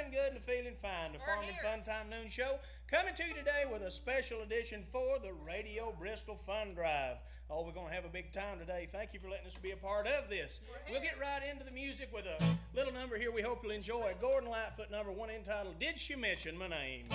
feeling good and feeling fine. The Farm and Fun Time Noon Show coming to you today with a special edition for the Radio Bristol Fun Drive. Oh, we're going to have a big time today. Thank you for letting us be a part of this. We'll get right into the music with a little number here we hope you'll enjoy. Gordon Lightfoot, number one, entitled, Did She Mention My Name?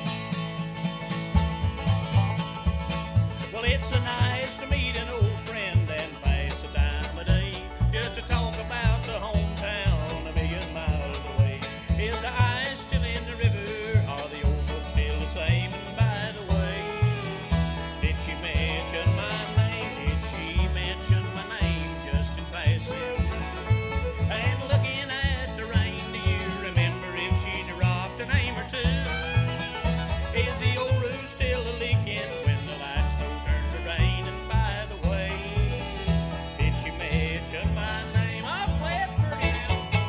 Well, it's so nice to meet an old friend and pass the time of day just to talk about the hometown a million miles away. Is the ice still in the river? Are the old folks still the same? And by the way, did she mention my name? Did she mention my name just in passing? And looking at the rain, do you remember if she'd dropped a name or two? Is the old roof still a leaking when the lights don't turn to rain? And by the way, did she mention my name? I'll play it for you.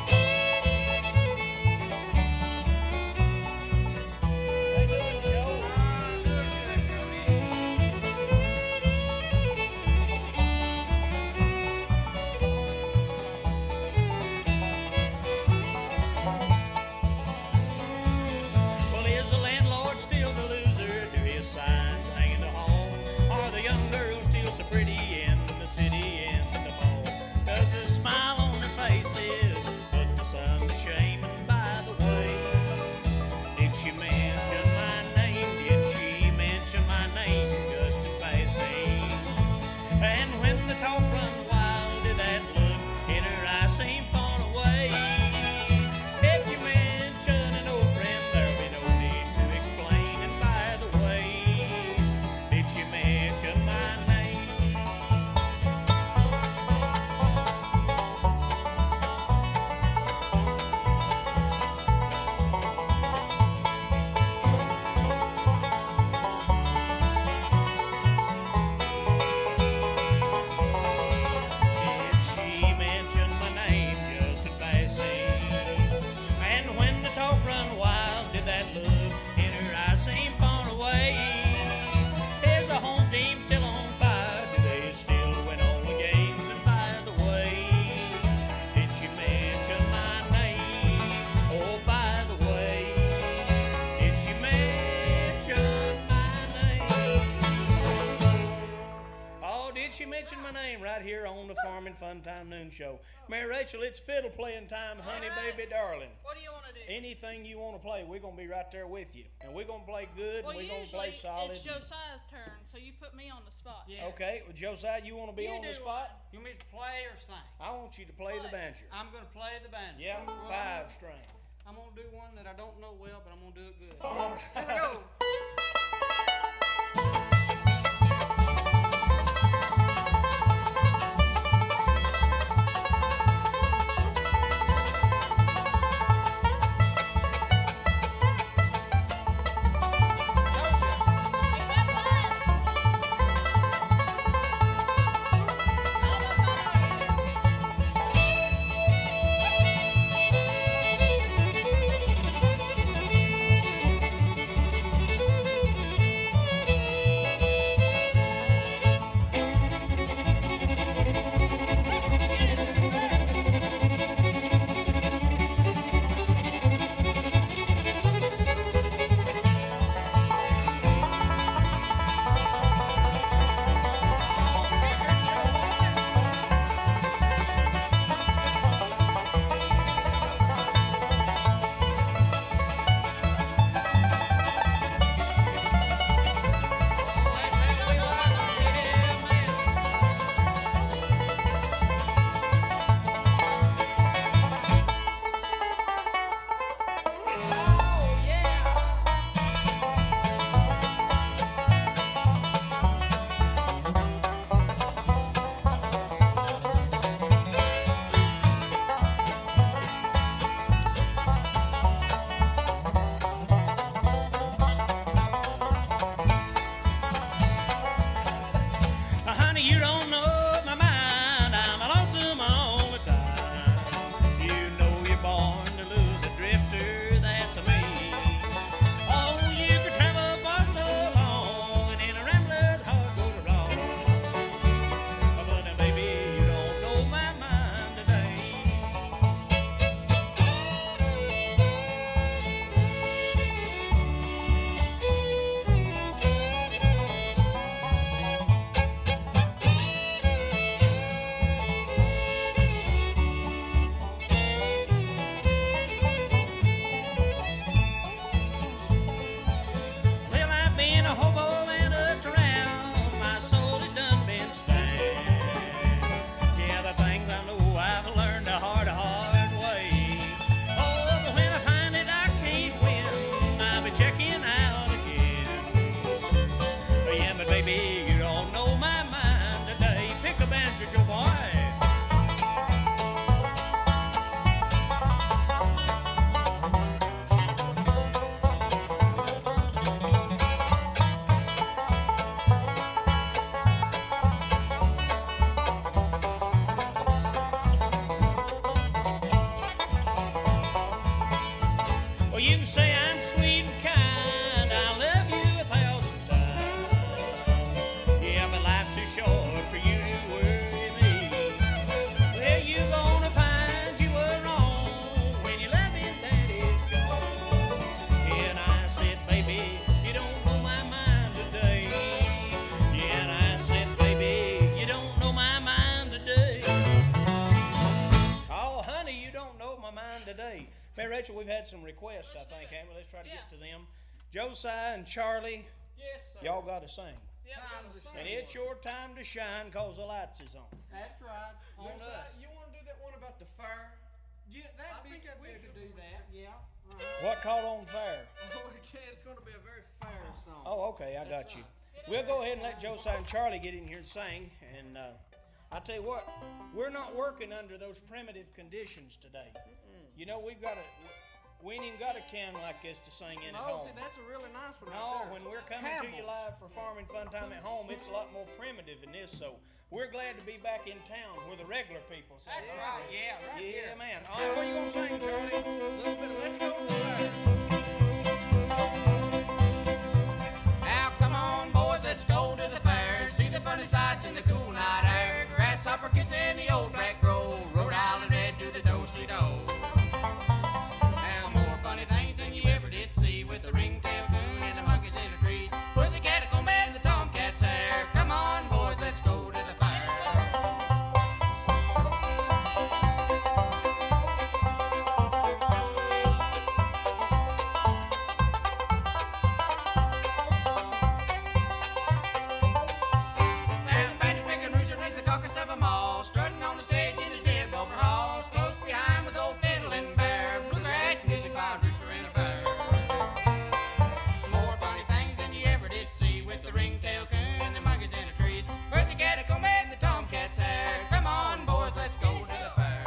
How you doing, Joe? Well, is the landlord still the loser? Do his signs hang in the hall? Are the young girls still so pretty in the city in the mall? Does the smile on their faces put the sun to shame? And by the way, did she mention my name? Did she mention my name just in passing? And when the talk run wild, did that look in her eyes seem far away? If you mention an old friend, there'll be no need to explain. And by the way, did she mention my name? Did she mention my name just in passing? And when the talk run wild, did that look in her eyes seem far away? Is the home team still on fire? Do they still win all the games? And by the way, did she mention my name? Oh, by the way, did she mention my name? Oh, did she mention my name right here on the Farm and Fun Time Noon Show? Mary Rachel, it's fiddle playing time, honey, baby, darling. What do you want to do? Anything you want to play, we're going to be right there with you. And we're going to play good, Well, and we're going to usually play solid. it's Josiah's turn, so you put me on the spot. Yeah. Okay, well, Josiah, you want to be You on the do spot? You want me to play or sing? I want you to play the banjo. I'm going to play the banjo. Yeah, Well, 5 string. I'm going to do one that I don't know well, but I'm going to do it good. Here we go. baby, you don't know my mind today. Pick a banjo, Joe boy. Well, you can say I'm sweet and kind, I love you 1,000 times. Yeah, but life's too short for you to worry me. Well, you gonna find you were wrong when your loving daddy's gone. And I said, baby, you don't know my mind today. Yeah, and I said, baby, you don't know my mind today. Oh, honey, you don't know my mind today. Mary Rachel, we've had some requests, I think, haven't we? Let's try to get to them. Josiah and Charlie, Yes, sir. y'all got to sing. Yep. Time to And sing. it's your time to shine because the lights is on. That's right. On Josiah, us. you want to do that one about the fair? Yeah, that'd be, we could do that. Yeah. What caught on fire? Oh, okay, it's going to be a very fair song. Oh, okay, I got you. We'll go ahead and let Josiah and Charlie get in here and sing. And I tell you what, we're not working under those primitive conditions today. You know, we ain't even got a can like this to sing in at No, home. see, that's a really nice one No, right there. when we're coming to you live for Farming Fun Time at Home, it's a lot more primitive than this. So we're glad to be back in town where the regular people sing. That's right. Yeah, right Yeah, here. man. All right, what are you gonna sing, Charlie? A little bit of Let's Go to the Fair. Now come on, boys, let's go to the fair. See the funny sights in the cool night air. Grasshopper kissing the old black roll. Rhode Island red do the do-si-do. Now more funny things than you ever did see with the ringtail coon and the monkeys in the trees. Pussycat, a comb and the tomcat's hair. Come on, boys, let's go to the fair. There's a bandit picking rooster, there's the carcass of 'em all, strutting on the stage in his bib overalls. Close behind was old fiddling bear, bluegrass music by a rooster and a bear. More funny things than you ever did see with the ringtail coon and the monkeys in the trees. Pussycat, a comb and the tomcat's hair. Come on, boys, let's go to the fair.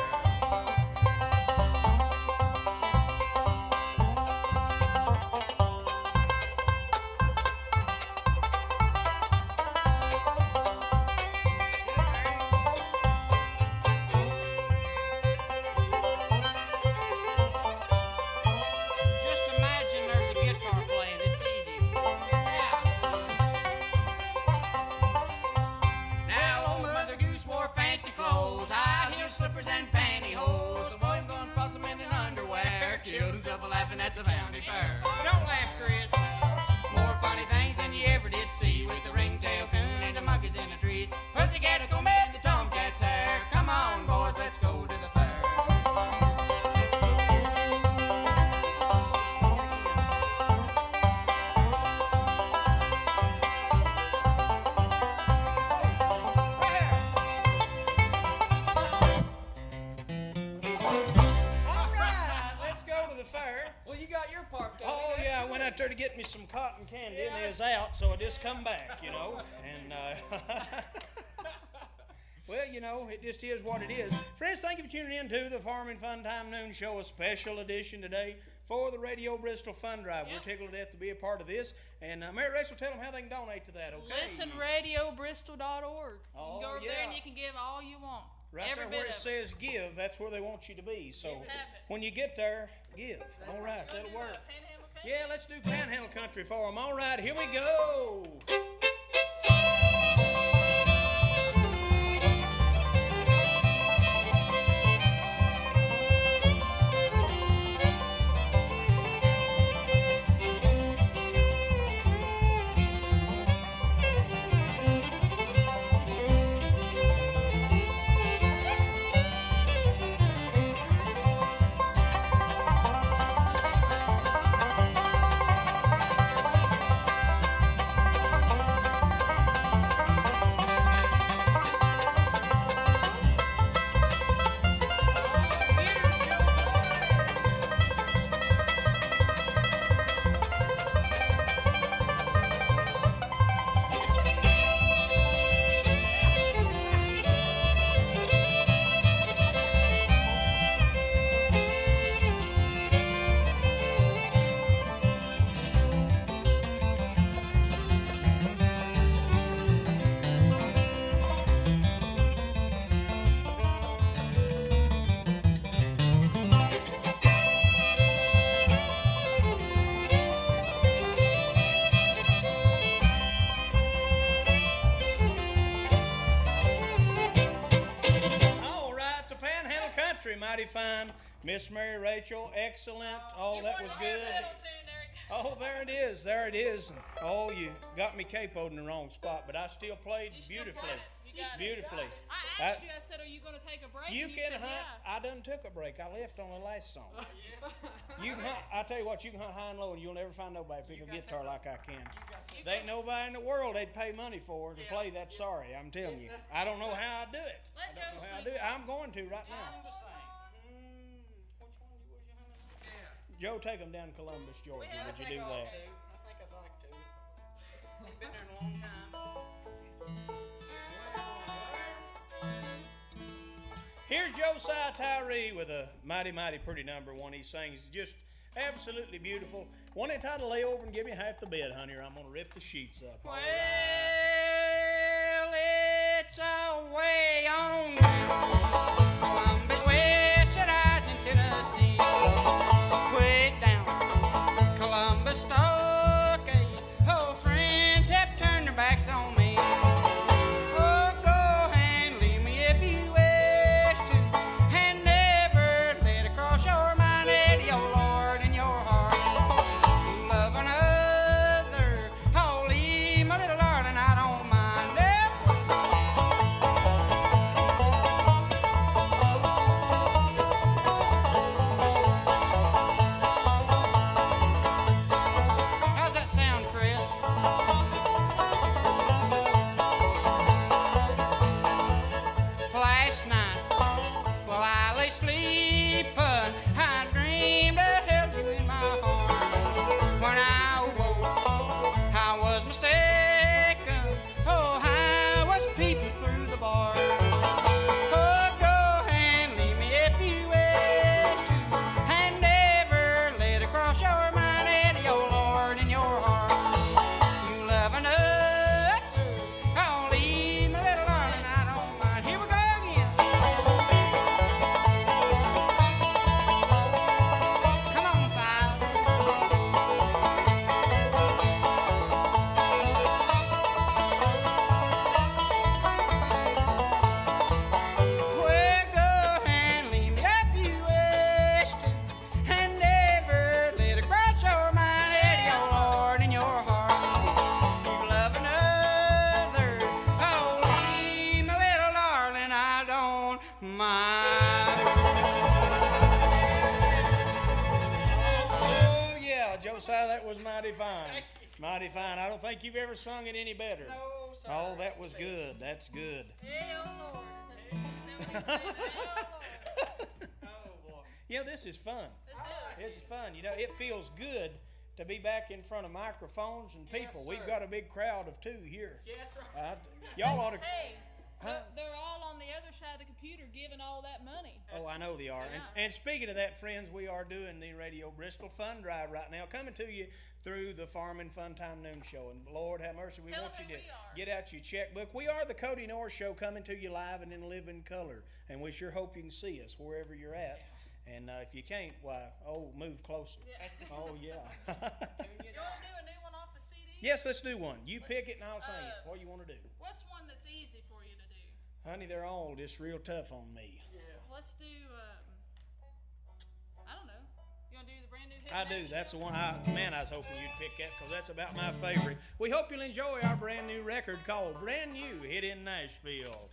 Just imagine there's a guitar playing. It's easy. Now old Mother Goose wore fancy clothes, high heel slippers and pantyhose. So boy, I'm gonna toss him in an underwear. Killed himself a laughing at the Vanity Fair. Don't laugh, Chris. More funny things than you ever did see with the ringtail coon and the monkeys in the trees. Pussycat, a comb and the tomcat's hair. Come on, boys, let's go to the fair. All right, let's go to the fair. Well, you got your part, Captain. Oh yeah, I went out there to get me some cotton candy and it was out, so I just come back, you know. And well, you know, it just is what it is. Friends, thank you for tuning in to the Farming Fun Time Noon Show, a special edition today for the Radio Bristol Fund Drive. We're tickled to death to be a part of this. And Mary Rachel, tell them how they can donate to that, okay? ListenRadioBristol.org. Oh, You can go over there and yeah. you can give all you want. Right Every there bit where it of says give, that's where they want you to be. So Have it. when you get there, give. All right, Go that'll do work. Panhandle Country. Yeah, let's do Panhandle Country for them. All right, here we go. mighty fine. Miss Mary Rachel, excellent. Oh, that was good. Oh, there it is. There it is. Oh, you got me capoed in the wrong spot, but I still played beautifully. Beautifully. I asked you, I said, are you going to take a break? You and can said, hunt. yeah. I done took a break. I left on the last song. You can hunt. I tell you what, you can hunt high and low, and you'll never find nobody pick a guitar like I can. There ain't nobody in the world they'd pay money for to play that. Sorry, I'm telling you. I don't know how I do it. Let Joe How I sing. do it. I'm going to right now. Which one was you humming? Yeah. Joe, take them down to Columbus, Georgia. Would you do that? I think I'd like to. He's been there a long time. Here's Josiah Tyree with a mighty, mighty pretty number one. He sings just absolutely beautiful. One entitled Lay Over and Give Me Half the Bed, honey, or I'm going to rip the sheets up. Well, it's away on Columbus, West Horizon, Tennessee. Way down Columbus, Stockade. Oh, friends have turned their backs on me. Oh, go and leave me if you wish to, and never let it cross your mind, Eddie, oh Lord, in your heart. You love another, oh, leave my little darling, I don't mind. How's that sound, Chris? Last night, while I lay sleeping, I dreamed I held you in my arms. When I awoke, I was mistaken. Oh, I was peeping through the bars. Oh, go and leave me if you wish to, and never let it cross your mind, Eddie, oh Lord, in your heart. You love another, oh, leave me, little darling, I don't mind. Here we go again. Come on, five. Well, go and leave me if you wish to, and never let it cross your mind, Eddie, oh Lord, in your heart. You love another, oh, leave me, little darling, I don't mind. Oh, yeah, Josiah, that was mighty fine. Mighty fine. I don't think you've ever sung it any better. No, sir. Oh, that was good. That's good. Hey, oh, Lord. Is that what you said? Hey, oh, Lord. Oh, boy. You know, this is fun. This is. This is fun. You know, it feels good to be back in front of microphones and people. Yes, We've sir. got a big crowd of two here. Yes, sir. Y'all ought to. Hey, Huh? they're all on the other side of the computer giving all that money. Oh, I know they are. And speaking of that, friends, we are doing the Radio Bristol Fund Drive right now, coming to you through the Farming Fun Time Noon Show. And Lord have mercy, we Tell want them you who to we are. get out your checkbook. We are the Cody North Show, coming to you live and in living color. And we sure hope you can see us wherever you're at. And if you can't, why, move closer. Oh, yeah. You want to do a new one off the CD? Yes, let's do one. You pick it and I'll sing it. What do you want to do? What's one that's easy for you to do? Honey, they're all just real tough on me. Let's do, I don't know. You want to do the brand new hit? I do. That's the one I was hoping you'd pick that because that's about my favorite. We hope you'll enjoy our brand new record called Brand New, hit in Nashville.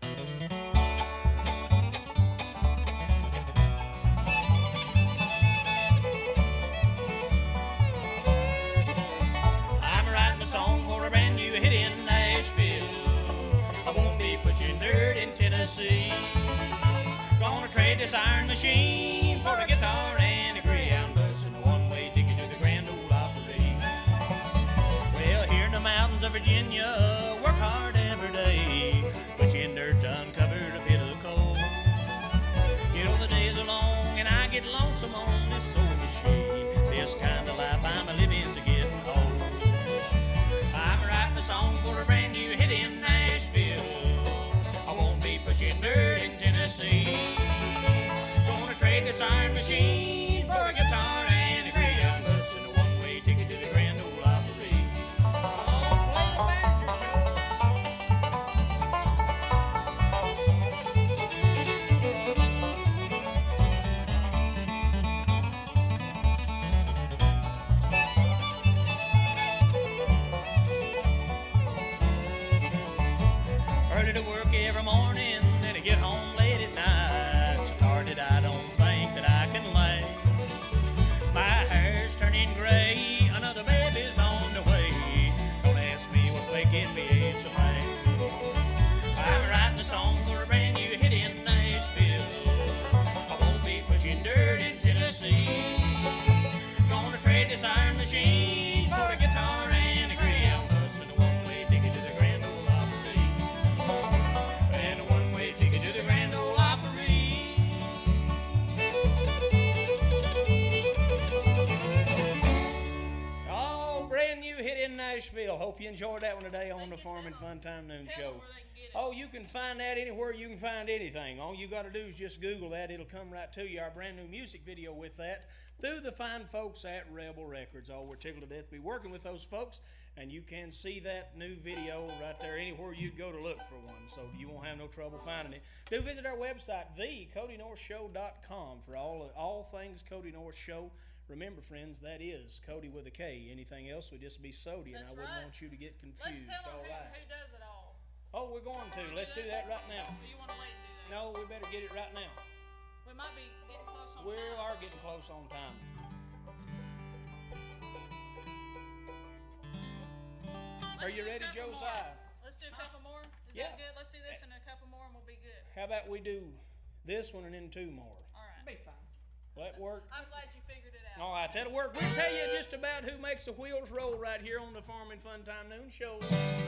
I'm writing a song for a brand new hit in Nashville. I won't be pushing dirt in Tennessee. Gonna trade this iron machine for a guitar and a gray. I'm busting a one-way ticket to the Grand Ole Opry. Well, here in the mountains of Virginia, work hard every day, pushing dirt to uncover a pit of coal. You know the days are long and I get lonesome on this sewing machine. This kind of life I'm a living's a getting old. I'm writing a song for a brand new hit in Nashville. I won't be pushing dirt in Tennessee. Gonna trade this iron machine for a guitar and a gray. I'm busting a one-way ticket to the Grand Ole Opry. Oh, play the banjo, Joe. Started to work every morning, then I get home late at night. So tired that I don't think that I can lay. My hair's turning gray, another baby's on the way. Don't ask me what's making me so mad. I'm writing a song for a brand new hit in Nashville. I won't be pushing dirt in Tennessee. Gonna trade this iron machine for a guitar and a grill. Busting a one-way ticket to the Grand Ole Opry. And a one-way ticket to the Grand Ole Opry. Oh, brand new hit in Nashville. Hope you enjoyed that one today on the Farming Fun Time Noon Show. Oh, you can find that anywhere you can find anything. All you got to do is just Google that. It'll come right to you. Our brand new music video with that through the fine folks at Rebel Records. Oh, we're tickled to death to be working with those folks, and you can see that new video right there anywhere you go to look for one, so you won't have no trouble finding it. Do visit our website, thecodynorthshow.com, for all things Cody North Show. Remember, friends, that is Cody with a K. Anything else would just be Sody, and I wouldn't want you to get confused. Let's tell All them right. who does it all. Oh, we're going to. Let's do that right now. Do you want to wait and do that? No, we better get it right now. We might be getting close on We time. are getting close on time. Are you ready, Josiah? Let's do a couple more. Is Yeah. that good? Let's do this and a couple more and we'll be good. How about we do this one and then two more? All right. Be fine. Will that work? I'm glad you figured it out. All right, that'll work. We'll tell you just about who makes the wheels roll right here on the Farming Fun Time Noon Show.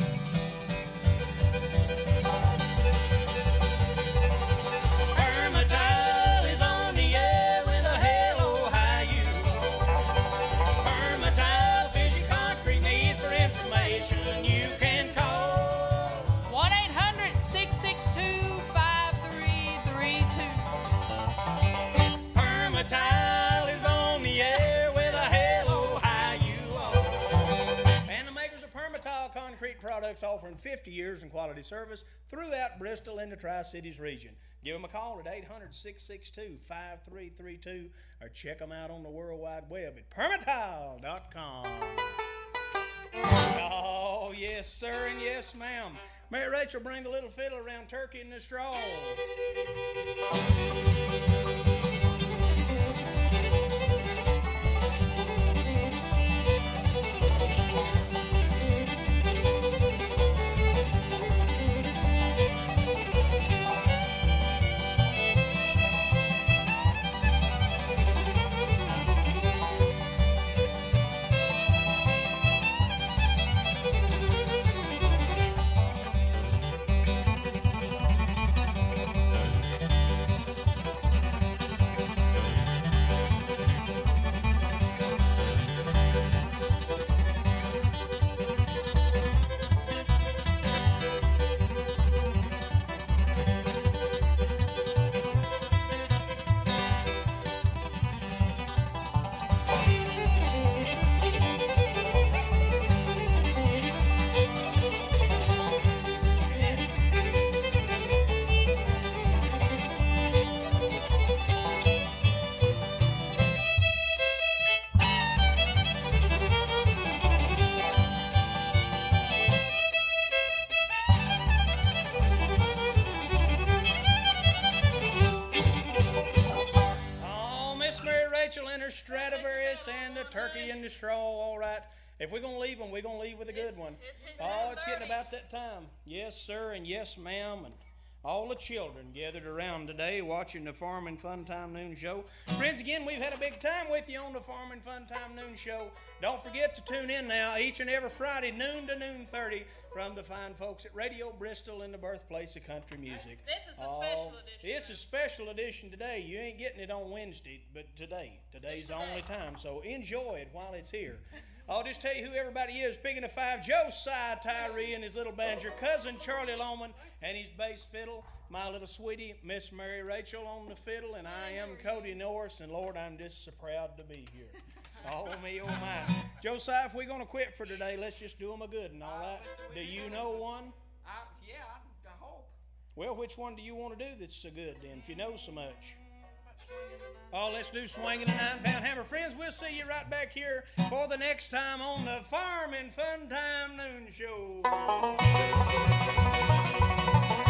Hermitile is on the air with a hello, how you are. Hermitile fills your concrete needs. For information you can call 1-800-662-5332. Hermitile is on the air with a hello, how you are. And the makers of Hermitile Concrete Products, offering 50 years in quality service throughout Bristol and the Tri-Cities region. Give them a call at 800-662-5332 or check them out on the World Wide Web at permitile.com. Oh, yes, sir, and yes, ma'am. Mary Rachel, bring the little fiddle around turkey in the straw. Stradivarius and the turkey and the straw, all right. If we're going to leave them, we're going to leave with a good one. It's getting about that time. Yes, sir, and yes, ma'am, and all the children gathered around today watching the Farming Fun Time Noon Show. Friends, again, we've had a big time with you on the Farming Fun Time Noon Show. Don't forget to tune in now each and every Friday, noon to noon 30, from the fine folks at Radio Bristol in the birthplace of country music. This is a special edition. It's a special edition today. You ain't getting it on Wednesday, but today's the only time. So enjoy it while it's here. I'll just tell you who everybody is. Picking a five, Josiah Tyree and his little band, your cousin Charlie Loman and his bass fiddle, my little sweetie, Miss Mary Rachel on the fiddle, and I am Cody Norris, and Lord, I'm just so proud to be here. Oh, me, oh, my. Josiah, if we're going to quit for today, let's just do them a good one, all right? Do you know one? Yeah, I hope. Well, which one do you want to do that's so good, then, if you know so much? Oh, let's do Swinging a 9-Pound Hammer. Friends, we'll see you right back here for the next time on the Farming Fun Time Noon Show.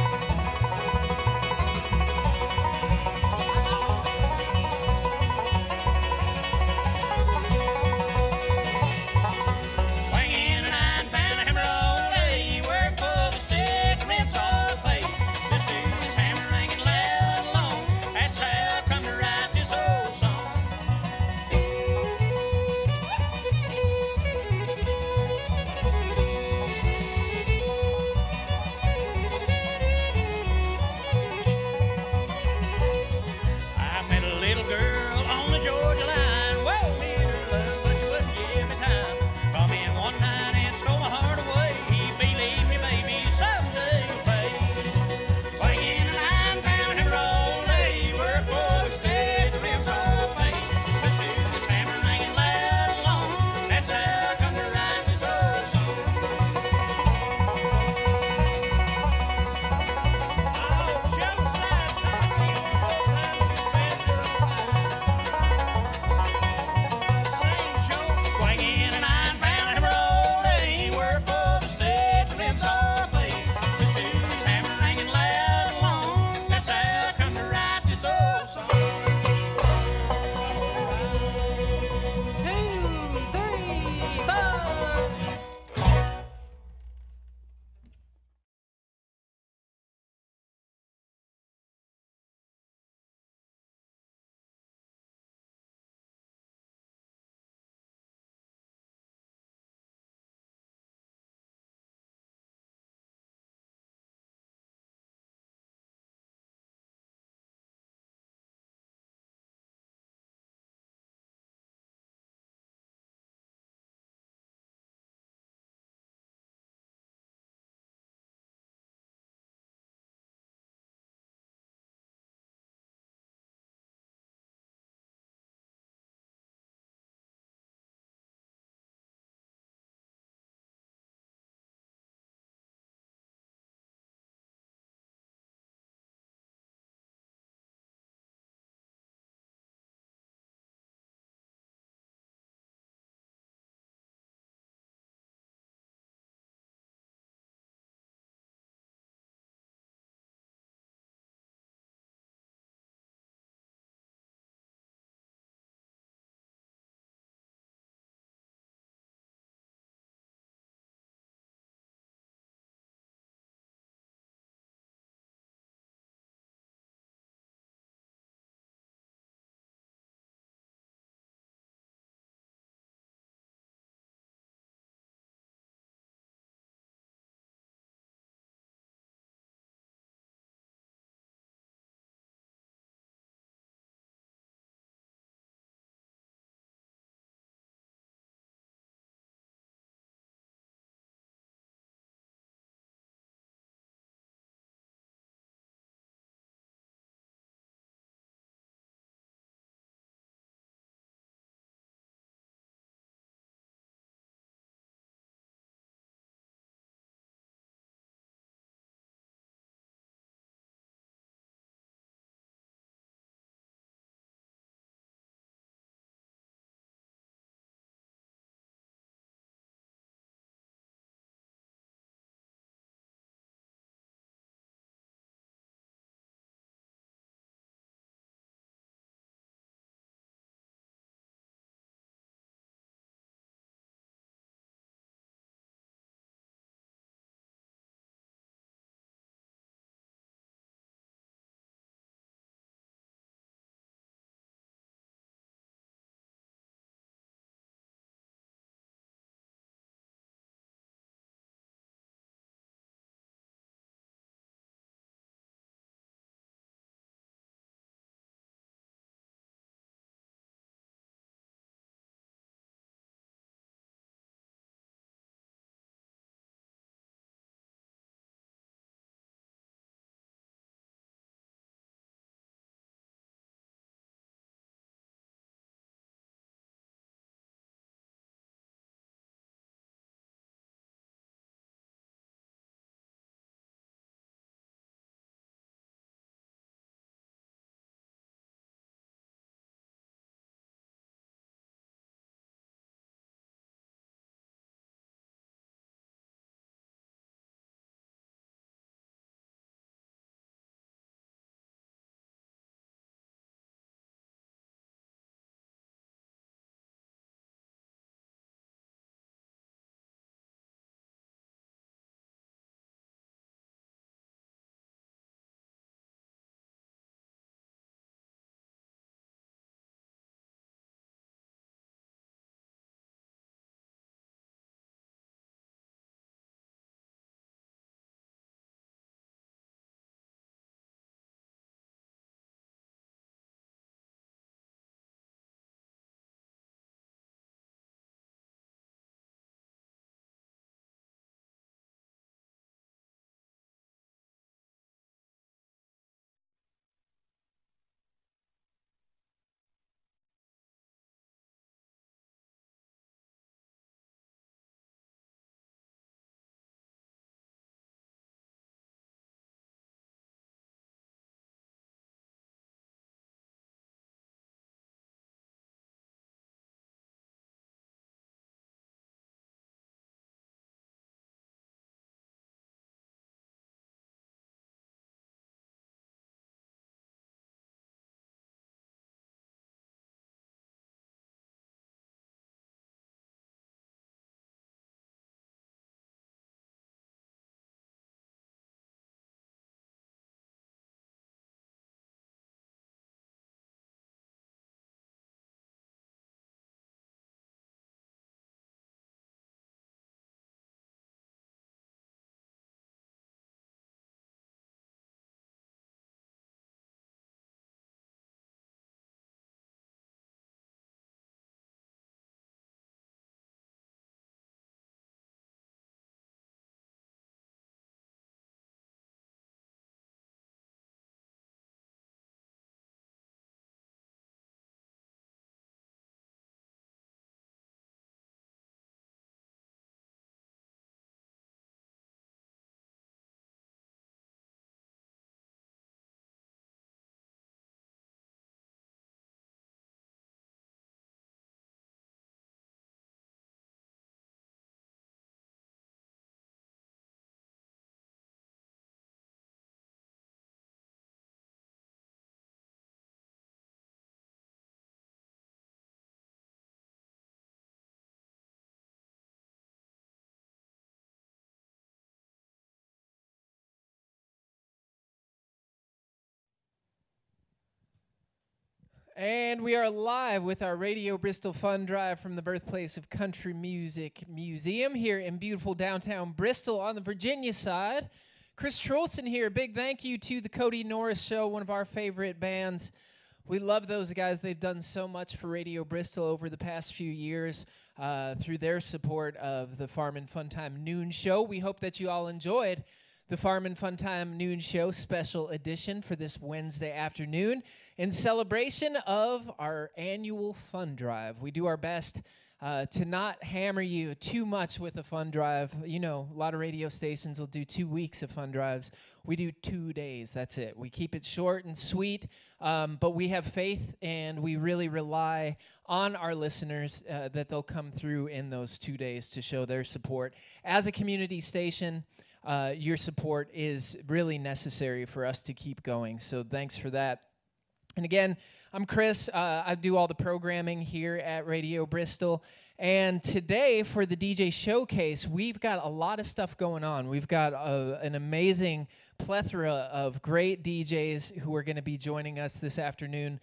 And we are live with our Radio Bristol Fun Drive from the birthplace of Country Music Museum here in beautiful downtown Bristol on the Virginia side. Chris Trolson here. Big thank you to the Cody Norris Show, one of our favorite bands. We love those guys. They've done so much for Radio Bristol over the past few years through their support of the Farmin' Fun Time Noon Show. We hope that you all enjoyed the Farmin' Fun Time Noon Show special edition for this Wednesday afternoon in celebration of our annual fun drive. We do our best to not hammer you too much with a fun drive. You know, a lot of radio stations will do 2 weeks of fun drives. We do 2 days. That's it. We keep it short and sweet, but we have faith, and we really rely on our listeners that they'll come through in those 2 days to show their support. As a community station, your support is really necessary for us to keep going, so thanks for that. And again, I'm Chris. I do all the programming here at Radio Bristol, and today for the DJ Showcase, we've got a lot of stuff going on. We've got an amazing plethora of great DJs who are going to be joining us this afternoon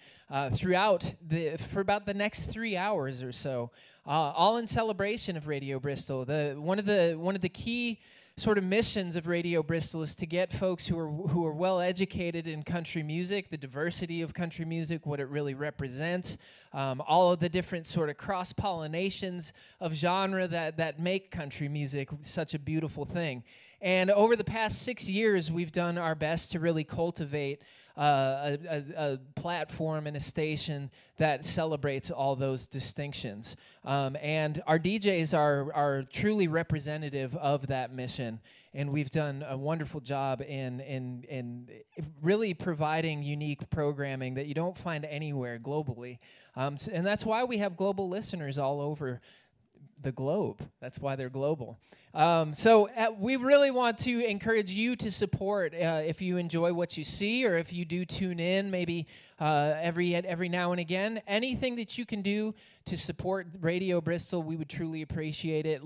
for about the next 3 hours or so, all in celebration of Radio Bristol. One of the key sort of missions of Radio Bristol is to get folks who are well educated in country music, the diversity of country music, what it really represents, all of the different sort of cross-pollinations of genre that make country music such a beautiful thing. And over the past 6 years, we've done our best to really cultivate a platform and a station that celebrates all those distinctions. And our DJs are truly representative of that mission. And we've done a wonderful job in really providing unique programming that you don't find anywhere globally. And that's why we have global listeners all over the globe. That's why they're global. So we really want to encourage you to support if you enjoy what you see, or if you do tune in maybe every now and again. Anything that you can do to support Radio Bristol, we would truly appreciate it.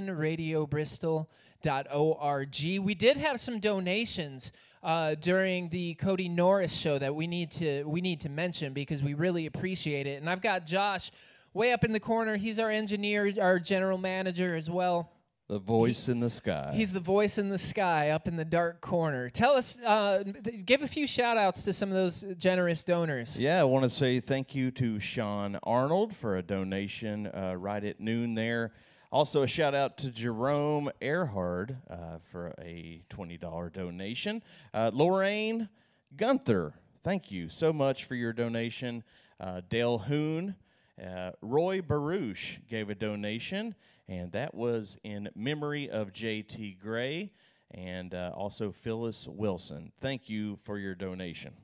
ListenRadioBristol.org. We did have some donations during the Cody Norris Show that we need to mention because we really appreciate it. And I've got Josh way up in the corner. He's our engineer, our general manager as well. The voice in the sky. He's the voice in the sky up in the dark corner. Tell us, give a few shout-outs to some of those generous donors. Yeah, I want to say thank you to Sean Arnold for a donation right at noon there. Also, a shout-out to Jerome Earhard for a $20 donation. Lorraine Gunther, thank you so much for your donation. Dale Hoon. Roy Baruch gave a donation, and that was in memory of J.T. Gray, and also Phyllis Wilson. Thank you for your donation.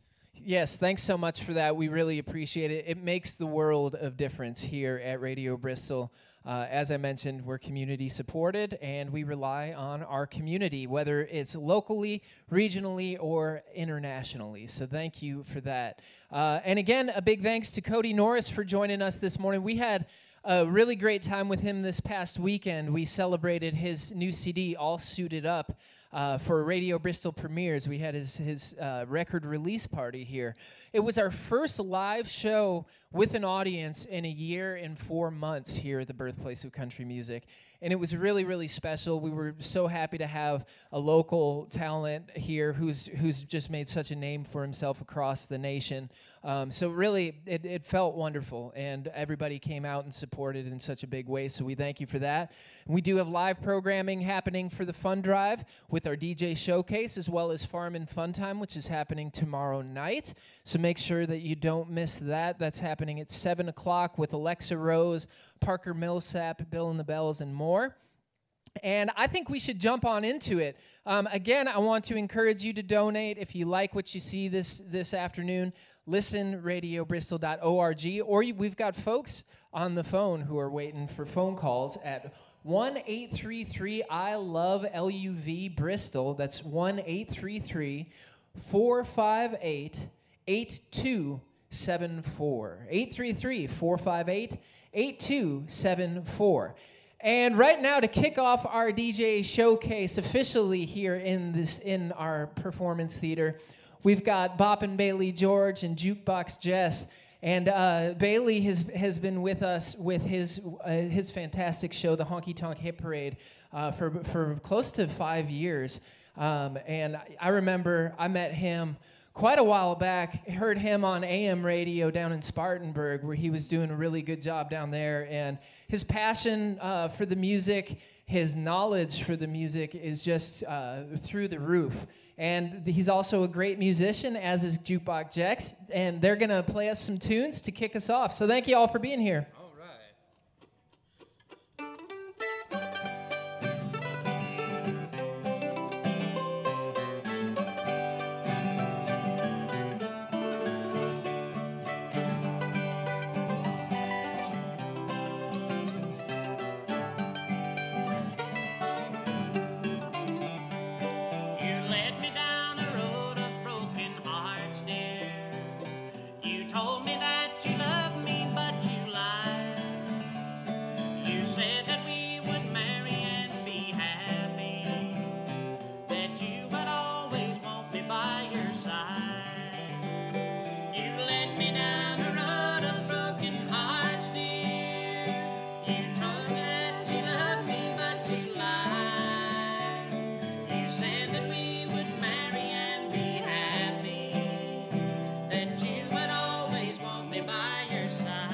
Yes, thanks so much for that. We really appreciate it. It makes the world of difference here at Radio Bristol. As I mentioned, we're community supported, and we rely on our community, whether it's locally, regionally, or internationally. So thank you for that. And again, a big thanks to Cody Norris for joining us this morning. We had a really great time with him this past weekend. We celebrated his new CD, All Suited Up, for Radio Bristol premieres. We had his record release party here. It was our first live show with an audience in a year and 4 months here at the birthplace of country music. And it was really, really special. We were so happy to have a local talent here who's just made such a name for himself across the nation. So really, it felt wonderful, and everybody came out and supported in such a big way, so we thank you for that. And we do have live programming happening for the Fun Drive with our DJ Showcase, as well as Farmin' Fun Time, which is happening tomorrow night. So make sure that you don't miss that. That's happening at 7 o'clock with Alexa Rose, Parker Millsap, Bill and the Bells, and more. And I think we should jump on into it. Again, I want to encourage you to donate if you like what you see this afternoon. ListenRadioBristol.org, or we've got folks on the phone who are waiting for phone calls at 1-833-I-LOVE-LUV Bristol. That's 1-833-458-8274. 833-458-8274. And right now, to kick off our DJ Showcase officially here in our performance theater, we've got Boppin' Bailey George and Jukebox Jess. And Bailey has been with us with his fantastic show, the Honky Tonk Hit Parade, for close to 5 years. And I remember I met him quite a while back, heard him on AM radio down in Spartanburg, where he was doing a really good job down there. And his passion for the music, his knowledge for the music is just through the roof. And he's also a great musician, as is Jukebox Jex. And they're going to play us some tunes to kick us off. So thank you all for being here. All right. You led me down a road of broken hearts, dear. You told me that you loved me, but you lied. You said that we would marry and be happy, that you would always want me by your side. You led me down a road of broken hearts, dear. You told me that you loved me, but you lied. You said that we would marry and be happy, that you would always want me by your side.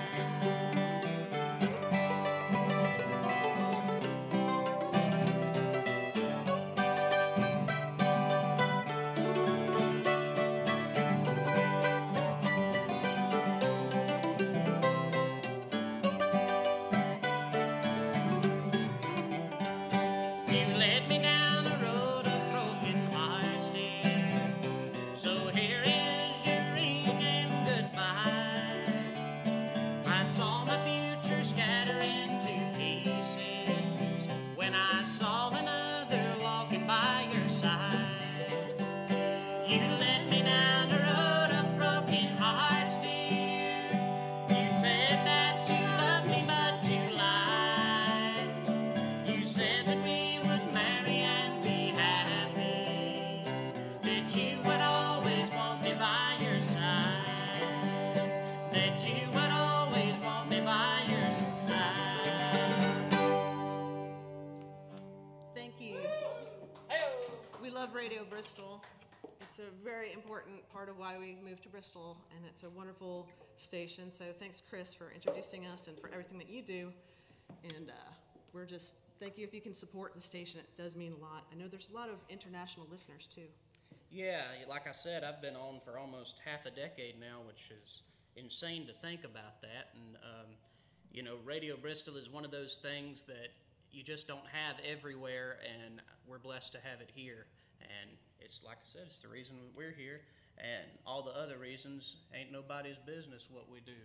You led me down a road of broken hearts, dear. So here is your ring and goodbye. I saw my future scatter into pieces when I saw another walking by your side. You led me down a road of broken hearts, dear. You said that you loved me, but you lied. You said that we would marry and be happy, that you would always want me by your side, that you would always want me by your side. Thank you. We love Radio Bristol. It's a very important part of why we moved to Bristol, and it's a wonderful station. So thanks, Chris, for introducing us and for everything that you do. And we're just, thank you if you can support the station. It does mean a lot. I know there's a lot of international listeners, too. Yeah, like I said, I've been on for almost half a decade now, which is insane to think about that. And, you know, Radio Bristol is one of those things that you just don't have everywhere, and we're blessed to have it here. And it's, like I said, it's the reason we're here. And all the other reasons ain't nobody's business what we do.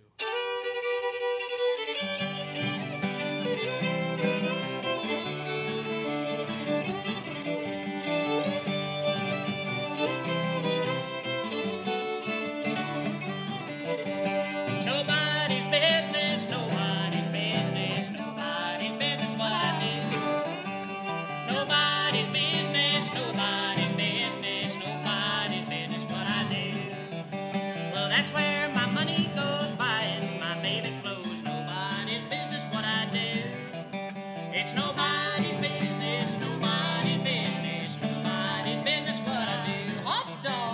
Nobody's business, nobody's business, nobody's business what I do. Nobody's business, nobody's business, nobody's business what I do. Well, that's where my money goes, buying my baby clothes. Nobody's business what I do. It's nobody's business, nobody's business, nobody's business what I do. Hot dog.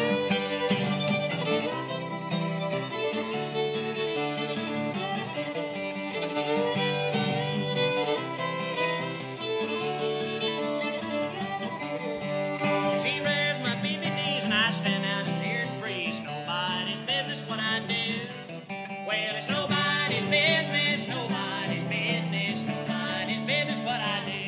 She wears my BBDs and I stand out in here and freeze. Nobody's business what I do. Well, it's nobody's business, nobody's business, nobody's business what I do.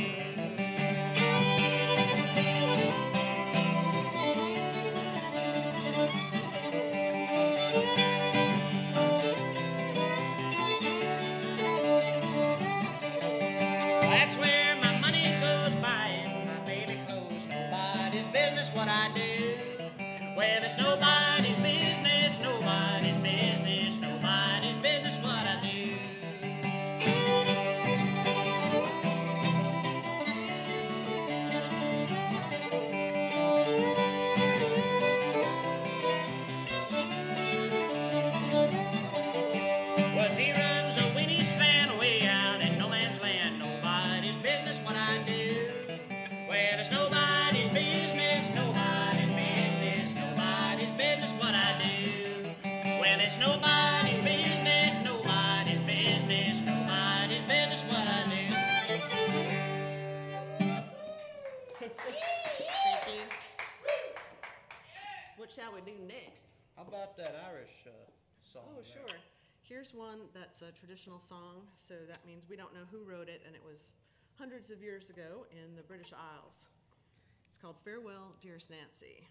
That's where my money goes, buying my baby clothes. Nobody's business what I do. Well, it's nobody's business, nobody's business, nobody's business what I do. it's nobody's business, nobody's business, nobody's business what I do. Well, it's nobody's business, nobody's business, nobody's business what I do. Thank you. What shall we do next? How about that Irish song? Oh, there? sure. Here's one that's a traditional song, so that means we don't know who wrote it, and it was hundreds of years ago in the British Isles. It's called Farewell, Dearest Nancy.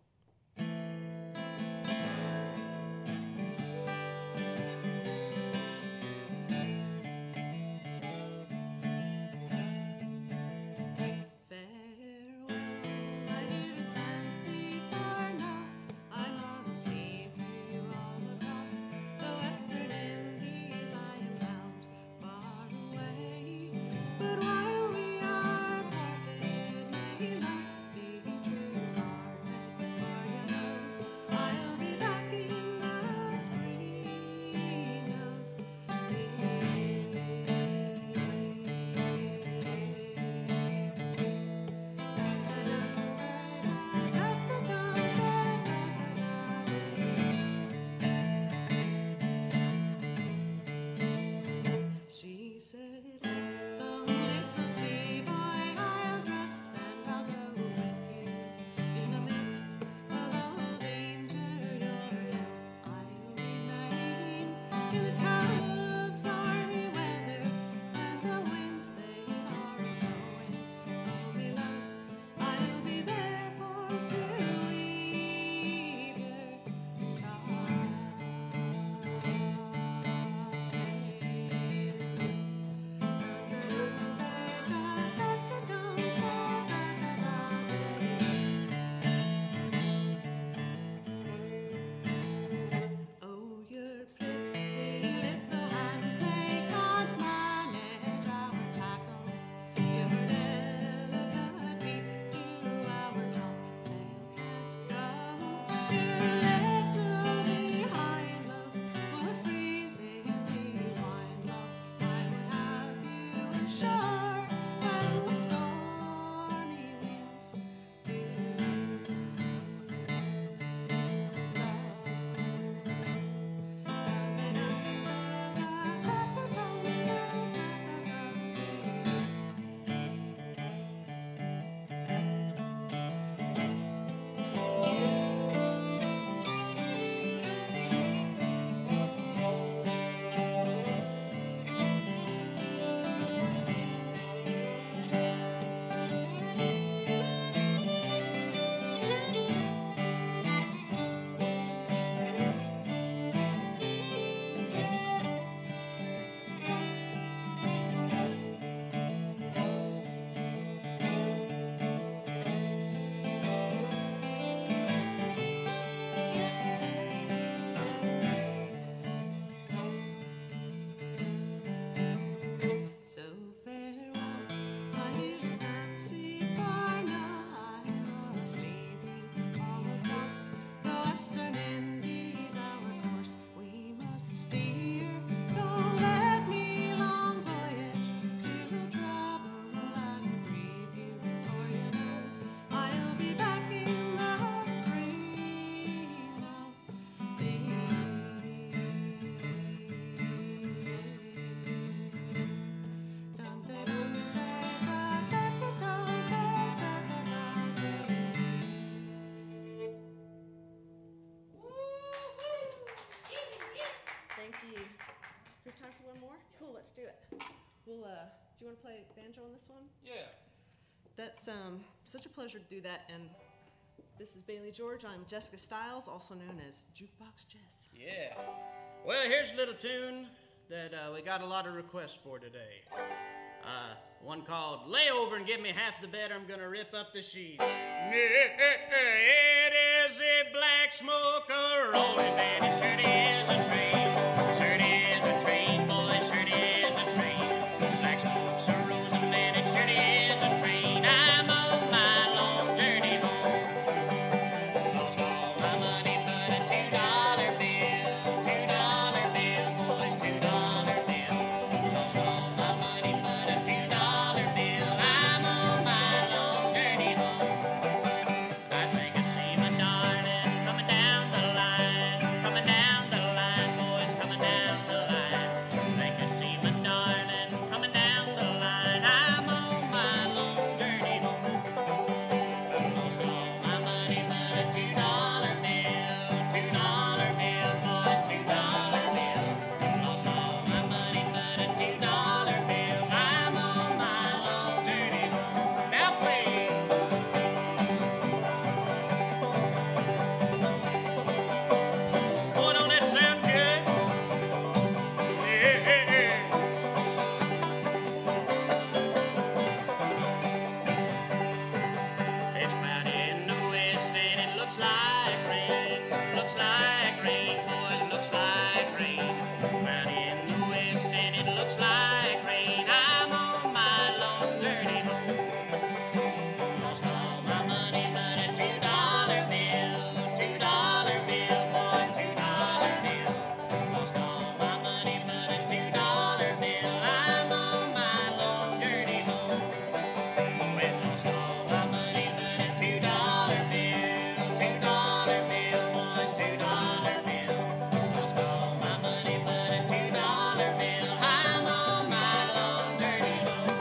Do you want to play banjo on this one? Yeah. That's such a pleasure to do that. And this is Bailey George. I'm Jessica Stiles, also known as Jukebox Jess. Yeah. Well, here's a little tune that we got a lot of requests for today. One called Lay Over and Give Me Half the Bed, I'm Gonna Rip Up the Sheets. It is a black smoke a-rolling, man, it sure is a train. Sure is a train, boy, sure is a train. Black smoke's a-rolling, man, it sure is a train. I'm on my long journey home. Lost all my money but a $2 bill. $2 bill, boys, $2 bill. Lost all my money but a $2 bill. I'm on my long journey looks like rain, looks like rain, boys, looks like rain. Out in the west and it looks like rain. I'm on my long journey home. Lost all my money but a $2 bill, $2 bill, boys, $2 bill. Lost all my money but a $2 bill. I'm on my long journey home. Well, lost all my money but a $2 bill, $2 bill, boys, $2 bill. Lost all my money but a $2 bill. I'm on my long journey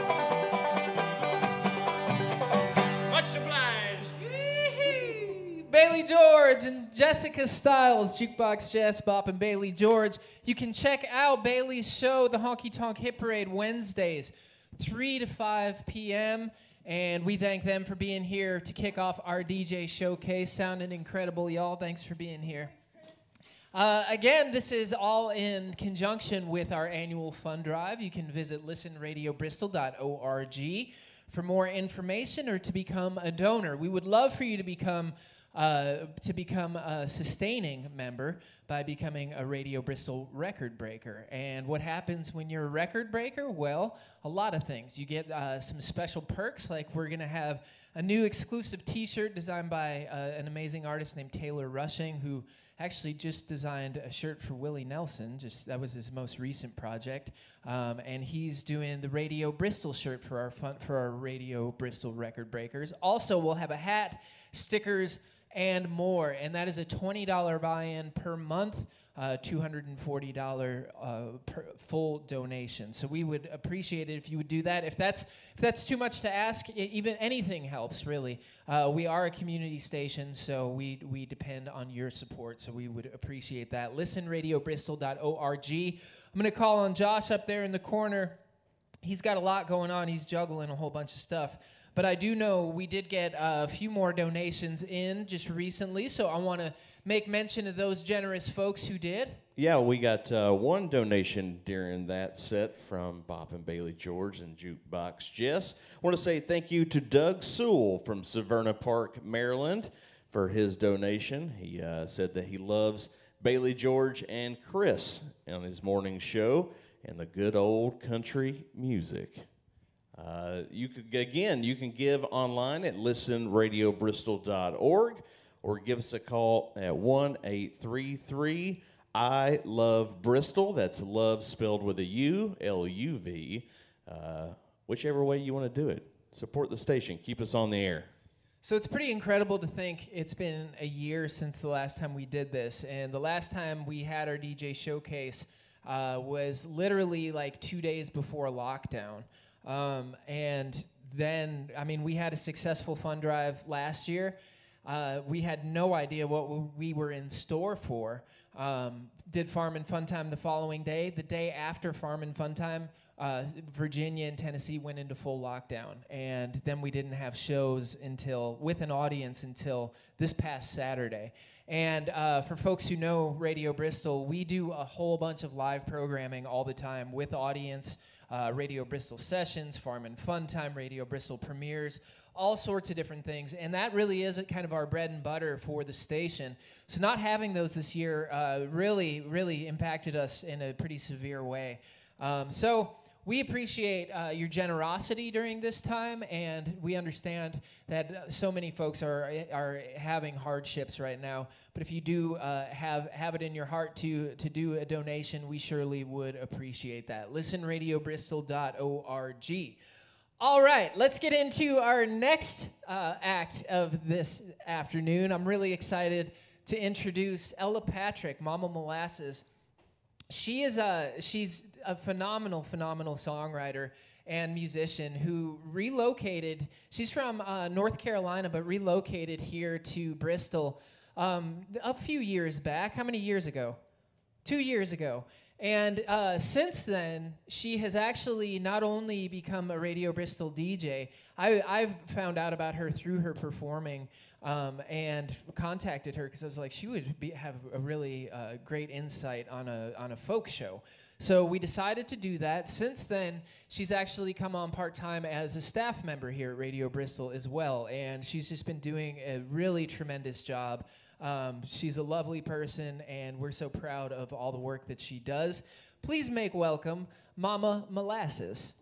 home. Much obliged. Bailey George and Jessica Stiles, Jukebox Jess, Bop, and Bailey George. You can check out Bailey's show, the Honky Tonk Hit Parade, Wednesdays, 3 to 5 p.m. And we thank them for being here to kick off our DJ showcase. Sounding incredible, y'all. Thanks for being here. Again, this is all in conjunction with our annual fund drive. You can visit listenradiobristol.org for more information or to become a donor. We would love for you to become a sustaining member by becoming a Radio Bristol record breaker. And what happens when you're a record breaker? Well, a lot of things. You get some special perks, like we're going to have a new exclusive T-shirt designed by an amazing artist named Taylor Rushing, who actually just designed a shirt for Willie Nelson. That was his most recent project. And he's doing the Radio Bristol shirt for our Radio Bristol record breakers. Also, we'll have a hat, stickers, and more. And that is a $20 buy-in per month, $240 per full donation. So we would appreciate it if you would do that. If that's too much to ask, even anything helps, really. We are a community station, so we depend on your support, so we would appreciate that. ListenRadioBristol.org. I'm going to call on Josh up there in the corner. He's got a lot going on. He's juggling a whole bunch of stuff. But I do know we did get a few more donations in just recently, so I want to make mention of those generous folks who did. Yeah, we got one donation during that set from Bop and Bailey George and Jukebox Jess. I want to say thank you to Doug Sewell from Severna Park, Maryland, for his donation. He said that he loves Bailey George and Chris on his morning show and the good old country music. You can give online at listenradiobristol.org or give us a call at 1-833 I Love Bristol. That's love spelled with a U, L-U-V. Whichever way you want to do it. Support the station. Keep us on the air. So it's pretty incredible to think it's been a year since the last time we did this. And the last time we had our DJ showcase was literally like 2 days before lockdown. And then, we had a successful fund drive last year. We had no idea what we were in store for. Did Farm and Fun Time the following day. The day after Farm and Fun Time, Virginia and Tennessee went into full lockdown. And then we didn't have shows with an audience until this past Saturday. And for folks who know Radio Bristol, we do a whole bunch of live programming all the time with audience. Radio Bristol Sessions, Farm and Fun Time, Radio Bristol Premieres, all sorts of different things. And that really is kind of our bread and butter for the station. So not having those this year really, really impacted us in a pretty severe way. So we appreciate your generosity during this time, and we understand that so many folks are having hardships right now. But if you do have it in your heart to do a donation, we surely would appreciate that. ListenRadioBristol.org. All right, let's get into our next act of this afternoon. I'm really excited to introduce Ella Patrick, Mama Molasses. She's a phenomenal songwriter and musician who relocated. She's from North Carolina, but relocated here to Bristol a few years back. How many years ago? 2 years ago. And since then, she has actually not only become a Radio Bristol DJ. I've found out about her through her performing, and contacted her because I was like, she would have a really great insight on a folk show. So we decided to do that. Since then, she's actually come on part-time as a staff member here at Radio Bristol as well, and she's just been doing a really tremendous job. She's a lovely person, and we're so proud of all the work that she does. Please make welcome Mama Molasses.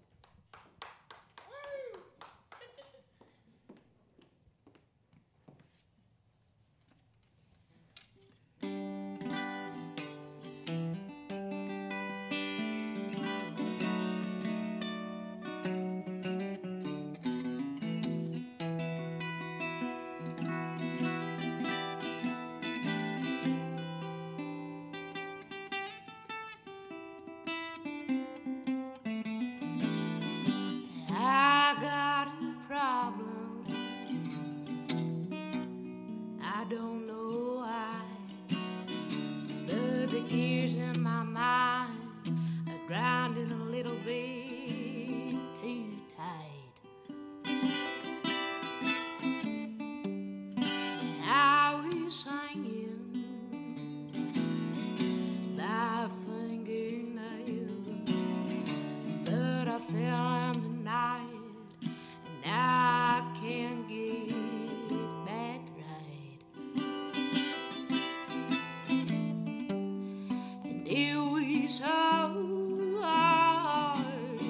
I got a problem. I don't know why, but the gears in my mind are grinding a little bit too tight. I was hanging by a fingernail, but I fell in the night, and now I can't get back right. And it was so hard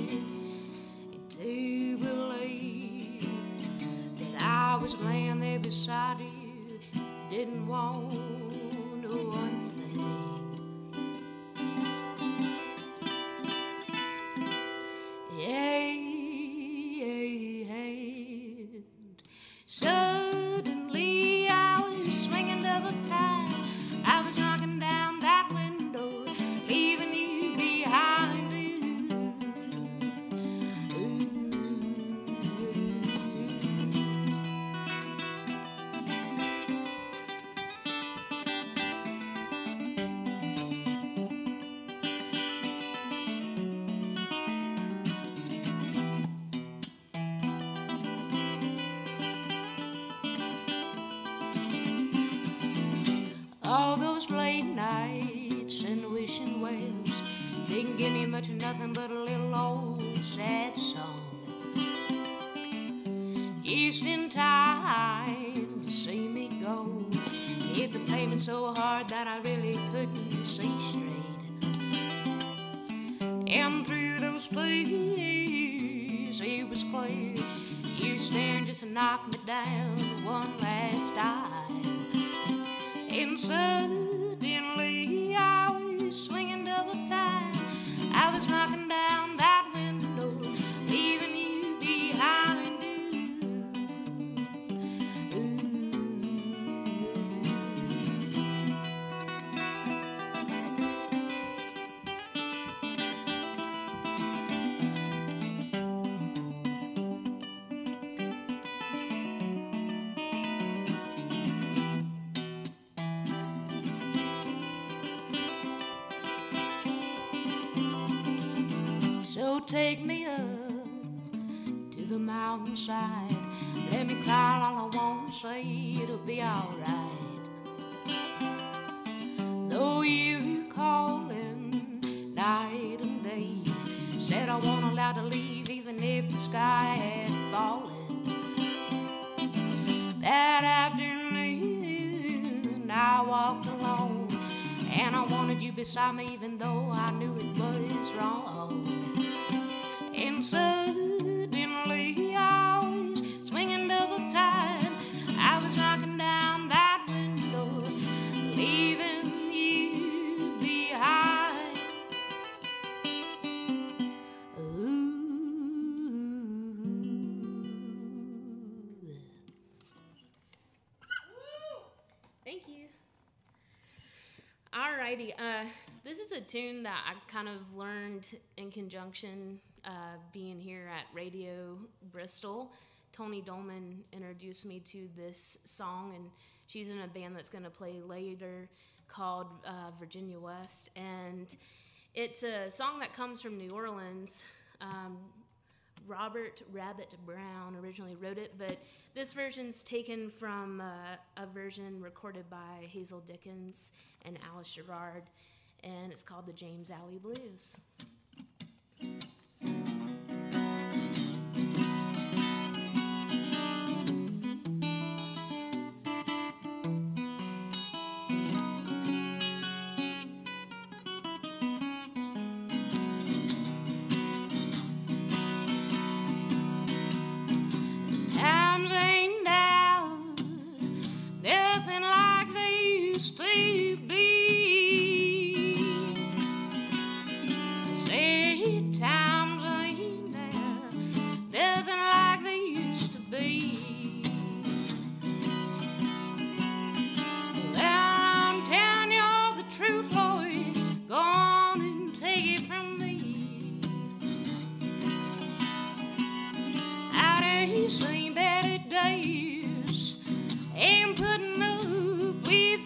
to believe that I was laying there beside you, didn't want one thing. And suddenly I was swinging double time. I was knocking down that window, leaving you behind. All those late nights and wishing wells didn't give me much of nothing but a little old sad song, just in time to see me go. Hit the pavement so hard that I really couldn't see straight, and through those tears it was clear you staring just to knock me down one last time. And suddenly I was swinging double time. I was knocking down that window, leaving you behind. So take me up to the mountainside. Let me cry all I want, say it'll be alright. Though you're calling night and day, said I won't allow to leave even if the sky had fallen. That afternoon I walked alone, and I wanted you beside me even though I knew it was wrong. And suddenly I was swinging double time. I was knocking down that window, leaving you behind. Thank you. Alrighty, this is a tune that I kind of learned in conjunction being here at Radio Bristol. Tony Dolman introduced me to this song, and she's in a band that's going to play later called Virginia West, and It's a song that comes from New Orleans. Robert Rabbit Brown originally wrote it, but this version's taken from a version recorded by Hazel Dickens and Alice Gerrard, and it's called the James Alley Blues. Times ain't down, nothing like they used to be. Say times ain't down, nothing like they used to be. Well, I'm telling you the truth, Lord, go on and take it from me. Out of these same better days, ain't putting up with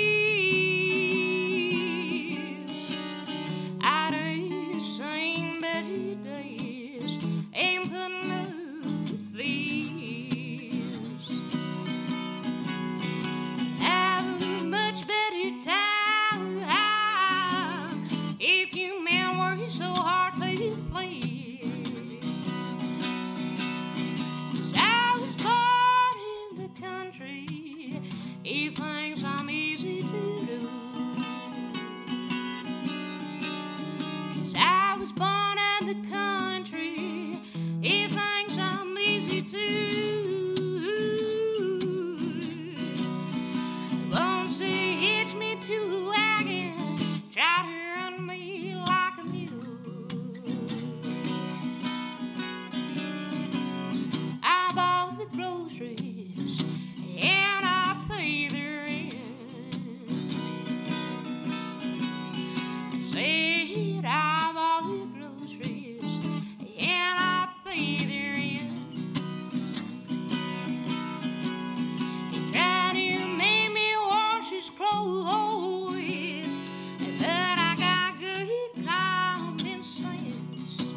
these. Out of these same better days, ain't putting up with these. Have a much better time if you men work so hard to please. I was born in the country, he thinks I'm easy to do. I was born in the country, he thinks I'm easy to do. Won't say hitch me to a wagon, try to run me like a mule. I bought the groceries and I pay the rent. Said I bought the groceries and I pay the rent. He tried to make me wash his clothes, but I got good common sense.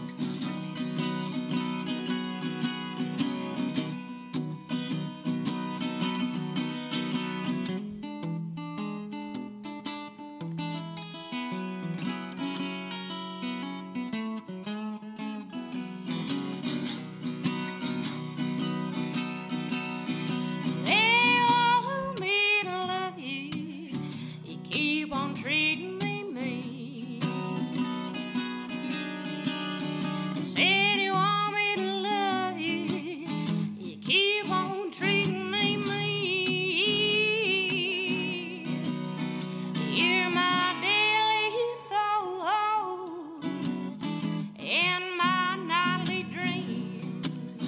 They want me to love you, you keep on treating me mean. They said you want me to love you, you keep on treating me mean. You're my daily thought and my nightly dream.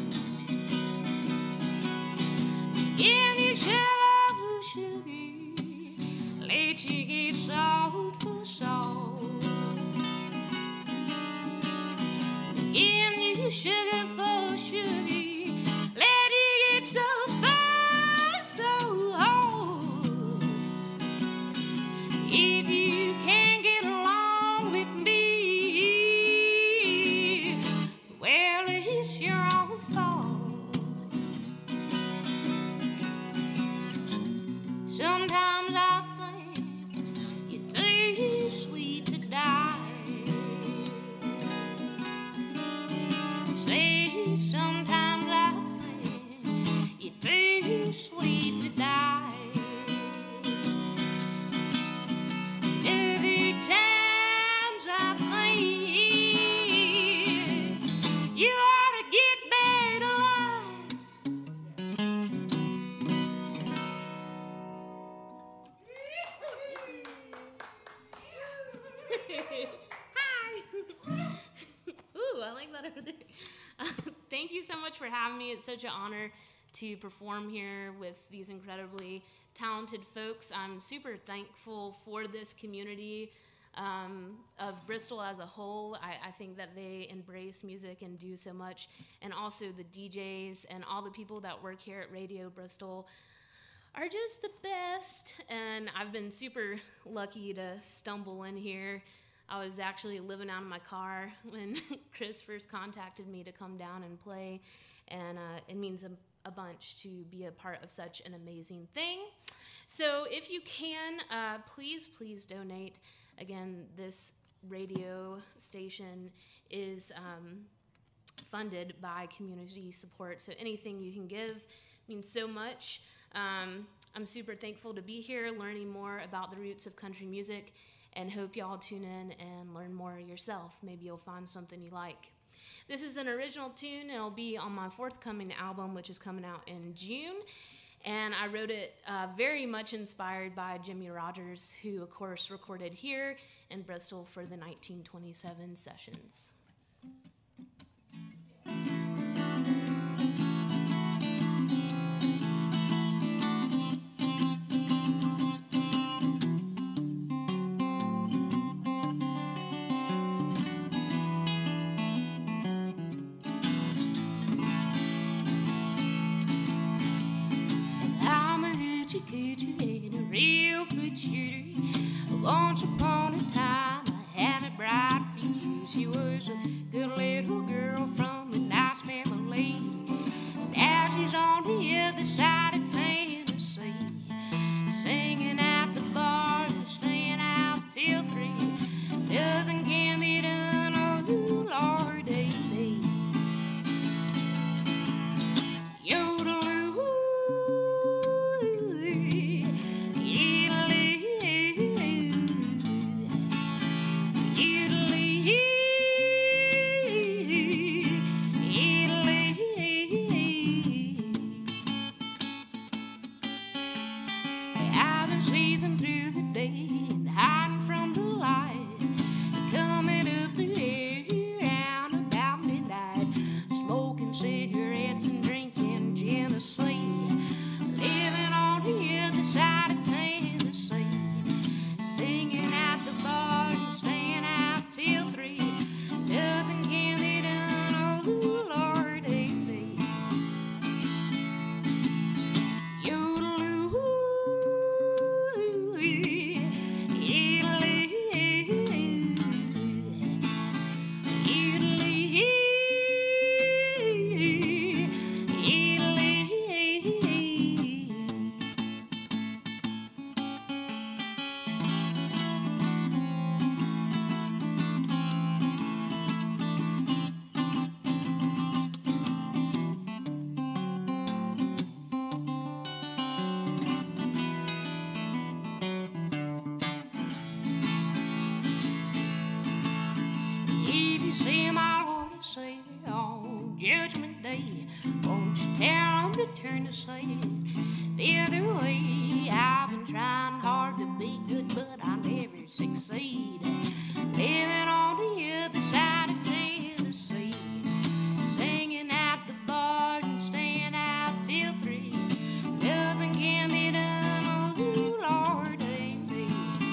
Give you sugar for sugar, let you get salt for salt. Give you sugar for sugar, let you get salt for salt. If you can't get along with me, well, it's your own fault. Sometimes I think you're too sweet to die. Say sometimes I think you're too sweet to die. Every times I think you ought to get back to life. Hi! Ooh, I like that over there. Thank you so much for having me. It's such an honor to perform here with these incredibly talented folks. I'm super thankful for this community of Bristol as a whole. I think that they embrace music and do so much. And also the DJs and all the people that work here at Radio Bristol are just the best. And I've been super lucky to stumble in here. I was actually living out of my car when Chris first contacted me to come down and play, and it means a bunch to be a part of such an amazing thing. So if you can, please donate. Again, this radio station is funded by community support, so anything you can give means so much. I'm super thankful to be here learning more about the roots of country music, and hope y'all tune in and learn more yourself. Maybe you'll find something you like. This is an original tune, and it'll be on my forthcoming album, which is coming out in June. And I wrote it very much inspired by Jimmy Rogers, who, of course, recorded here in Bristol for the 1927 sessions. And a real foot shooter. Once upon a time, I had a bright future. She was a good little girl from a nice family. Now she's on the other side of Tennessee, singing at the bar and staying out till 3. Nothing can be done, oh Lord, amen. Turn aside the other way. I've been trying hard to be good, but I never succeed. Living on the other side of Tennessee, singing at the bar and staying out till 3. Nothing can be done, oh Lord, ain't me.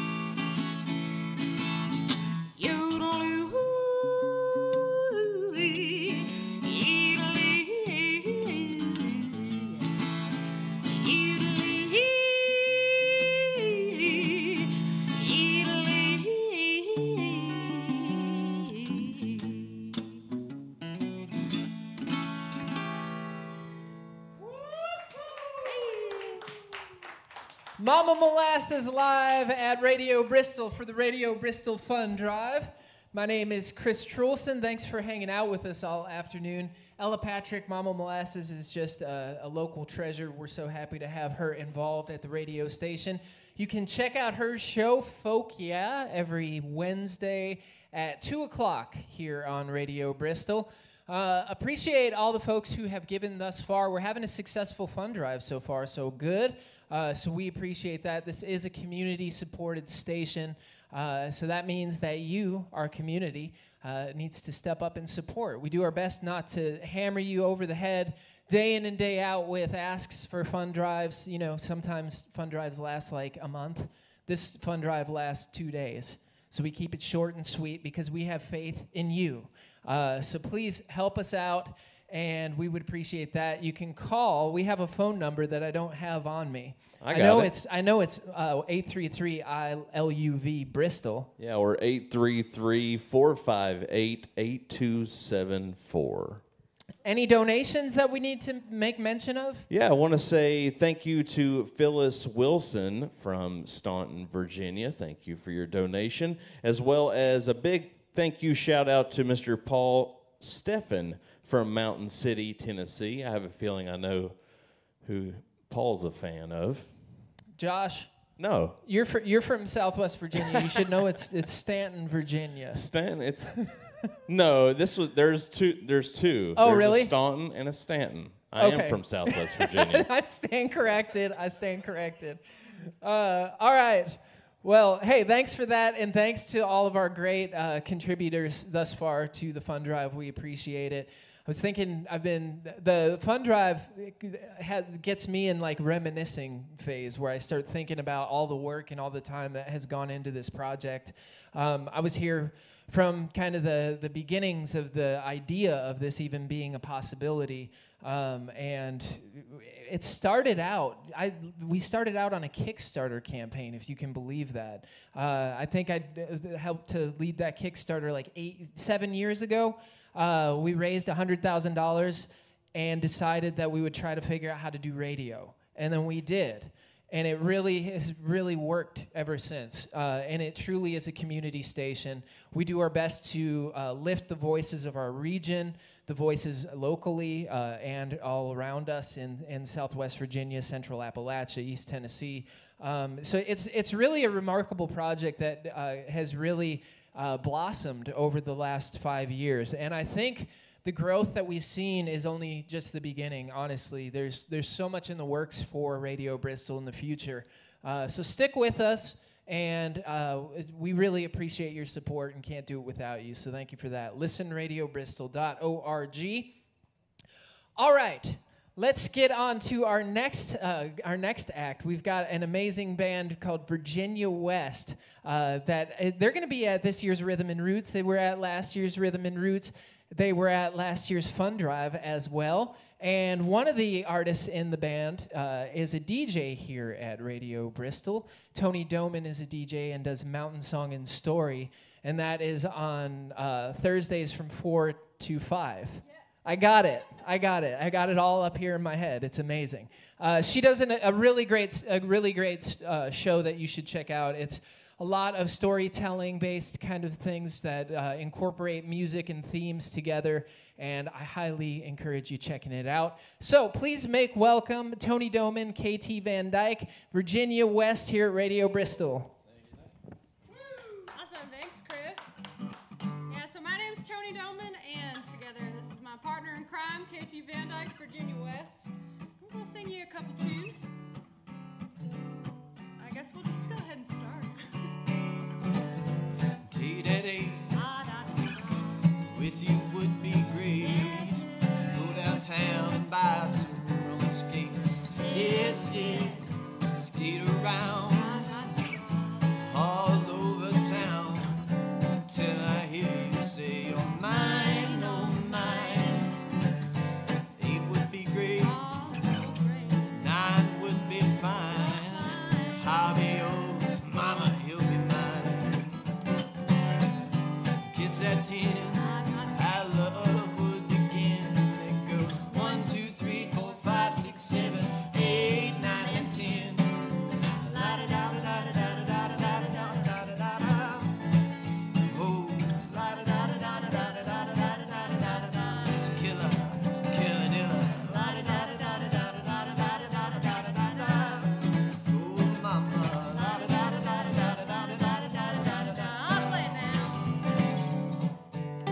Mama Molasses live at Radio Bristol for the Radio Bristol Fund Drive. My name is Chris Trulson. Thanks for hanging out with us all afternoon. Ella Patrick, Mama Molasses, is just a local treasure. We're so happy to have her involved at the radio station. You can check out her show, Folk Yeah, every Wednesday at 2 o'clock here on Radio Bristol. Appreciate all the folks who have given thus far. We're having a successful fund drive so far, so good. So we appreciate that. This is a community-supported station, so that means that you, our community, needs to step up and support. We do our best not to hammer you over the head day in and day out with asks for fund drives. You know, sometimes fund drives last like a month. This fund drive lasts 2 days. So we keep it short and sweet because we have faith in you. So please help us out and we would appreciate that. You can call. We have a phone number that I don't have on me. I know it. I know it's 833-LUV Bristol. Yeah, or 833-458-8274. Any donations that we need to make mention of? Yeah, I want to say thank you to Phyllis Wilson from Staunton, Virginia. Thank you for your donation, as well as a big thank you shout out to Mr. Paul Steffen from Mountain City, Tennessee. I have a feeling I know who Paul's a fan of. Josh? No. You're from Southwest Virginia. You should know it's Stanton, Virginia. Stanton, it's... No, there's two. Oh, there's really? A Staunton and a Stanton. I am from Southwest Virginia. I stand corrected. All right. Well, hey, thanks for that, and thanks to all of our great contributors thus far to the fund drive. We appreciate it. I was thinking, the fund drive gets me in like reminiscing phase where I start thinking about all the work and all the time that has gone into this project. I was here from kind of the beginnings of the idea of this even being a possibility. And it started out, we started out on a Kickstarter campaign, if you can believe that. I think I helped to lead that Kickstarter like 7 years ago. We raised $100,000 and decided that we would try to figure out how to do radio. And then we did. And it really has worked ever since. And it truly is a community station. We do our best to lift the voices of our region, the voices locally and all around us in Southwest Virginia, Central Appalachia, East Tennessee. So it's really a remarkable project that has really blossomed over the last 5 years. And I think the growth that we've seen is only just the beginning, honestly. There's so much in the works for Radio Bristol in the future. So stick with us, and we really appreciate your support and can't do it without you. So thank you for that. ListenRadioBristol.org. All right, let's get on to our next act. We've got an amazing band called Virginia West that they're going to be at this year's Rhythm and Roots. They were at last year's Rhythm and Roots. They were at last year's Fund Drive as well. And one of the artists in the band is a DJ here at Radio Bristol. Tony Doman is a DJ and does Mountain Song and Story. And that is on Thursdays from 4 to 5. Yes. I got it. I got it all up here in my head. It's amazing. She does a really great show that you should check out. It's a lot of storytelling-based kind of things that incorporate music and themes together, and I highly encourage you checking it out. So please make welcome Tony Doman, KT Van Dyke, Virginia West here at Radio Bristol. Awesome, thanks, Chris. Yeah, so my name's Tony Doman, and together this is my partner in crime, KT Van Dyke, Virginia West. I'm gonna sing you a couple tunes. I guess we'll just go ahead and start. Daddy, with you would be great. Go downtown and buy some roller skates. Yes, skate around all over town till I hear you say you're mine, oh mine. 8 would be great, 9 would be fine. I'll be yours, mama, you'll be mine. Kiss that 10, our love would begin. It goes 1, 2, 3, 4, 5, 6, 7, 8, 9, and 10. La da da da da da da da da da da da da da. Oh, la da da da da da da da da da da da da. It's a killer, killing illa. La da da da da da da da da da da da da da. Oh, mama, la da da da da da da da da da da da da. I'll play it now.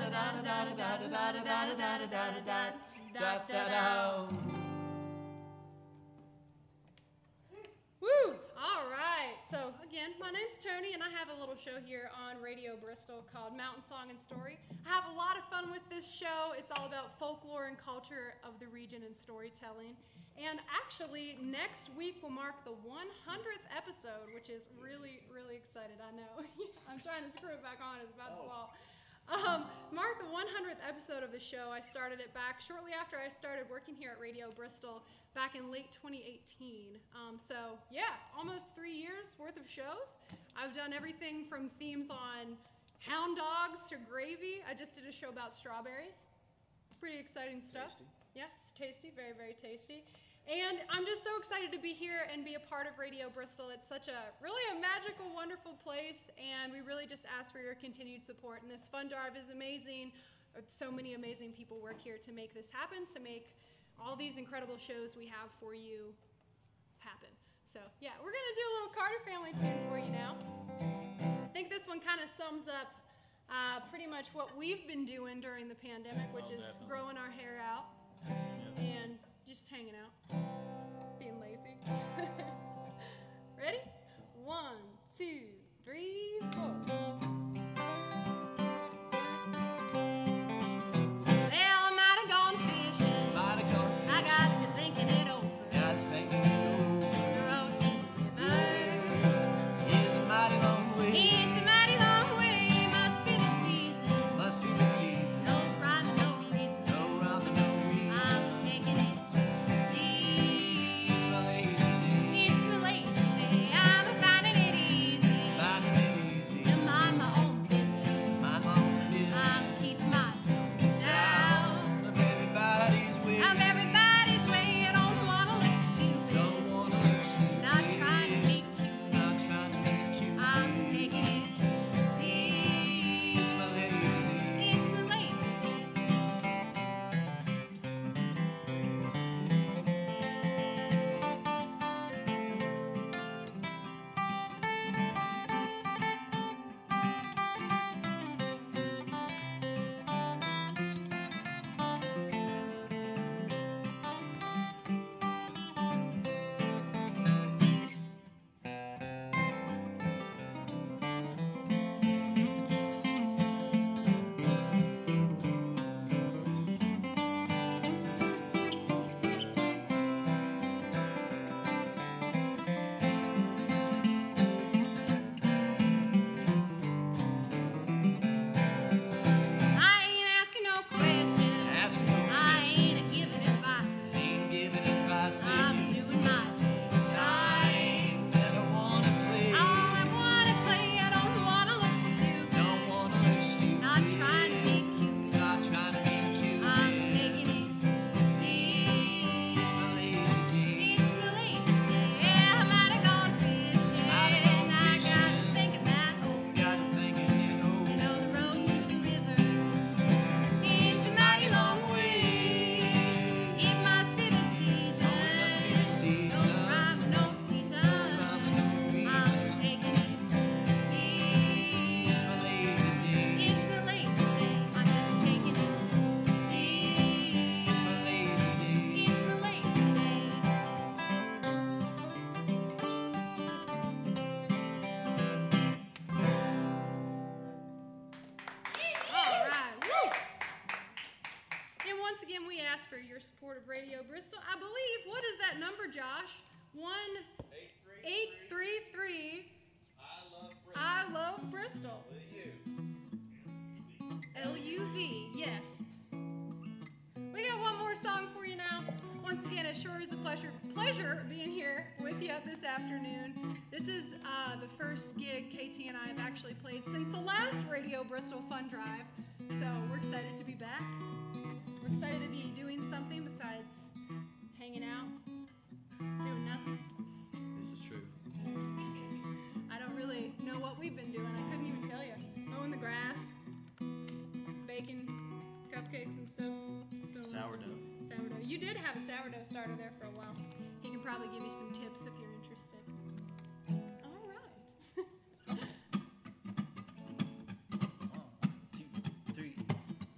Woo! All right. So again, my name's Tony, and I have a little show here on Radio Bristol called Mountain Song and Story. I have a lot of fun with this show. It's all about folklore and culture of the region and storytelling. And actually, next week will mark the 100th episode, which is really, really excited. I know. I'm trying to screw it back on. It's about to fall. Mark the 100th episode of the show. I started it back shortly after I started working here at Radio Bristol back in late 2018. So yeah, almost 3 years worth of shows. I've done everything from themes on hound dogs to gravy. I just did a show about strawberries. Pretty exciting stuff. Tasty. Yes, tasty, very, very tasty. And I'm just so excited to be here and be a part of Radio Bristol. It's such a magical, wonderful place, and we really just ask for your continued support. And this fund drive is amazing. So many amazing people work here to make this happen, to make all these incredible shows we have for you happen. So yeah, we're gonna do a little Carter Family tune for you now. I think this one kind of sums up pretty much what we've been doing during the pandemic, which is growing our hair out and just hanging out, being lazy. Ready? 1, 2, 3, 4. Well, I might have gone fishing. I got to thinking it over. The road to the river. It's a mighty long way. It's a mighty long way. Must be the season. Must be the season. No rhyme, no reason. No rhyme and no reason. I'm taking it. See, It's my lazy day. it's my lazy day. I'm finding it easy Finding it easy. to mind my own business. Mind my own business. I'm keeping my nose down Of everybody's way. of everybody's way. I don't wanna look stupid. Don't wanna look stupid. Not trying to be cute. Not trying to be cute. I'm taking it. See, It's my lazy day. it's my lazy day. I ain't asking no questions. Ask no I question. ain't giving advice. Ain't giving advice. I'm doing my time. I don't wanna play. I wanna play. I don't wanna look stupid. Don't wanna look stupid. Not trying to be cute. Not trying to be cute. I'm taking it. See, It's my lazy day. it's my lazy day. I might have gone fishing. Might have gone I got to fishing. thinking that over. Got to thinking it over. You know the road to the river. It's a mighty long way. It must be the season. Must be the season. No rhyme, no reason. Rhyme and no reason. I'm taking it. See, It's my lazy day. it's my lazy day. I'm just taking it. See, It's my lazy day. it's my lazy day. All right, woo! And once again, we ask for your support of Radio Bristol. I believe, what is that number, Josh? 1-833. I love Bristol. LUV, yes. We got one more song for you now. Once again, it sure is a pleasure being here with you this afternoon. This is the first gig KT and I have actually played since the last Radio Bristol Fund Drive. So we're excited to be back. We're excited to be doing something besides hanging out, doing nothing. This is true. I don't really know what we've been doing. I couldn't even tell you. Mowing the grass, baking cupcakes and stuff. It's been Sourdough. Sourdough. You did have a sourdough starter there for a while. He can probably give you some tips if you're interested. All right. 1, 2, 3.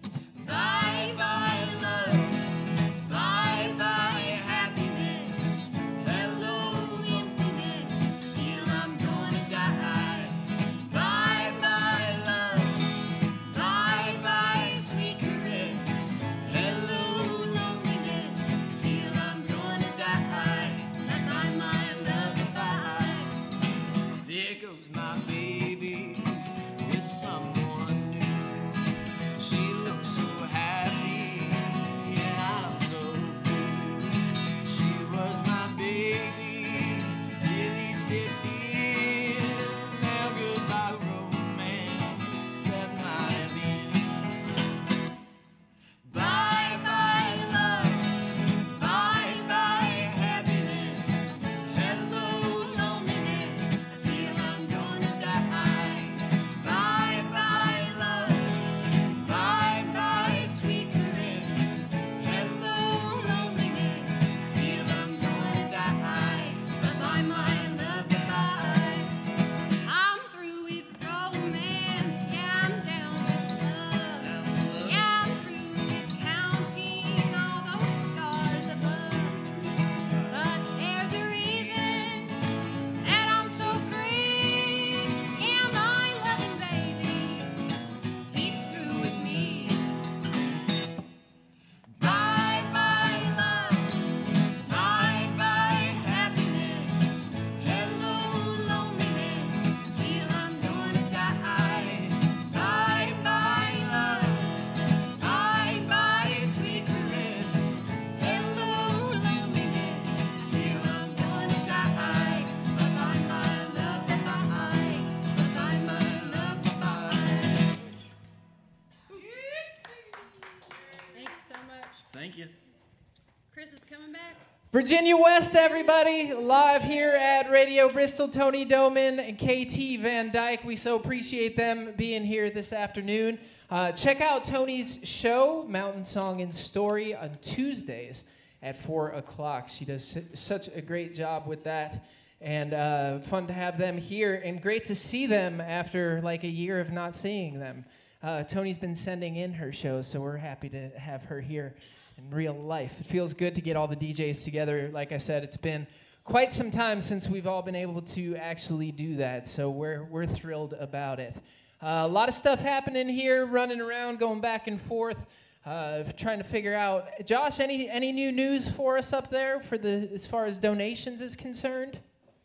Thank you. Chris is coming back. Virginia West, everybody, live here at Radio Bristol. Tony Doman and KT Van Dyke. We so appreciate them being here this afternoon. Check out Tony's show, Mountain Song and Story, on Tuesdays at 4 o'clock. She does such a great job with that. And fun to have them here, and great to see them after like a year of not seeing them. Tony's been sending in her shows, so we're happy to have her here in real life. It feels good to get all the DJs together. Like I said, it's been quite some time since we've all been able to actually do that, so we're thrilled about it. A lot of stuff happening here, running around, going back and forth, trying to figure out. Josh, any new news for us up there for as far as donations is concerned?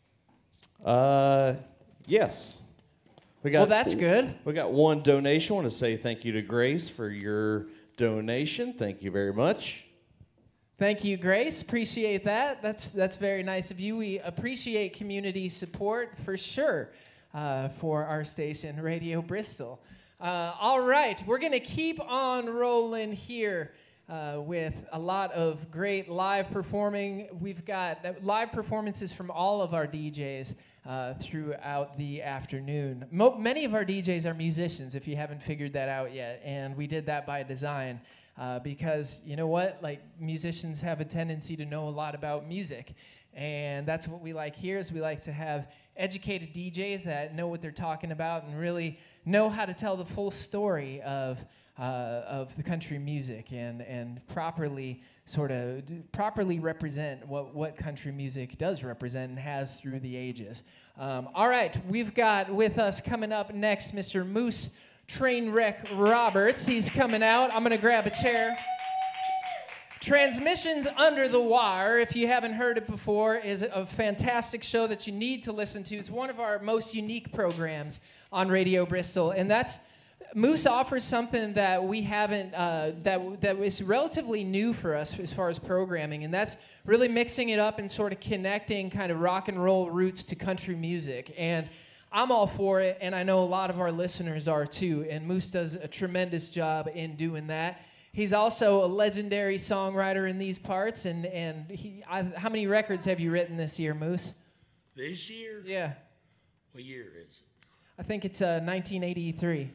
Yes. Well, that's good. We got one donation. I want to say thank you to Grace for your donation. Thank you very much. Thank you, Grace. Appreciate that. That's very nice of you. We appreciate community support for sure for our station, Radio Bristol. All right, we're going to keep on rolling here with a lot of great live performing. We've got live performances from all of our DJs throughout the afternoon. Many of our DJs are musicians, if you haven't figured that out yet, and we did that by design because, you know what, like musicians have a tendency to know a lot about music, and that's what we like here is we like to have educated DJs that know what they're talking about and really know how to tell the full story of the country music and properly represent what country music does represent and has through the ages. All right, we've got with us coming up next Mr. Moose Trainwreck Roberts. He's coming out. I'm going to grab a chair. Transmissions Under the Wire, if you haven't heard it before, is a fantastic show that you need to listen to. It's one of our most unique programs on Radio Bristol, and that's Moose offers something that we haven't, that is relatively new for us as far as programming, and that's really mixing it up and sort of connecting kind of rock and roll roots to country music. And I'm all for it, and I know a lot of our listeners are too, and Moose does a tremendous job in doing that. He's also a legendary songwriter in these parts, and how many records have you written this year, Moose? This year? Yeah. What year is it? I think it's 1983.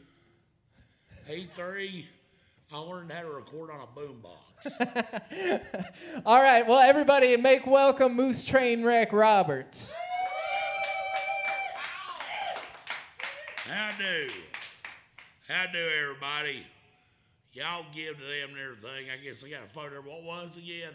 83. I learned how to record on a boombox. All right, well, everybody make welcome Moose Trainwreck Roberts. How do, everybody? Y'all give to them and everything. I guess I got a phone number. What was it again?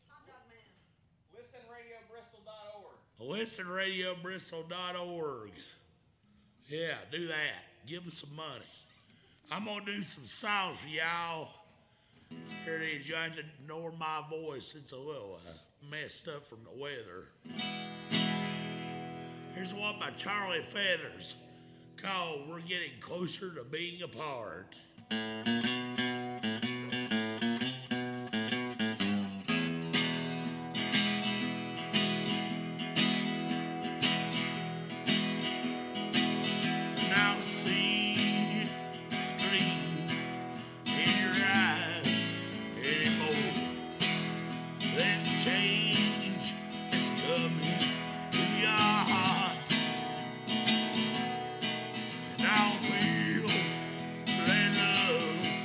ListenRadioBristol.org. Yeah, do that. Give them some money. I'm going to do some songs for y'all. Here it is. You have to ignore my voice. It's a little messed up from the weather. Here's one by Charlie Feathers called We're Getting Closer to Being Apart. Now see green in your eyes anymore. There's a change that's coming to your heart. And I'll feel that love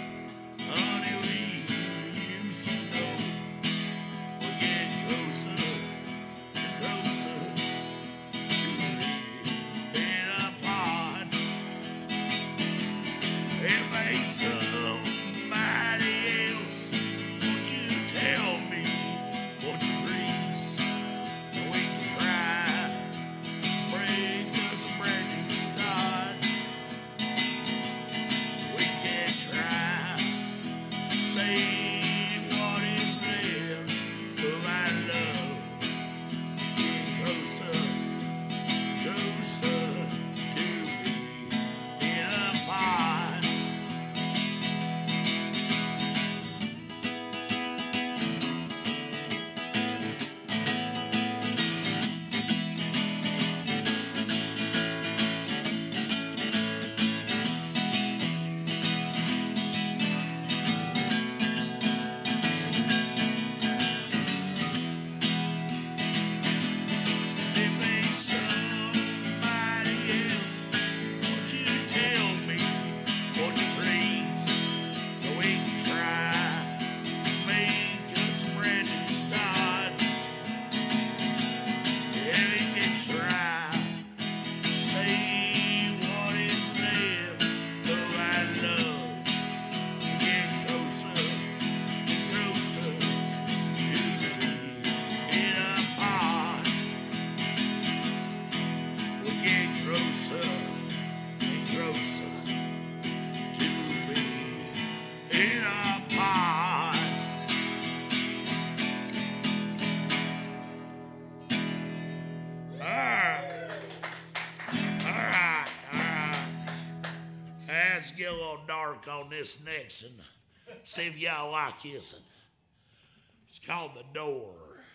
let's get a little dark on this next and see if y'all like kissing. It's called The Door.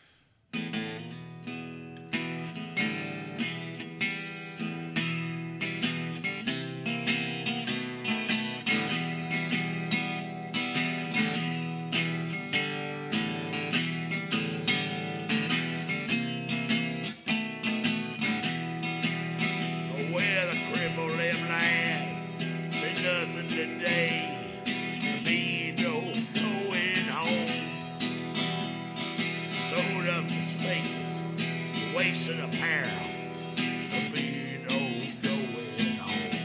Well, a crippled left lad say nothing today. Me no going home. Sold up the spaces, wasting apparel. Me no going home.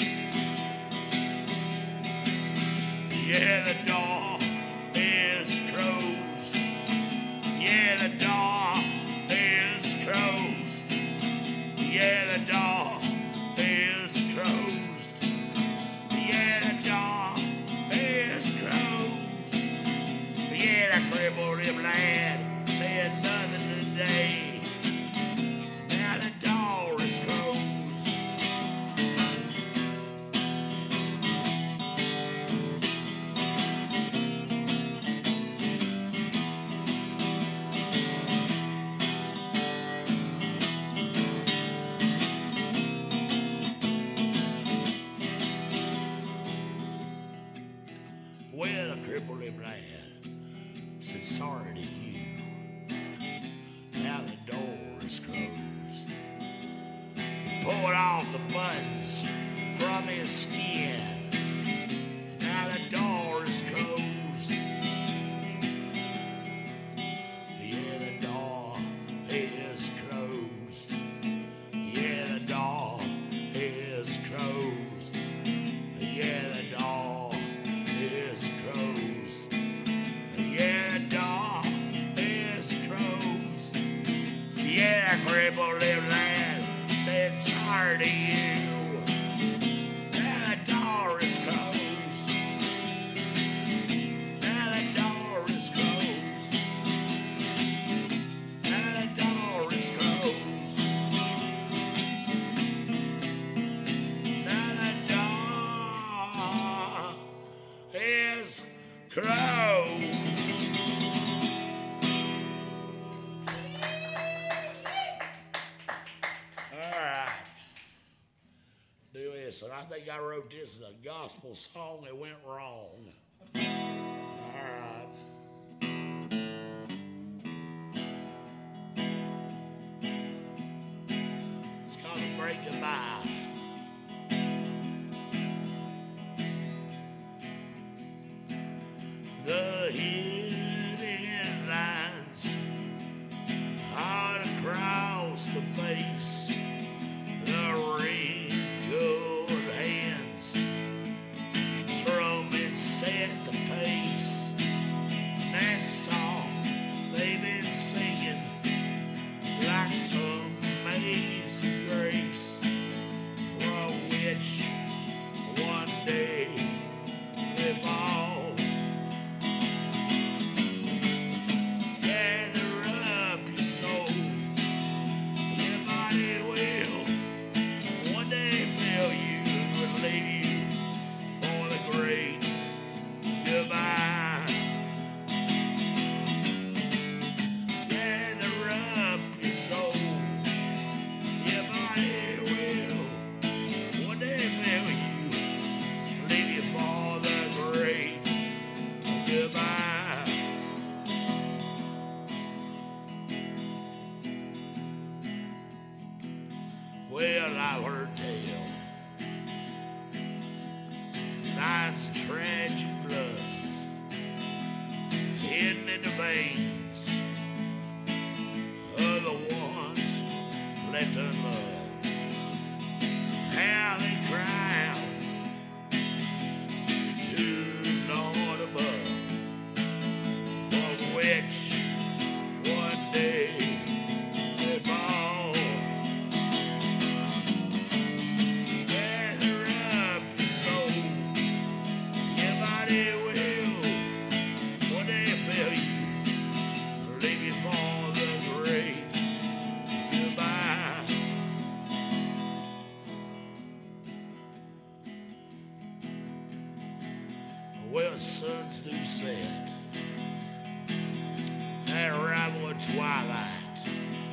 Yeah, the door is closed. Yeah, the door is closed. Yeah, the door is closed. Yeah, the door is closed. Yeah, the crippled him lad said nothing today. Now the door is closed. Well, a crippled him lad said sorry to you. Now the door is closed. He pulled off the buttons from his skin. Now the door is closed. Yeah, the door is closed. Yeah, the door is closed. Yeah, the door is closed. Yeah, the door is closed. Yeah, crippled little lad said sorry to you. Now the door is closed. Now the door is closed. Now the door is closed. Now the door is closed. All right. Do this. And I think I wrote this as a gospel song that went wrong. All right. It's called A Great Goodbye. The hidden lines hard across the face, the wrinkled hands strumming set the pace. That song they've been singing like some amazing grace, from which one day they fall. Gather up your soul, your body will one day fail you and leave you for the great goodbye. Gather up your soul, your body will one day fail you, leave you for the great goodbye. Well, I've heard tell lines of tragic blood hidden in the veins of the ones left unloved. How they cry out to the Lord above, from which one day they fall. Gather up your soul, your body will one day fail you, Well, the sun's do set, and arrival of twilight,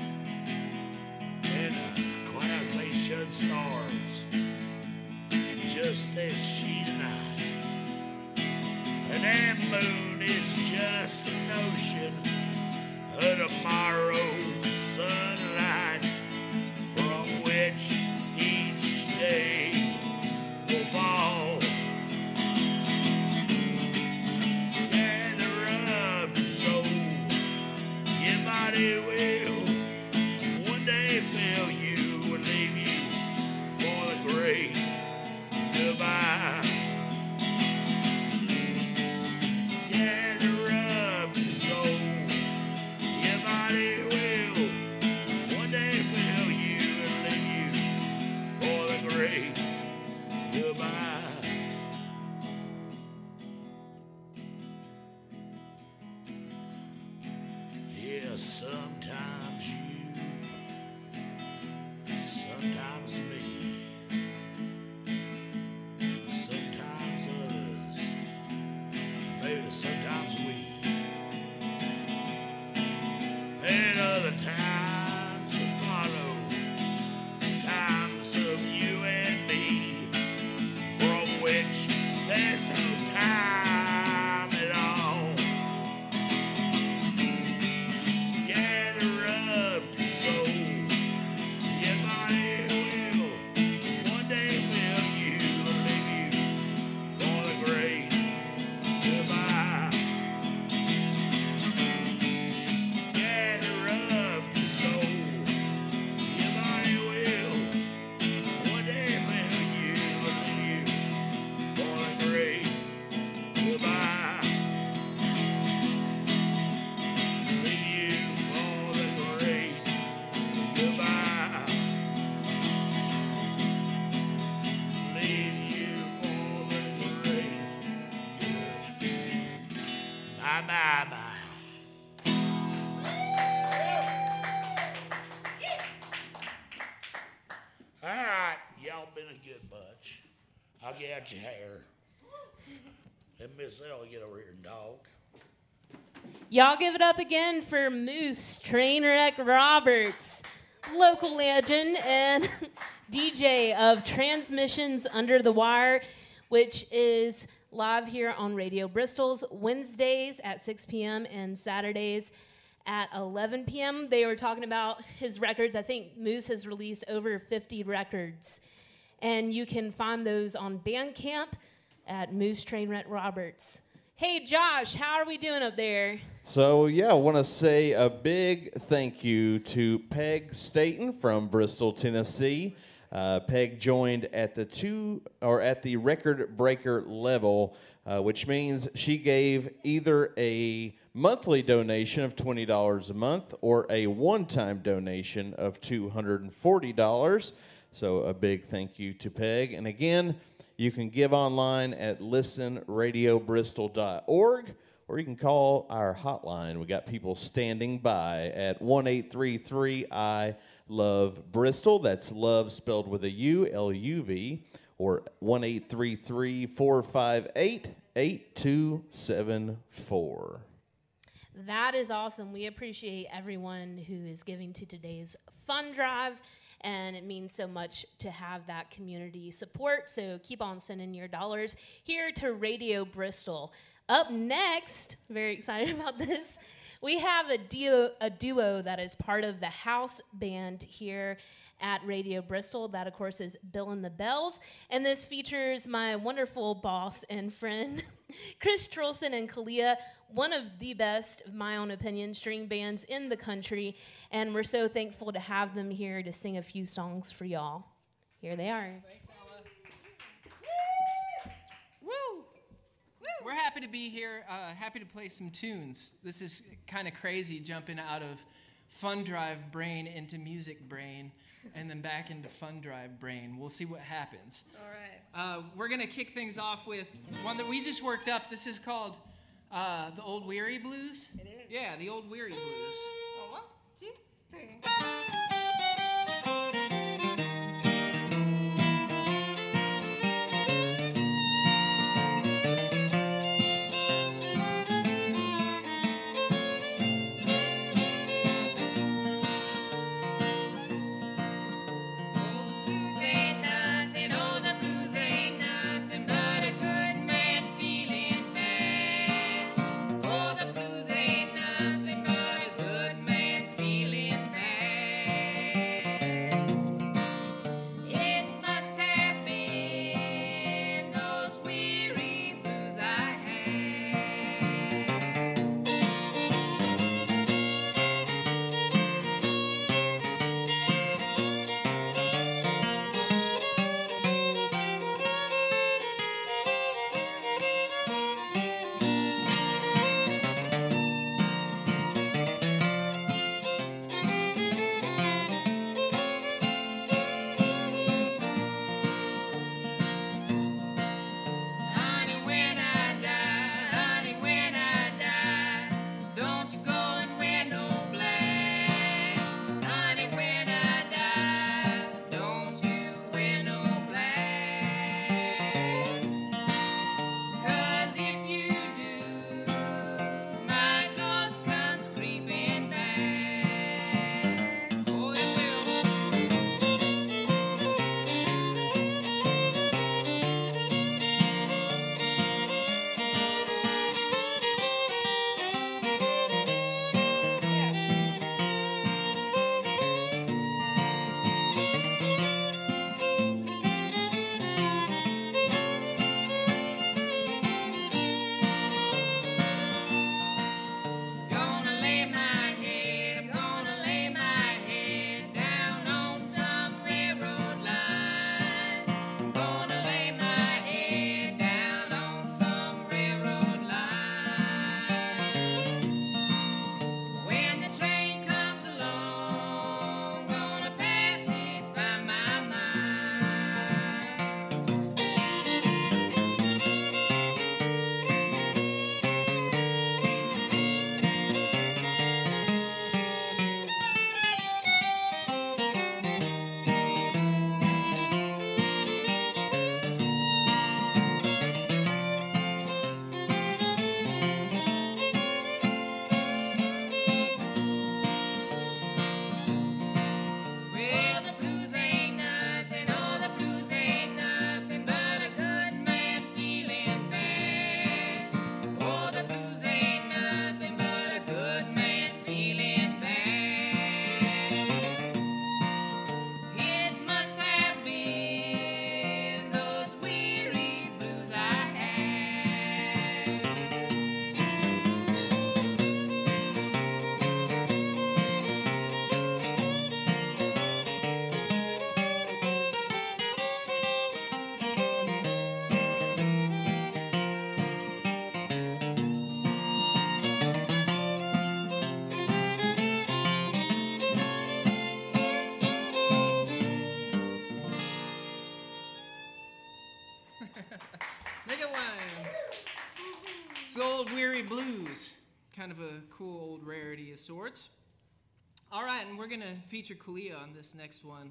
and the clouds they shed stars, just as she tonight. And that moon is just a notion of tomorrow's sunlight, from which each day will fall. Gather up your soul, your body will one day fail you and leave you for the great goodbye. Gather up your soul, your body will one day fail you and leave you for the great goodbye. Yeah, sometimes you, sometimes me, sometimes others, maybe sometimes we, and other times to follow, times of you and me, from which there's no time at all. Gather up your soul, your body will one day fail you and leave you for the great goodbye. Gather up your soul, your body will one day fail you and leave you for the great goodbye. Leave you for the great goodbye. Leave you for the great goodbye. Bye bye bye. All right, y'all been a good bunch. I'll get out your hair. And Miss L, get over here and dog. Y'all give it up again for Moose Trainwreck Roberts, local legend and DJ of Transmissions Under the Wire, which is live here on Radio Bristol's Wednesdays at 6 p.m. and Saturdays at 11 p.m. They were talking about his records. I think Moose has released over 50 records, and you can find those on Bandcamp at Moose Trainwreck Roberts. Hey, Josh, how are we doing up there? So, yeah, I want to say a big thank you to Peg Staten from Bristol, Tennessee. Peg joined at the record breaker level, which means she gave either a monthly donation of $20 a month or a one-time donation of $240. So a big thank you to Peg. And again, you can give online at listenradiobristol.org, or you can call our hotline. We got people standing by at 1-833-I-LOVE-BRISTOL. That's love spelled with a U, L-U-V, or 1-833-458-8274. That is awesome. We appreciate everyone who is giving to today's fund drive, and it means so much to have that community support. So keep on sending your dollars here to Radio Bristol. Up next, very excited about this, we have a duo that is part of the house band here at Radio Bristol. That, of course, is Bill and the Bells. And this features my wonderful boss and friend, Chris Trolson and Kalia, one of the best, of my own opinion, string bands in the country. And we're so thankful to have them here to sing a few songs for y'all. Here they are. Thanks, Ella. Woo! We're happy to be here, happy to play some tunes. This is kind of crazy, jumping out of Fun Drive brain into music brain, and then back into Fun Drive brain. We'll see what happens. All right. We're going to kick things off with one that we just worked up. This is called the Old Weary Blues. It is. Yeah, the Old Weary Blues. Oh, 1, 2, 3. Keith's Old Weary Blues. Kind of a cool old rarity of sorts. All right, and we're going to feature Kalia on this next one.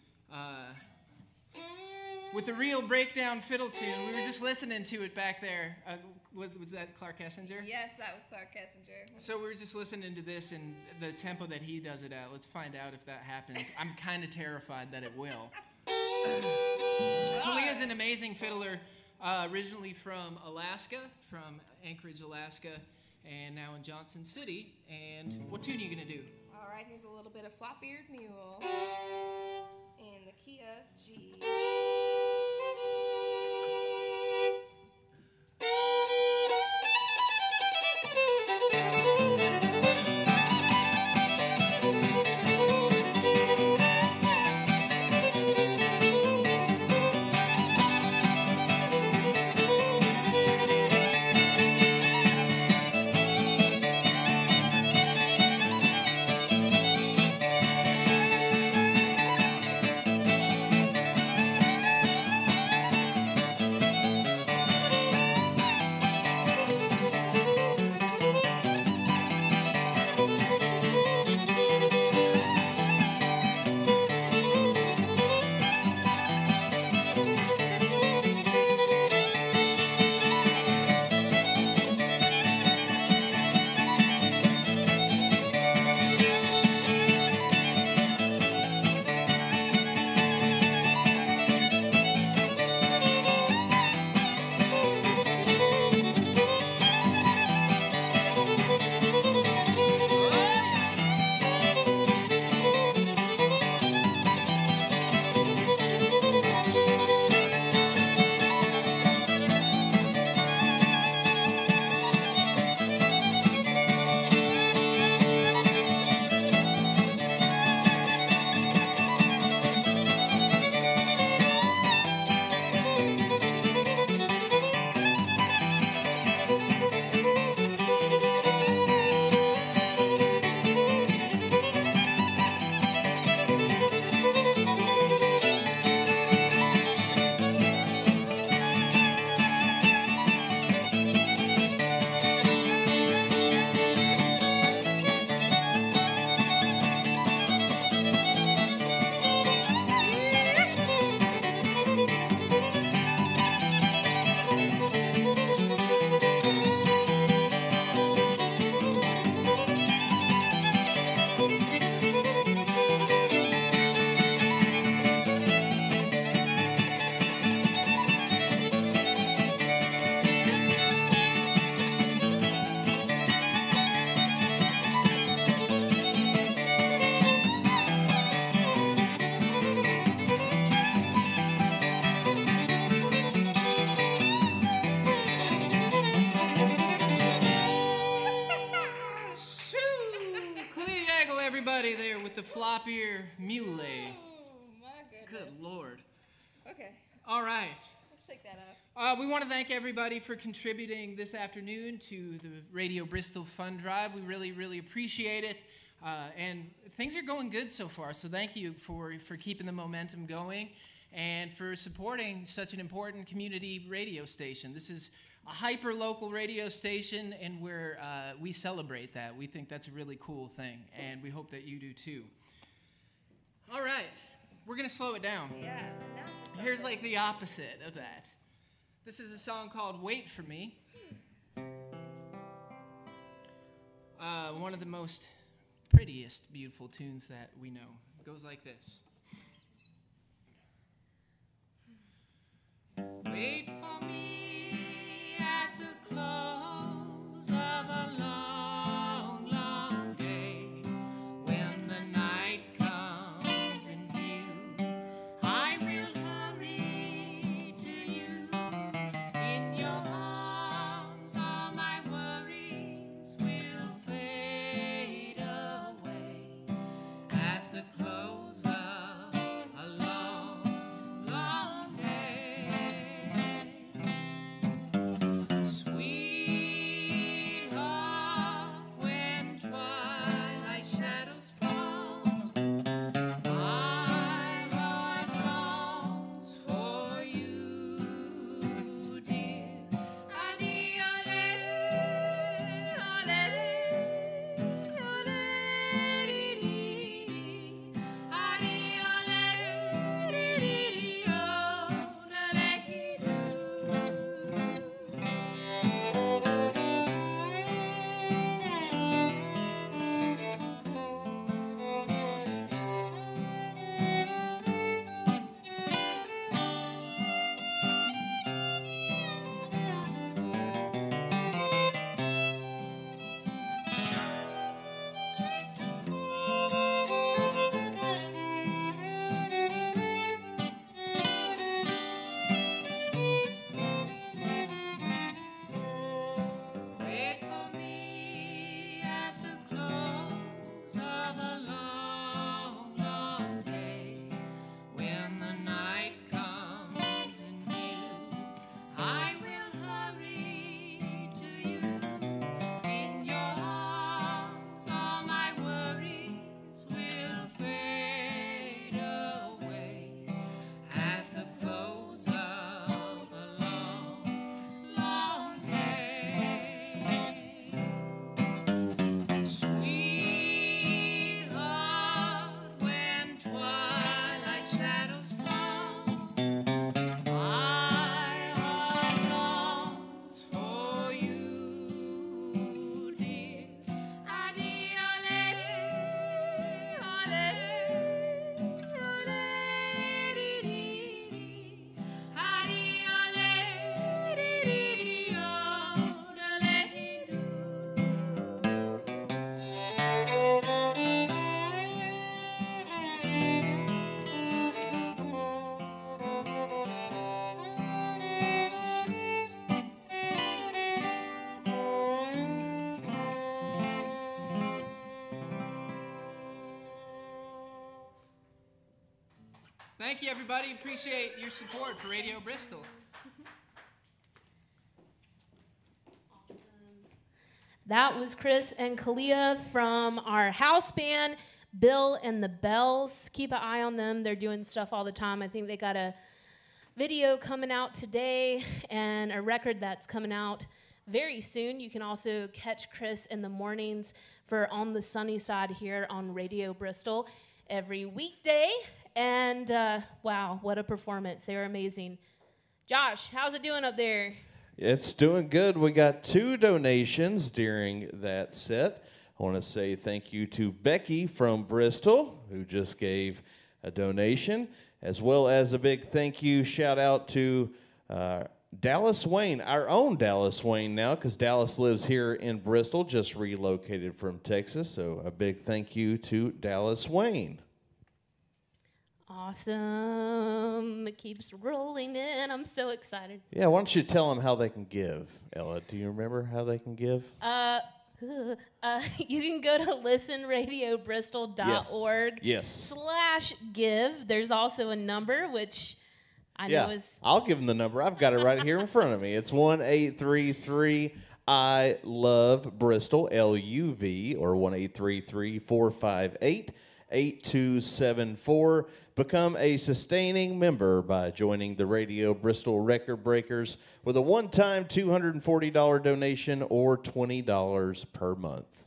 With a real breakdown fiddle tune. We were just listening to it back there. Was that Clark Kessinger? Yes, that was Clark Kessinger. So we were just listening to this and the tempo that he does it at. Let's find out if that happens. I'm kind of terrified that it will. Kalia's an amazing fiddler, originally from Alaska, from Anchorage, Alaska, and now in Johnson City. And what tune are you going to do? All right, here's a little bit of Flop-Eared Mule in the key of G. The Flop-Eared Mule. Oh, my goodness. Good Lord. Okay. All right. Let's shake that up. We want to thank everybody for contributing this afternoon to the Radio Bristol Fund Drive. We really, really appreciate it. And things are going good so far, so thank you for keeping the momentum going and for supporting such an important community radio station. This is a hyper-local radio station, and we celebrate that. We think that's a really cool thing, and we hope that you do too. All right, we're going to slow it down. Yeah. Here's like the opposite of that. This is a song called Wait For Me. One of the most prettiest, beautiful tunes that we know. It goes like this. Wait for me at the close of a long, long day, when the night comes in view, I will hurry to you. In your arms all my worries will fade away at the close of a long, long day. Thank you, everybody. Appreciate your support for Radio Bristol. That was Chris and Kalia from our house band, Bill and the Bells. Keep an eye on them. They're doing stuff all the time. I think they got a video coming out today and a record that's coming out very soon. You can also catch Chris in the mornings for On the Sunny Side here on Radio Bristol every weekday. And wow, what a performance. They were amazing. Josh, how's it doing up there? It's doing good. We got 2 donations during that set. I want to say thank you to Becky from Bristol, who just gave a donation, as well as a big thank you, shout out to Dallas Wayne, our own Dallas Wayne now, because Dallas lives here in Bristol, just relocated from Texas. So a big thank you to Dallas Wayne. Awesome. It keeps rolling in. I'm so excited. Yeah, why don't you tell them how they can give, Ella? Do you remember how they can give? You can go to listenradiobristol.org /give. There's also a number, which I know is... I'll give them the number. I've got it right here in front of me. It's 1-833-I-LOVE-BRISTOL, L-U-V, or 1-833-458-8274. Become a sustaining member by joining the Radio Bristol Record Breakers with a one-time $240 donation or $20 per month.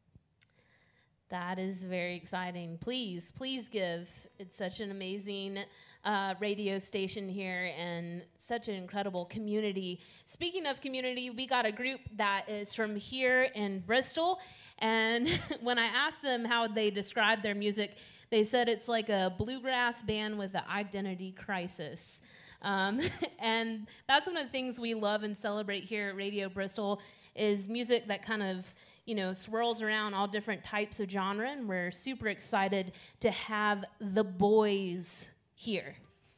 That is very exciting. Please, please give. It's such an amazing radio station here and such an incredible community. Speaking of community, we got a group that is from here in Bristol, and when I asked them how they describe their music, they said it's like a bluegrass band with an identity crisis. And that's one of the things we love and celebrate here at Radio Bristol is music that kind of, you know, swirls around all different types of genre, and we're super excited to have the boys here.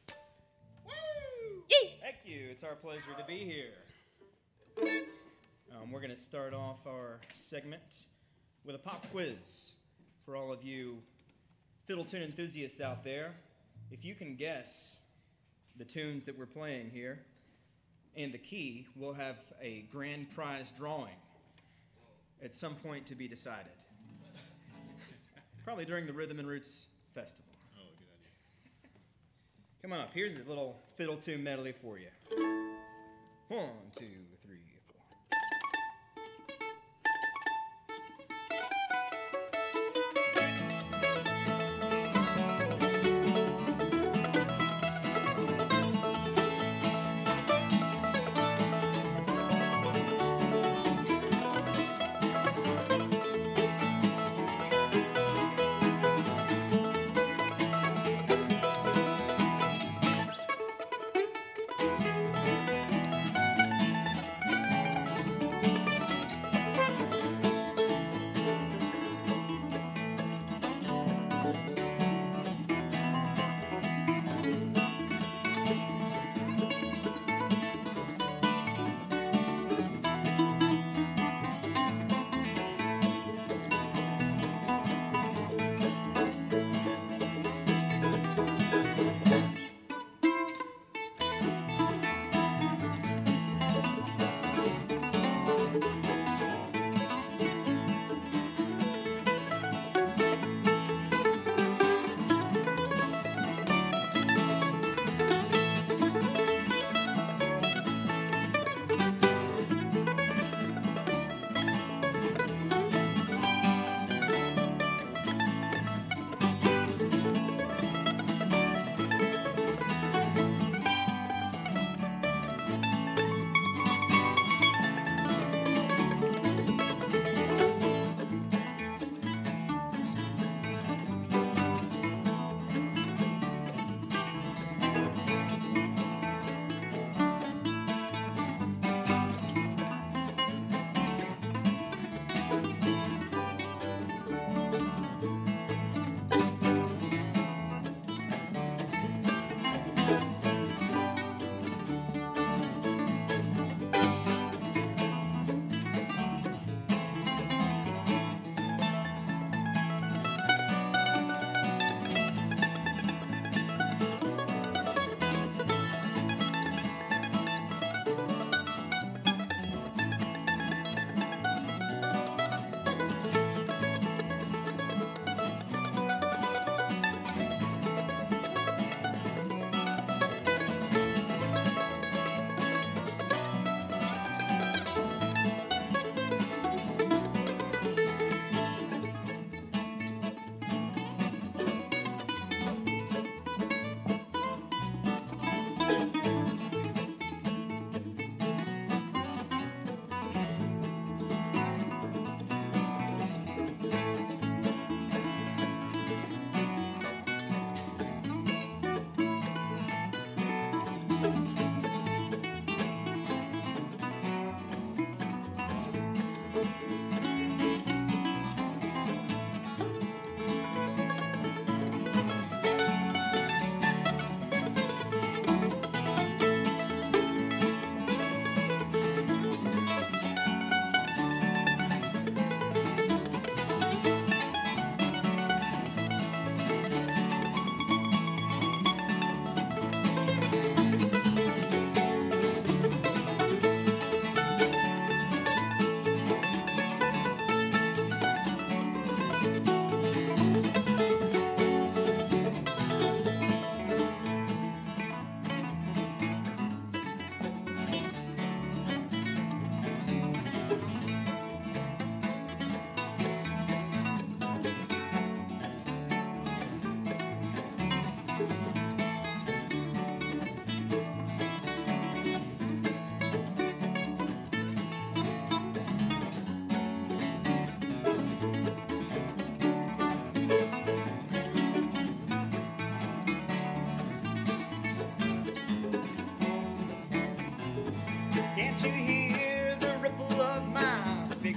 Woo! Thank you. It's our pleasure to be here. We're going to start off our segment with a pop quiz for all of you fiddle tune enthusiasts out there. If you can guess the tunes that we're playing here and the key, we'll have a grand prize drawing at some point to be decided. Probably during the Rhythm and Roots Festival. Oh, good idea. Come on up. Here's a little fiddle tune medley for you. 1, 2, 3, 4.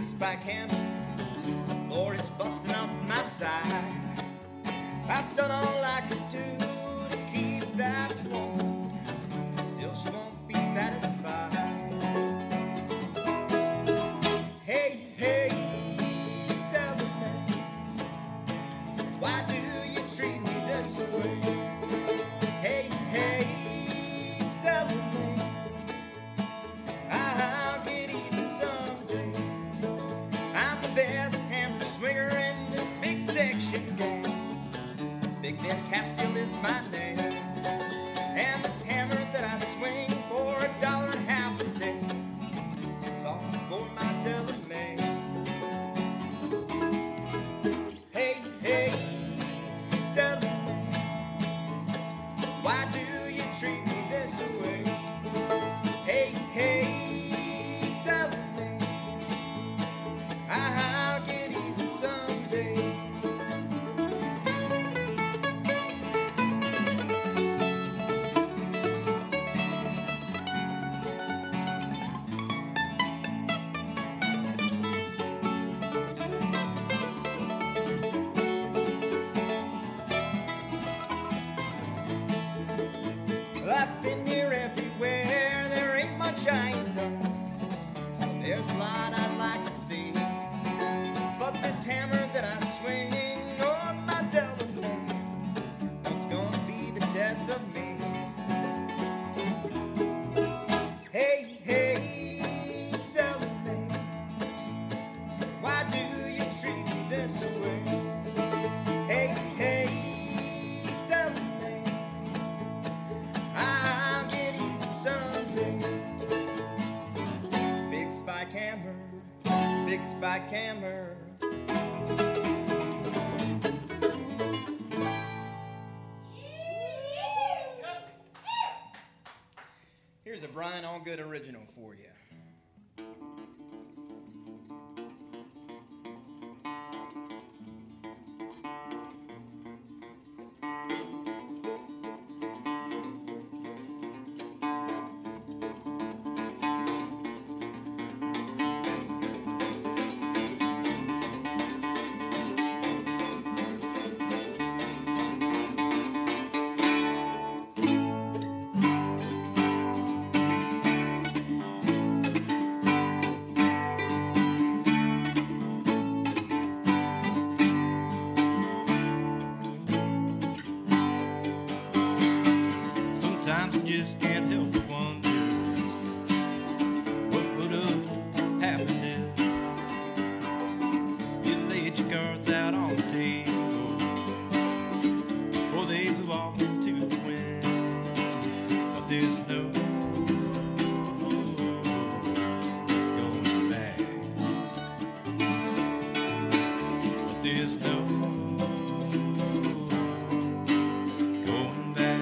spike hammer. Lord, it's busting up my side. I've done all I could do to keep that woman. Still, she won't be satisfied. Hey, hey, tell me, why do you treat me this way? Hey, hey, tell me, I'll get even someday. I'm the best hammer swinger in this big section gang. Big Ben Castile is my name, and this hammer that I swing for $1.50 a day, it's all for my Delamay. Hey, hey, Delamay, why do you treat me this way? Hey, hey, Delamay, I'll get even someday. Well, I've been here everywhere, there ain't much I ain't done. So there's a lot I'd like to see. But this hammer that I swing on my Delamay, it's gonna be the death of me. Hey, hey, Delamay, why do you treat me this way? Hey, hey, Delamay, I'll get even someday. Big spike hammer, big spike hammer. Here's a Brian Allgood original for you. Sometimes I just can't help but wonder what would have happened if you laid your cards out on the table before they blew off into the wind. But there's no going back. But there's no going back.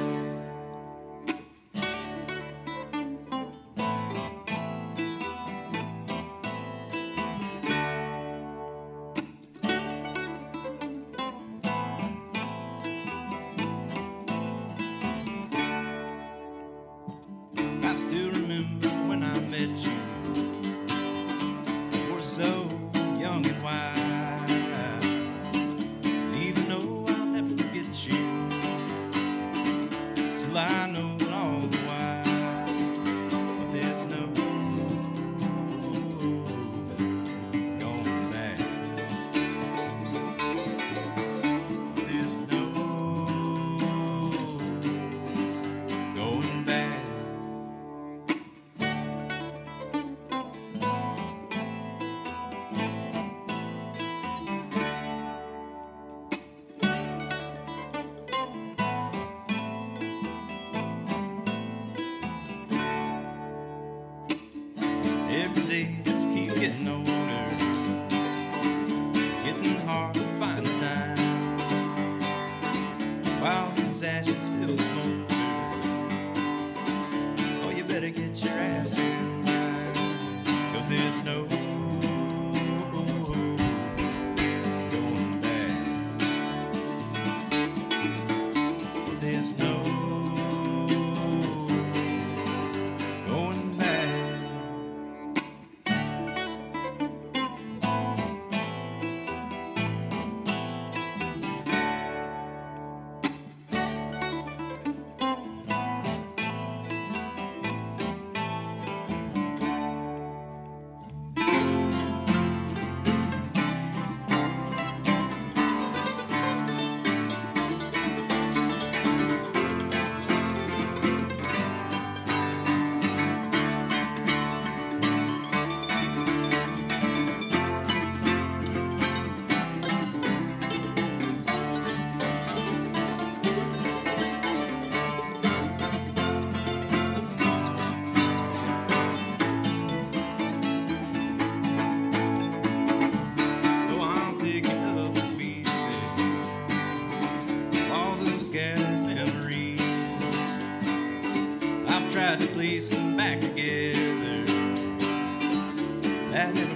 I still remember when I met you. You were so young and wild. Even though I'll never forget you, still I know it all the while. But there's no going back. There's no going back. Every day just keep getting older, getting hard to find the time, while these ashes still smolder. Oh, you better get your ass in line, 'cause there's no going back. There's no going back.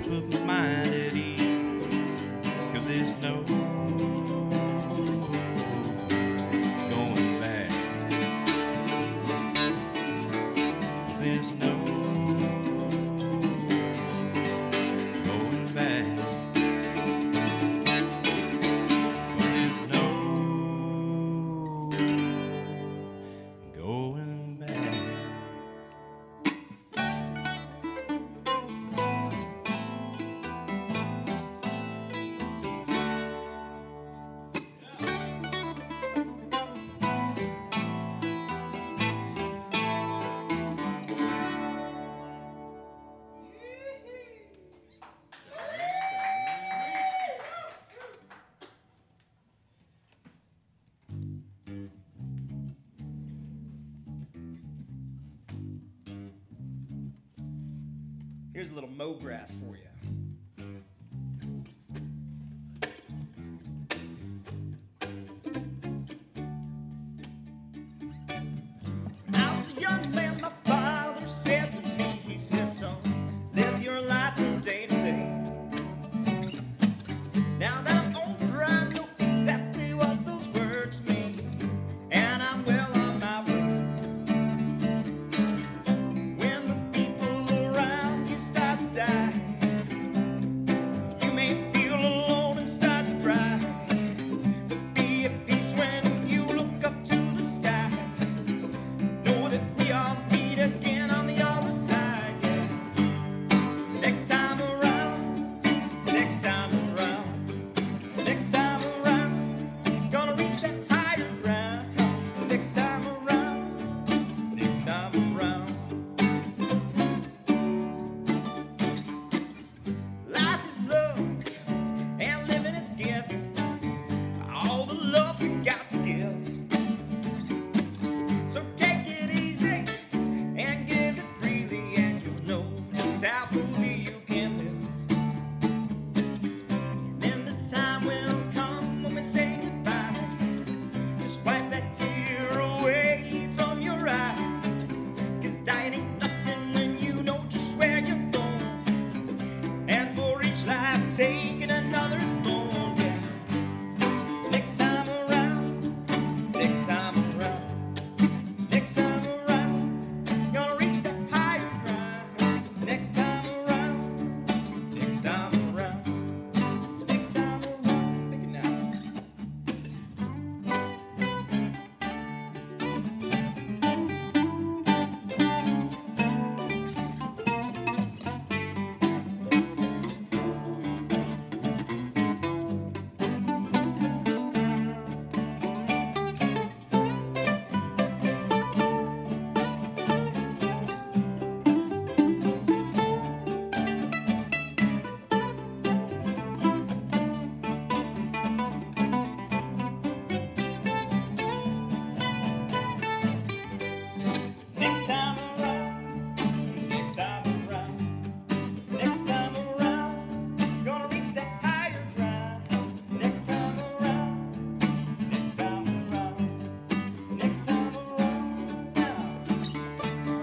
put my mind at ease, 'cause there's no going back. 'Cause there's no going back. 'Cause there's no going back. Here's a little mow grass for you. When I was a young man, my father said to me, he said, son, live your life from day to day. Now that I'm older, I know exactly what those words mean, and I'm well on my way. When the people around you start to die, you may feel alone and start to cry, but be at peace when you look up to the sky. Know that we all meet again on the other side, yeah. Next time around, next time around, next time around, gonna reach that higher ground. Next time around, next time around. Life is love, and living is giving. All the love we got to give. So take it easy and give it freely, and you'll know just how fully you can live. And then the time will come when we say goodbye. Just wipe that tear away from your eye. 'Cause dying ain't nothing when you know just where you're going. And for each life taken, another's born, yeah. Next time around, next time around, next time around, gonna reach that higher ground. Next time around, next time around, next time around. Thank you now. Next time around, next time around, next time around, gonna reach that higher ground. Next time around, next time around, next time around now.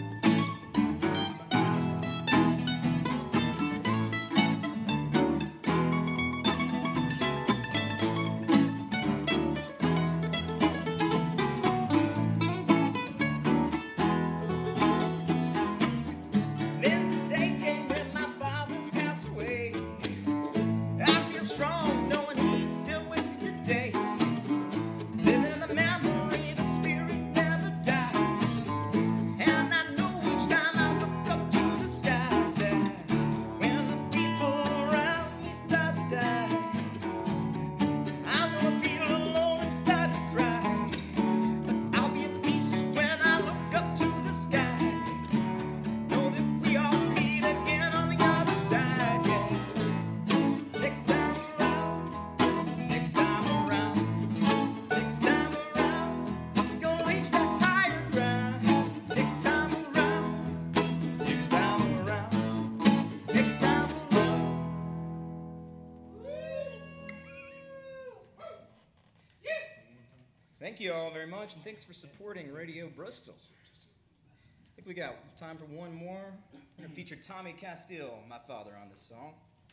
Then the day came when my father passed away. I feel strong knowing he's still with me today. Living in the memory, the spirit never dies. And I know each time I look up to the skies that when the people around me start to die, I'm gonna feel alone and start to cry. But I'll be at peace when I look up to the sky. Know that we all meet again on the other side, yeah. Next time around, next time around, next time around, gonna reach that higher ground. Next time around, next time around, next time around. Thank you all very much, and thanks for supporting Radio Bristol. The think we got time for one more. We're going to feature Tommy Castile, my father, on this song.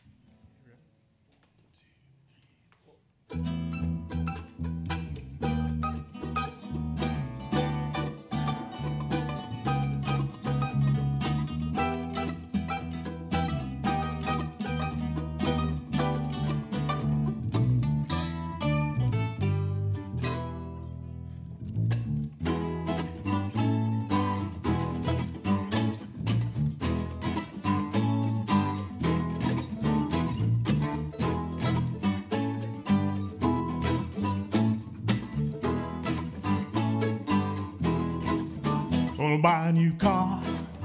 Gonna buy a new car,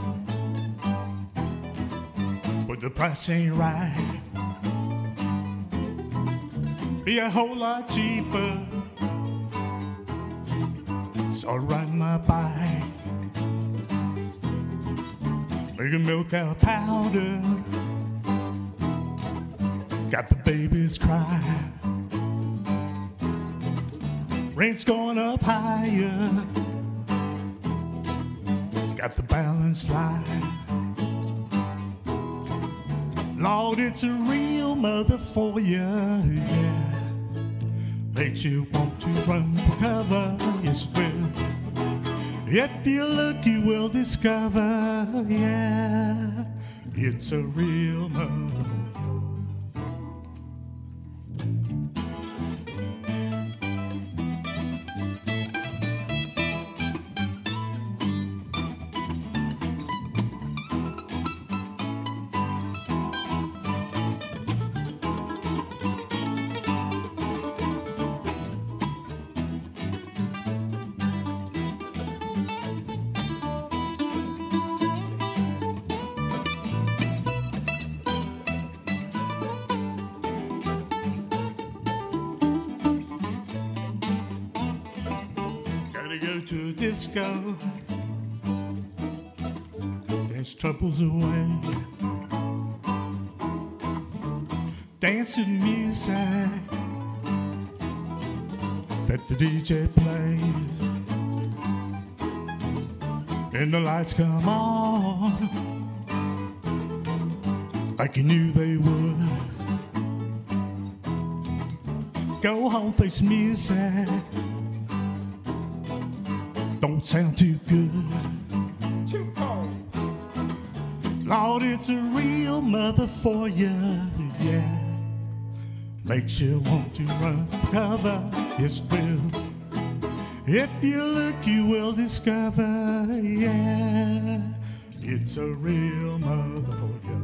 but the price ain't right. Be a whole lot cheaper. Start riding my bike, making milk out of powder. Got the babies crying. Rent's going up higher. Got the balance line. Lord, it's a real mother for you, yeah. Makes you want to run for cover, yes it will. If you look, you will discover, yeah, it's a real mother. To a disco, dance troubles away. Dance to music that the DJ plays, and the lights come on like you knew they would. Go home, face music. Don't sound too good. Too cold. Lord, it's a real mother for you, yeah. Makes you want to run for cover, yes it will. If you look, you will discover, yeah, it's a real mother for you.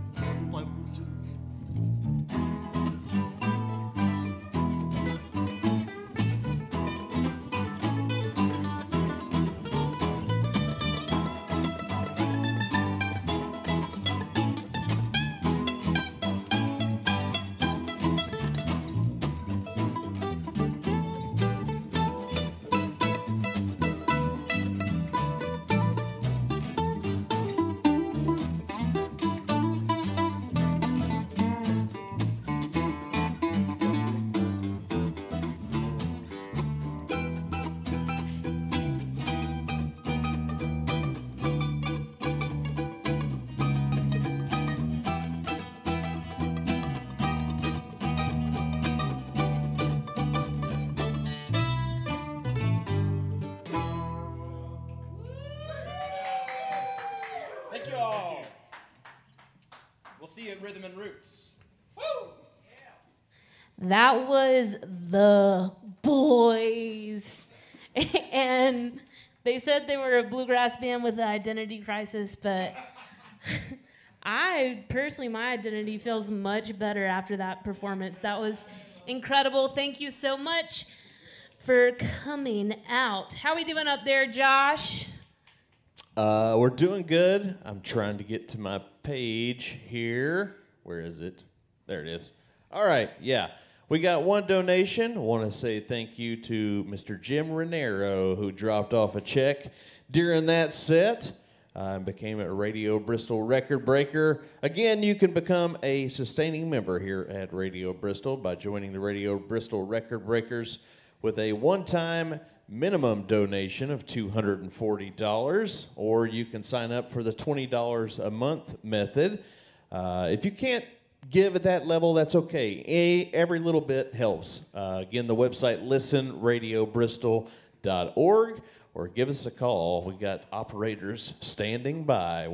Thank you all. We'll see you at Rhythm and Roots. Woo! That was the boys. And they said they were a bluegrass band with an identity crisis, but I personally, my identity feels much better after that performance. That was incredible. Thank you so much for coming out. How we doing up there, Josh? We're doing good. I'm trying to get to my page here. Where is it? There it is. All right, yeah. We got one donation. I want to say thank you to Mr. Jim Renero, who dropped off a check during that set and became a Radio Bristol record breaker. Again, you can become a sustaining member here at Radio Bristol by joining the Radio Bristol Record Breakers with a one-time minimum donation of $240, or you can sign up for the $20 a month method. If you can't give at that level, that's okay. Every little bit helps. Again, the website listenradiobristol.org, or give us a call. We got operators standing by.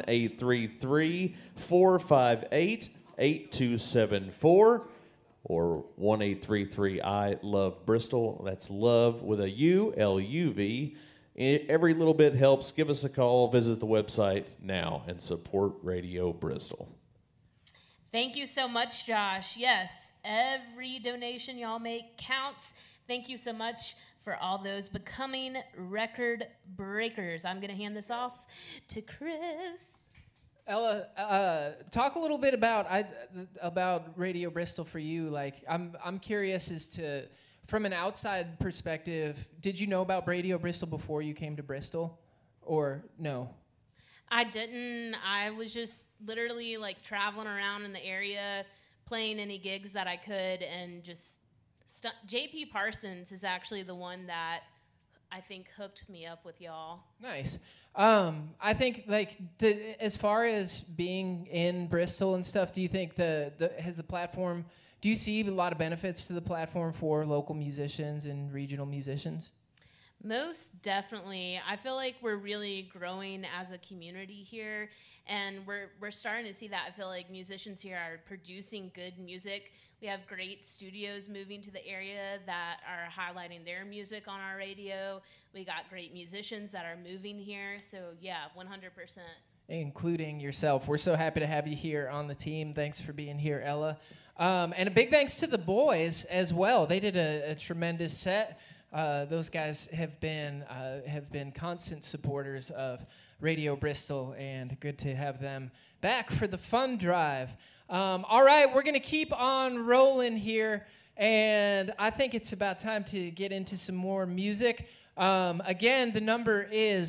1-833-458-8274 or 1-833-I-LOVE-BRISTOL. That's love with a U, L-U-V. Every little bit helps. Give us a call. Visit the website now and support Radio Bristol. Thank you so much, Josh. Yes, every donation y'all make counts. Thank you so much for all those becoming record breakers. I'm going to hand this off to Chris. Ella, talk a little bit about Radio Bristol for you. Like, I'm curious as to, from an outside perspective, did you know about Radio Bristol before you came to Bristol, or no? I didn't. I was just literally like traveling around in the area, playing any gigs that I could, and just JP Parsons is actually the one that I think hooked me up with y'all. Nice. I think like as far as being in Bristol and stuff, do you think has the platform? Do you see a lot of benefits to the platform for local musicians and regional musicians? Most definitely. I feel like we're really growing as a community here, and we're starting to see that. I feel like musicians here are producing good music. We have great studios moving to the area that are highlighting their music on our radio. We got great musicians that are moving here. So yeah, 100%. Including yourself. We're so happy to have you here on the team. Thanks for being here, Ella. And a big thanks to the boys as well. They did a tremendous set. Those guys have been constant supporters of Radio Bristol, and good to have them back for the fun drive. All right, we're going to keep on rolling here, and I think it's about time to get into some more music. Again, the number is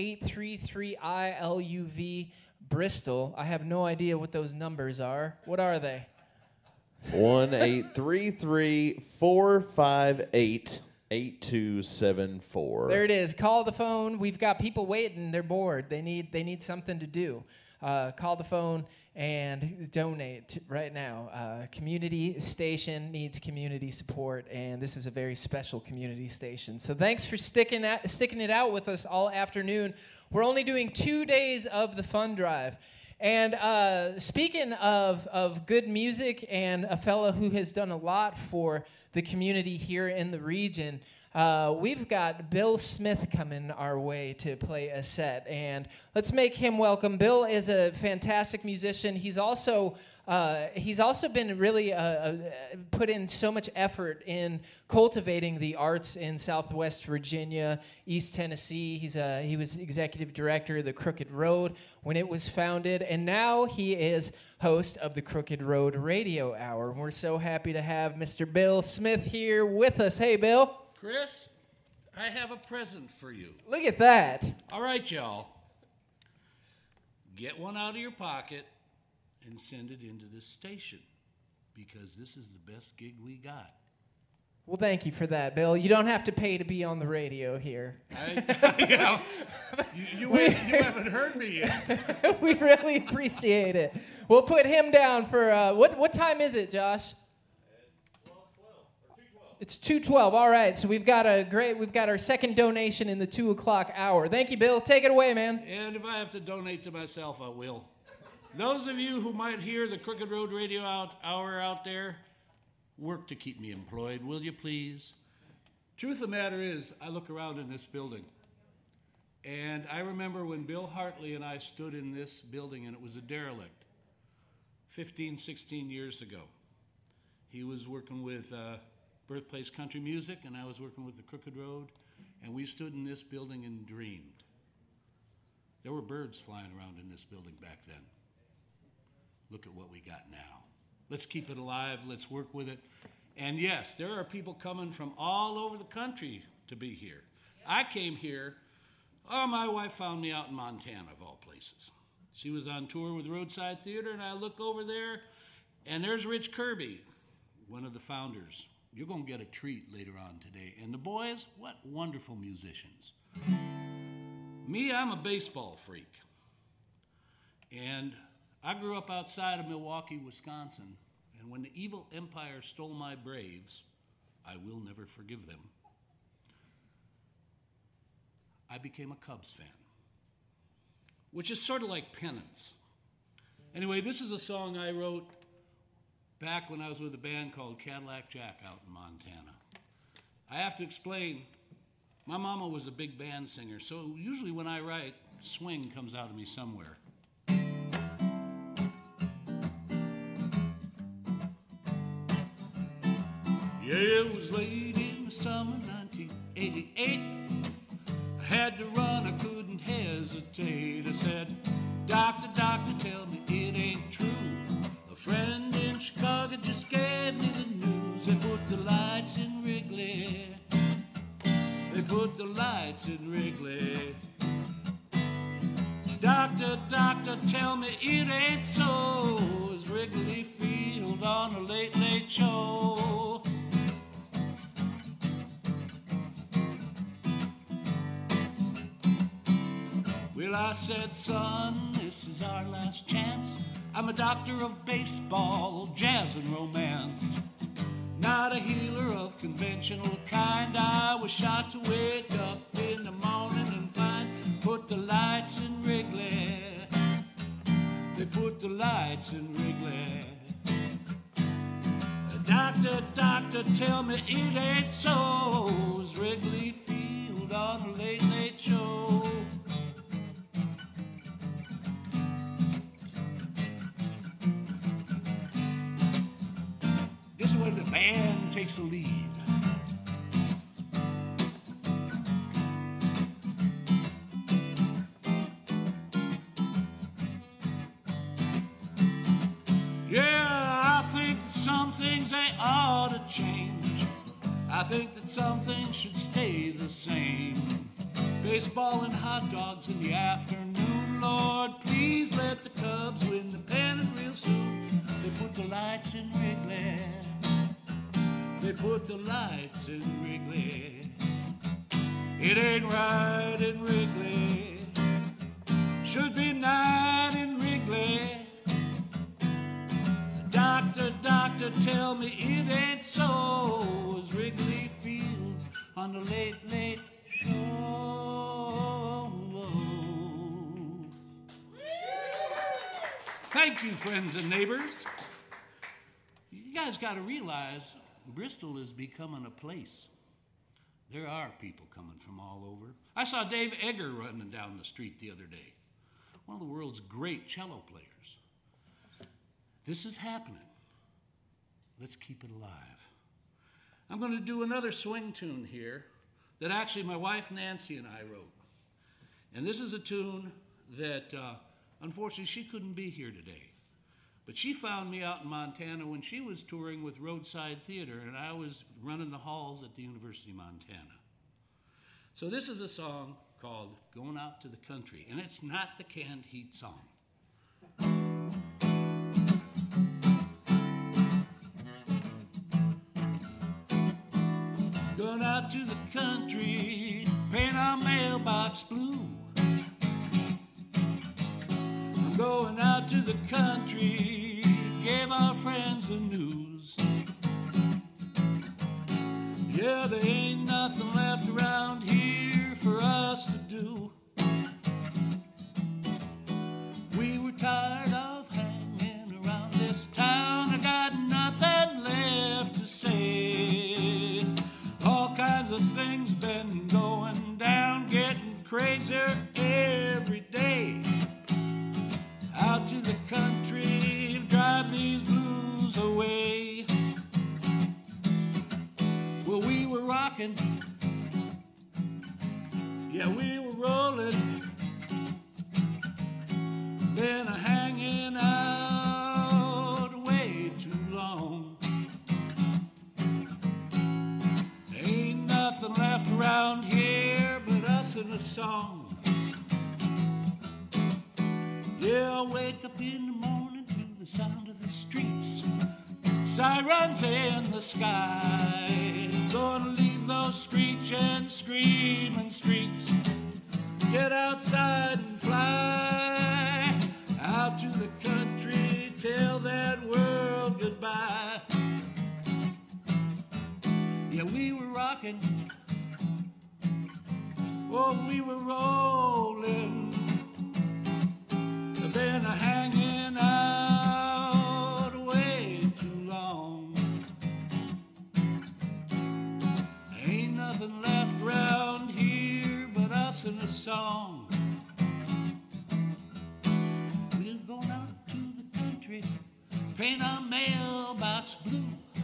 1-833-I-LUV Bristol. I have no idea what those numbers are. What are they? 1-833-458-8274. There it is. Call the phone. We've got people waiting. They're bored. They need something to do. Call the phone and donate right now. Community station needs community support, and this is a very special community station. So thanks for sticking it out with us all afternoon. We're only doing 2 days of the fun drive. And speaking of good music and a fella who has done a lot for the community here in the region, we've got Bill Smith coming our way to play a set. And let's make him welcome. Bill is a fantastic musician. He's also been really put in so much effort in cultivating the arts in Southwest Virginia, East Tennessee. He was executive director of the Crooked Road when it was founded, and now he is host of the Crooked Road Radio Hour. And we're so happy to have Mr. Bill Smith here with us. Hey, Bill. Chris, I have a present for you. Look at that. All right, y'all. Get one out of your pocket and send it into this station, because this is the best gig we got. Well, thank you for that, Bill. You don't have to pay to be on the radio here. You haven't heard me yet. We really appreciate it. We'll put him down for, what time is it, Josh? It's 2:12. All right, so we've got our second donation in the 2 o'clock hour. Thank you, Bill. Take it away, man. And if I have to donate to myself, I will. Those of you who might hear the Crooked Road Radio Hour out there, work to keep me employed, will you please? Truth of the matter is, I look around in this building, and I remember when Bill Hartley and I stood in this building, and it was a derelict, 15, 16 years ago. He was working with Birthplace Country Music, and I was working with the Crooked Road, and we stood in this building and dreamed. There were birds flying around in this building back then. Look at what we got now. Let's keep it alive. Let's work with it. And yes, there are people coming from all over the country to be here. I came here. My wife found me out in Montana, of all places. She was on tour with Roadside Theater, and I look over there, and there's Rich Kirby, one of the founders, You're going to get a treat later on today. And the boys, what wonderful musicians. Me, I'm a baseball freak. And I grew up outside of Milwaukee, Wisconsin. And when the evil empire stole my Braves, I will never forgive them. I became a Cubs fan, which is sort of like penance. Anyway, this is a song I wrote back when I was with a band called Cadillac Jack out in Montana. I have to explain, my mama was a big band singer, so usually when I write, swing comes out of me somewhere. Yeah, it was late in the summer 1988. I had to run, I couldn't hesitate. I said, Doctor, doctor, tell me it ain't true. A friend in Chicago just gave me the news. They put the lights in Wrigley. They put the lights in Wrigley. Doctor, doctor, tell me it ain't so. Is Wrigley Field on a late, late show? Well, I said, son, this is our last chance. I'm a doctor of baseball, jazz, and romance. Not a healer of conventional kind. I was shot to wake up in the morning and find put the lights in Wrigley. They put the lights in Wrigley. Doctor, doctor, tell me it ain't so. Is Wrigley Field on a late, late show? This is where the band takes the lead. Yeah, I think that some things they ought to change. I think that some things should stay the same. Baseball and hot dogs in the afternoon. Lord, please let the Cubs win the pennant real soon. They put the lights in Wrigley. They put the lights in Wrigley. It ain't right in Wrigley. Should be night in Wrigley. Doctor, doctor, tell me it ain't so. Is Wrigley Field on the late, late show? Thank you, friends and neighbors. You guys got to realize Bristol is becoming a place. There are people coming from all over. I saw Dave Egger running down the street the other day, one of the world's great cello players. This is happening. Let's keep it alive. I'm going to do another swing tune here that actually my wife Nancy and I wrote. And this is a tune that unfortunately she couldn't be here today. But she found me out in Montana when she was touring with Roadside Theater, and I was running the halls at the University of Montana. So this is a song called Going Out to the Country, and it's not the canned heat song. Going out to the country, paint our mailbox blue. I'm going out to the country, gave our friends the news. Yeah, there ain't nothing left around here for us to do. We were tired of hanging around this town. I got nothing left to say. All kinds of things been going down, getting crazier every day. Out to the country, drive these blues away. Well, we were rocking, yeah, we were rolling, been hanging out way too long. Ain't nothing left around here but us and a song. Yeah, I wake up in the morning to the sound of the streets, Sirens in the sky, gonna leave those screeching, screaming streets. Get outside and fly out to the country, tell that world goodbye. Yeah, we were rocking, oh, we were rolling, then hanging out way too long. Ain't nothing left round here but us and a song. We're going out to the country, paint our mailbox blue.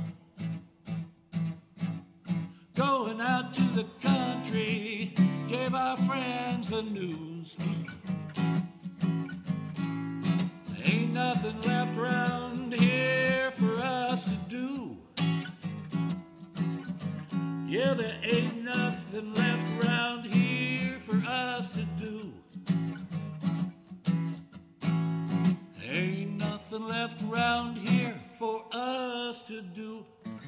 Going out to the country, gave our friends the news. Ain't nothing left round here for us to do. Yeah, there ain't nothing left round here for us to do. Ain't nothing left round here for us to do.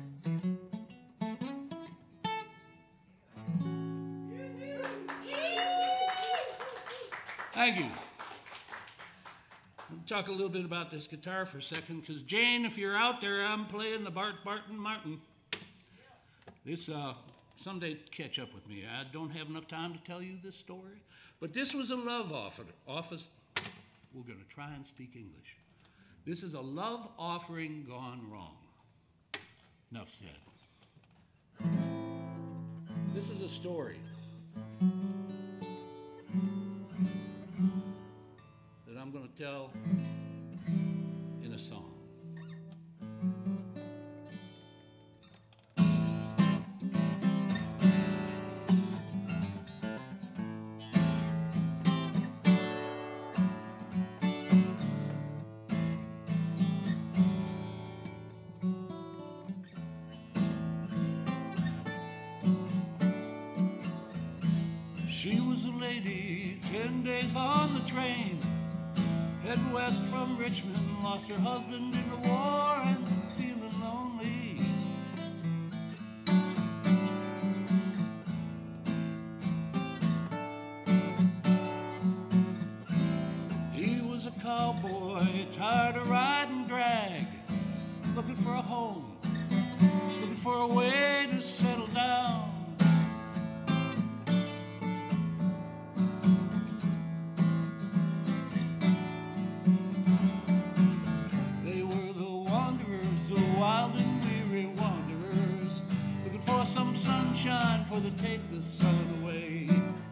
Thank you. I'll talk a little bit about this guitar for a second, because Jane, if you're out there, I'm playing the Bart Barton Martin. This, someday catch up with me. I don't have enough time to tell you this story, but this was a love office. We're going to try and speak English. This is a love offering gone wrong. Enough said. This is a story that I'm going to tell in a song. She was a lady, 10 days on the train, heading west from Richmond, lost her husband in the war and feeling lonely. He was a cowboy, tired of riding drag, looking for a home, looking for a way to settle down. Some sunshine for to take the sun away.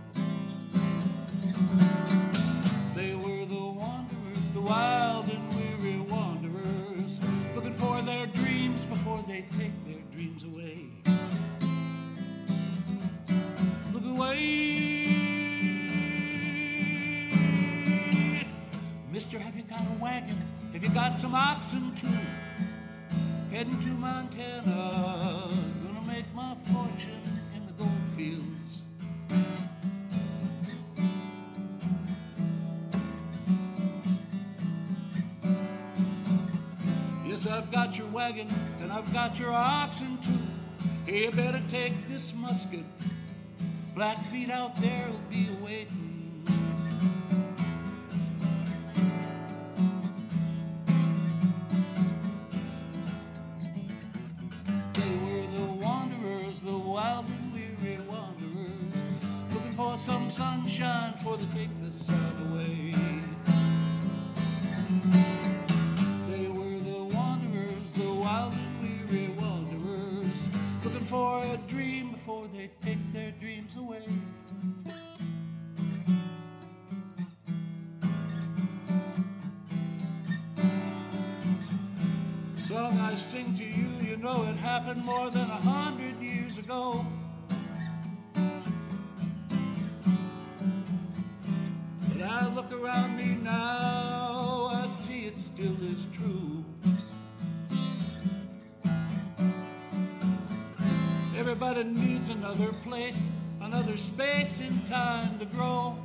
They were the wanderers, the wild and weary wanderers, looking for their dreams before they take their dreams away. Look away, mister, have you got a wagon? Have you got some oxen too? Heading to Montana, make my fortune in the gold fields. Yes, I've got your wagon and I've got your oxen too. Hey, you better take this musket. Blackfeet out there will be awaiting. Some sunshine for to take the sun away. They were the wanderers, the wild and weary wanderers, looking for a dream before they take their dreams away. The song I sing to you, you know it happened more than 100 years ago. I look around me now, I see it still is true. Everybody needs another place, another space in time to grow.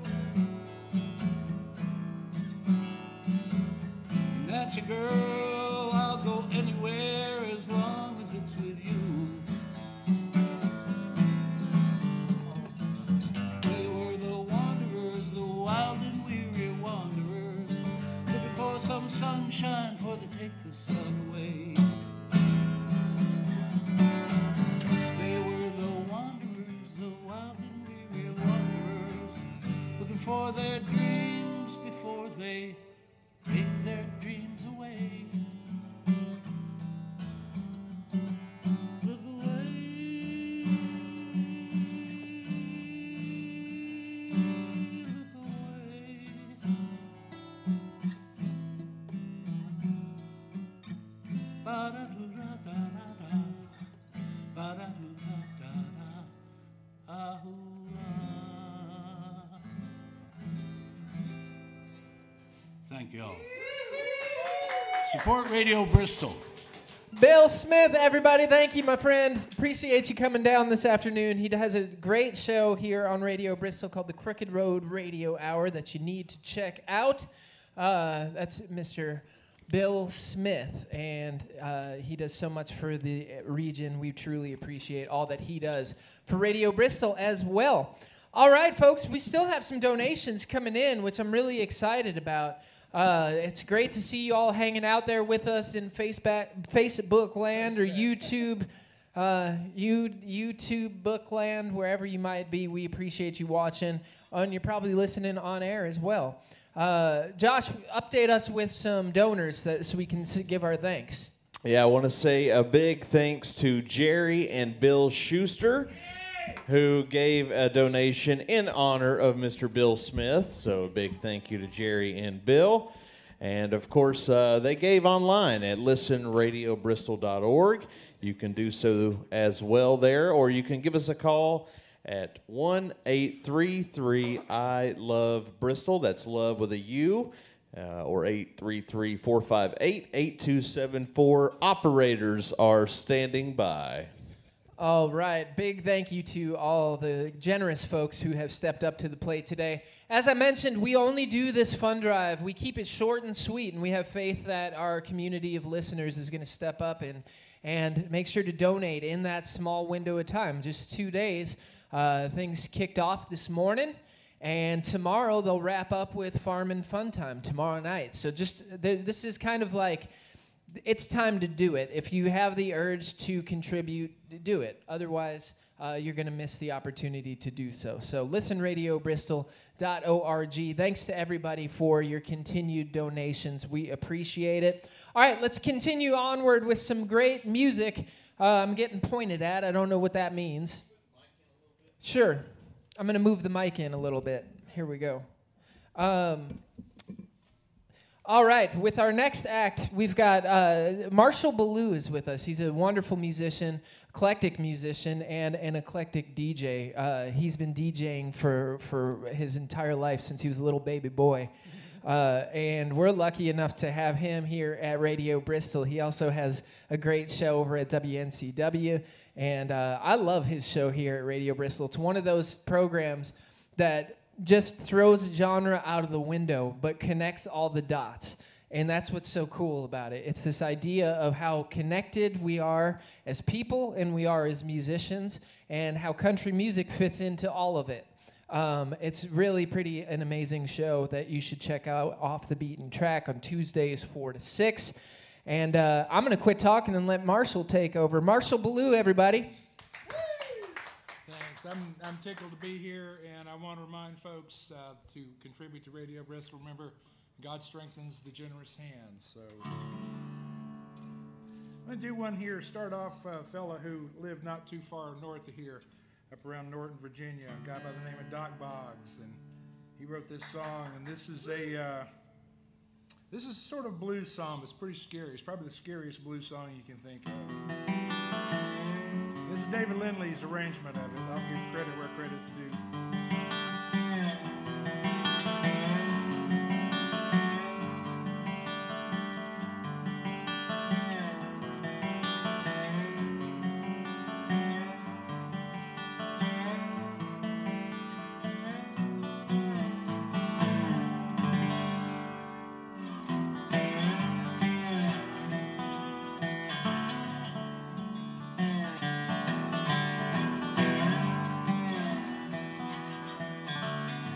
And that's a girl, I'll go anywhere as before they take the sun away. They were the wanderers, the wild and weary wanderers, looking for their dreams before they take their dreams away. Look away. Look away. Ba-da-doo-da-da-da-da. Ba-da-doo-da-da-da. Ah-hoo-ah. Thank you all. Support Radio Bristol. Bill Smith, everybody, thank you, my friend. Appreciate you coming down this afternoon. He has a great show here on Radio Bristol called the Crooked Road Radio Hour that you need to check out. That's Mr. Bill Smith, and he does so much for the region. We truly appreciate all that he does for Radio Bristol as well. All right, folks, we still have some donations coming in, which I'm really excited about. It's great to see you all hanging out there with us in Facebook land or YouTube, YouTube bookland, wherever you might be. We appreciate you watching, and you're probably listening on air as well. Josh, update us with some donors so we can give our thanks. Yeah, I want to say a big thanks to Jerry and Bill Schuster, who gave a donation in honor of Mr. Bill Smith. So a big thank you to Jerry and Bill. And, of course, they gave online at listenradiobristol.org. You can do so as well there, or you can give us a call at 1-833-I-LOVE-BRISTOL. That's love with a U. Or 833-458-8274. Operators are standing by. All right. Big thank you to all the generous folks who have stepped up to the plate today. As I mentioned, we only do this fund drive. We keep it short and sweet, and we have faith that our community of listeners is going to step up and make sure to donate in that small window of time, just 2 days. Things kicked off this morning, and tomorrow they'll wrap up with Farm and Fun Time tomorrow night. So this is kind of like, it's time to do it. If you have the urge to contribute, do it. Otherwise, you're going to miss the opportunity to do so. So listenradiobristol.org. Thanks to everybody for your continued donations. We appreciate it. All right, let's continue onward with some great music. I'm getting pointed at. I don't know what that means. Sure. I'm going to move the mic in a little bit. Here we go. All right, with our next act, we've got Marshall Ballou is with us. He's a wonderful musician, eclectic musician, and an eclectic DJ. He's been DJing for his entire life since he was a little baby boy. And we're lucky enough to have him here at Radio Bristol. He also has a great show over at WNCW, and I love his show here at Radio Bristol. It's one of those programs that just throws genre out of the window but connects all the dots. And that's what's so cool about it. It's this idea of how connected we are as people and we are as musicians, and how country music fits into all of it. It's really an amazing show that you should check out, Off the Beaten Track, on Tuesdays 4 to 6. And I'm going to quit talking and let Marshall take over. Marshall Ballou, everybody. Thanks. I'm tickled to be here, and I want to remind folks to contribute to Radio Bristol. Remember, God strengthens the generous hands. So I'm going to do one here. Start off a fella who lived not too far north of here, up around Norton, Virginia, a guy by the name of Doc Boggs, and he wrote this song. And this is sort of a blues song. It's pretty scary. It's probably the scariest blues song you can think of. This is David Lindley's arrangement of it. I'll give credit where credit's due.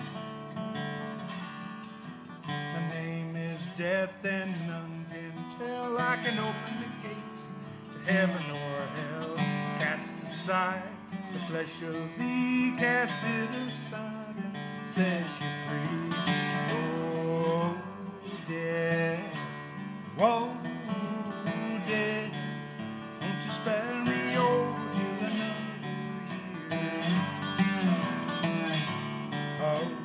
Death and none can I can open the gates to heaven or hell. Cast aside the flesh of thee, cast it aside and set you free. Oh, death, whoa, death, won't you spare me over till another year? Oh,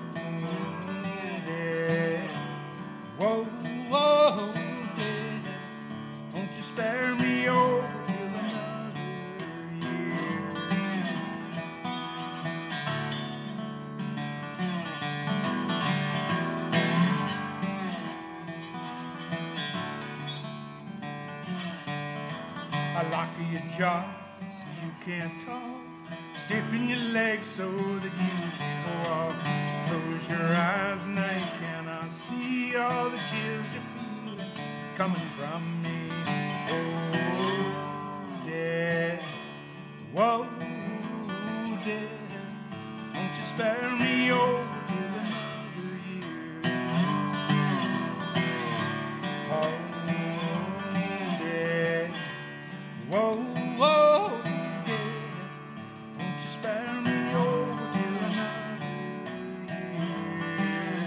death, whoa, whoa, death, won't you spare me over till another year? I lock your jaw so you can't talk. Stiffen your legs so that you can walk. Close your eyes and I cannot see all the chills you feel coming from me. Oh, death, whoa, death, won't you spare me over till another year? Oh, death, whoa, whoa, death, won't you spare me over till another year?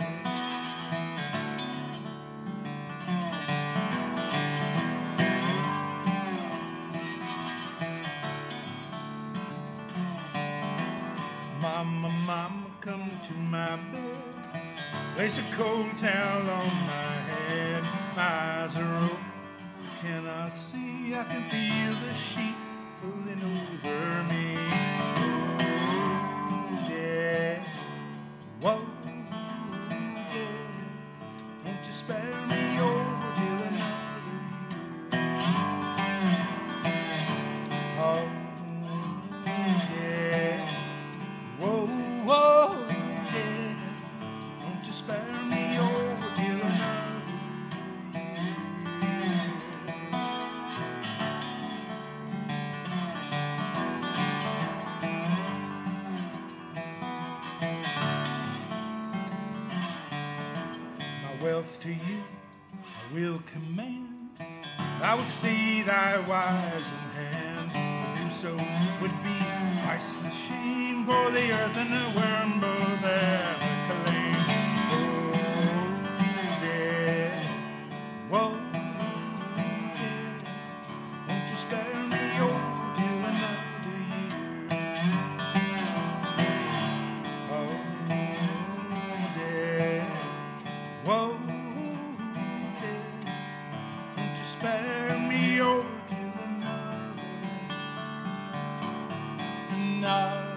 Mama, mama, come to my bed. Place a cold towel on my head. My eyes are open. Can I see? I can feel the sheet pulling over me. Oh, death, whoa, death, won't you spare me over till another year? Oh, death, whoa, whoa, death, won't you spare me over till another wealth to you I will command. I will stay thy wise in hand. To do so would be twice the shame, for the earth and the worm both have a claim. Oh, death, whoa, death, won't you spare me over till another year? Oh, death, whoa, death, won't you spare me over till another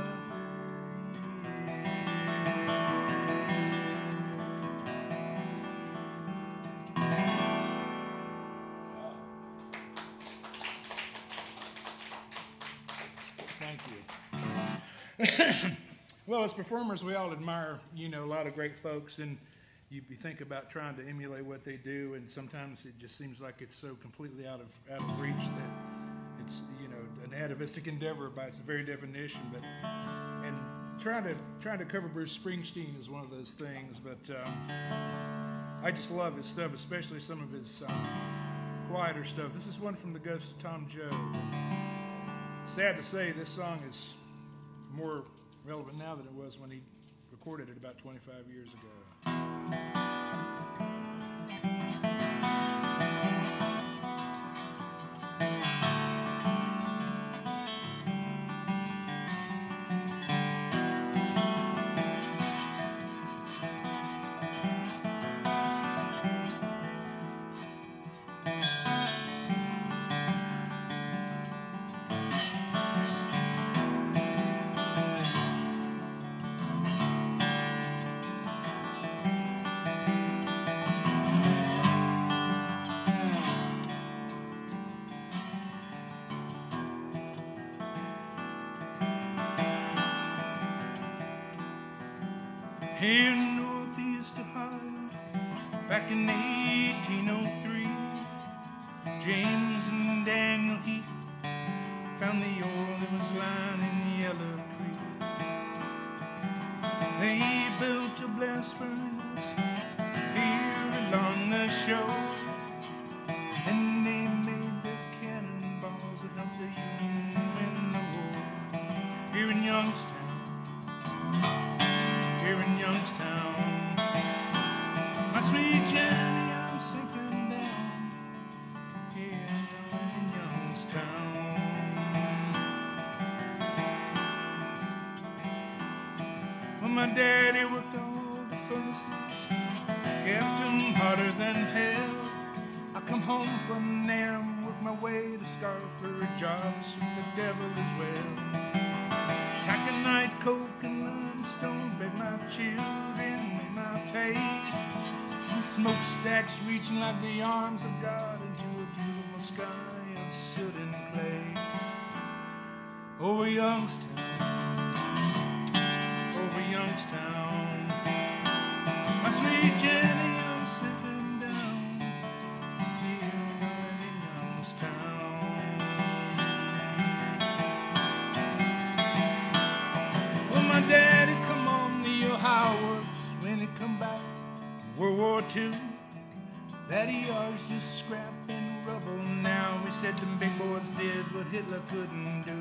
Thank you. Well, as performers, we all admire, a lot of great folks, and you think about trying to emulate what they do, and sometimes it just seems like it's so completely out of reach that it's, an atavistic endeavor by its very definition. But and trying to cover Bruce Springsteen is one of those things. But I just love his stuff, especially some of his quieter stuff. This is one from The Ghost of Tom Joad. Sad to say, this song is more relevant now than it was when he recorded it about 25 years ago. In Northeast Ohio, back in 1803, James and Daniel Heath found the oil that was lying in Yellow Creek. They built a blast furnace here along the shore, and Youngstown, here in Youngstown. My sweet Jenny, I'm sinking down here in Youngstown. Well, my daddy worked all the furnaces, kept them hotter than hell. I come home from there and work my way to Scar for a job, shoot the devil as well. Taconite, coke, and limestone fed my children with my pay. And smokestacks reaching like the arms of God into a beautiful sky of soot and clay. Over Youngstown, over Youngstown, my sweet Jenny, I'm sinking down here in Youngstown. Well, my daddy come on the Ohio works when he come back from World War II. That ER's just scrap and rubble now. We said them big boys did what Hitler couldn't do.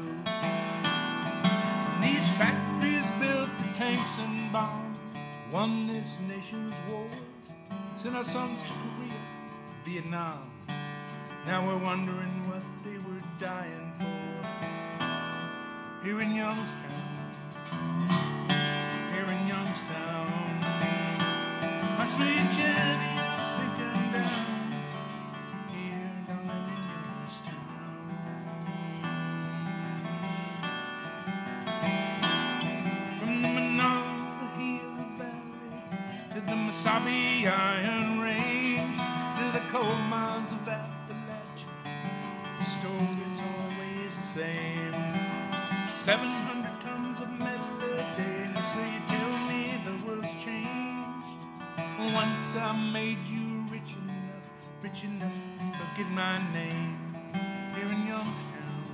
These factories built the tanks and bombs, won this nation's wars, sent our sons to Korea, Vietnam. Now we're wondering what they were dying for. Here in Youngstown, here in Youngstown, my sweet Jenny, I'm sinking down here down in Youngstown. From the Monongahela Valley to the Mesabi Iron Range to the coal mines of Appalachia, the story's always the same. 700 tons of metal a day, so you tell me the world's changed. Once I made you rich enough, forget my name. Here in Youngstown,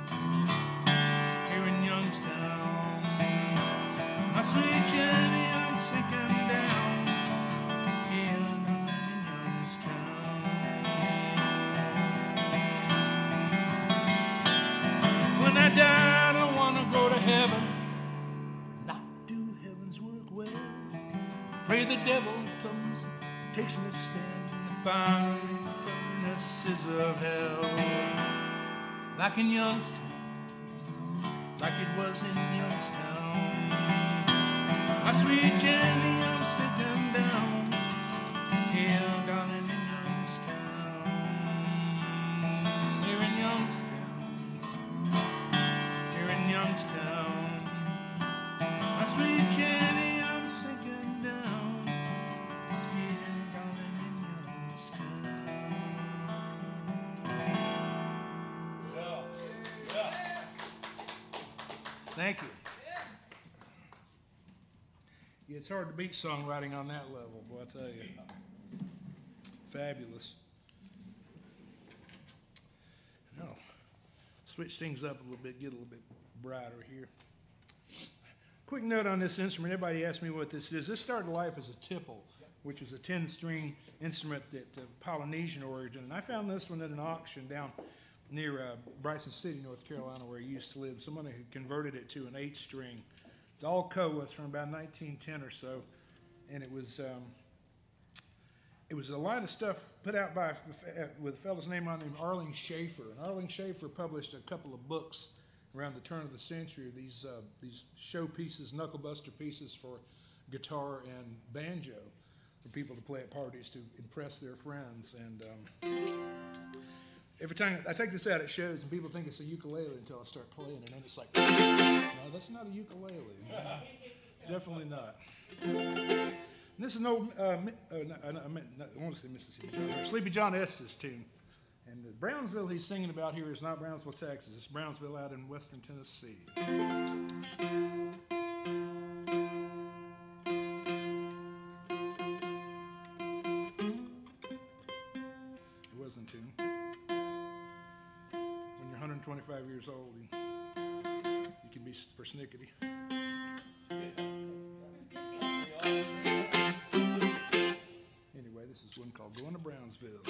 here in Youngstown, my sweet Jenny, I'm sinking down here in Youngstown. When I die, I don't want to go to heaven, not do heaven's work well. Pray the devil comes, takes me to stand in the fiery furnaces of hell. Like in Youngstown, like it was in Youngstown. My sweet Jenny, I'm sitting down here, darling, in Youngstown. Here in Youngstown, here in Youngstown. My sweet Jenny, I'm sinking down here, darling, in Youngstown. Thank you. Yeah, it's hard to beat songwriting on that level, boy, I tell you. Fabulous. Now, switch things up a little bit, get a little bit brighter here. Quick note on this instrument. Everybody asked me what this is. This started life as a tipple, which was a 10-string instrument that Polynesian origin. And I found this one at an auction down near Bryson City, North Carolina, where I used to live. Someone had converted it to an 8-string. It's all Coas from about 1910 or so, and it was a lot of stuff put out by with a fellow's name on named Arling Schaefer. And Arling Schaefer published a couple of books around the turn of the century. These show pieces, knucklebuster pieces for guitar and banjo, for people to play at parties to impress their friends. And every time I take this out at shows, and people think it's a ukulele until I start playing, and then it's like, no, that's not a ukulele. Definitely not. And this is an old, I want to say Mississippi John, Sleepy John Estes tune. And the Brownsville he's singing about here is not Brownsville, Texas. It's Brownsville out in western Tennessee. It wasn't a tune. When you're 125 years old, you can be persnickety. Anyway, this is one called Going to Brownsville.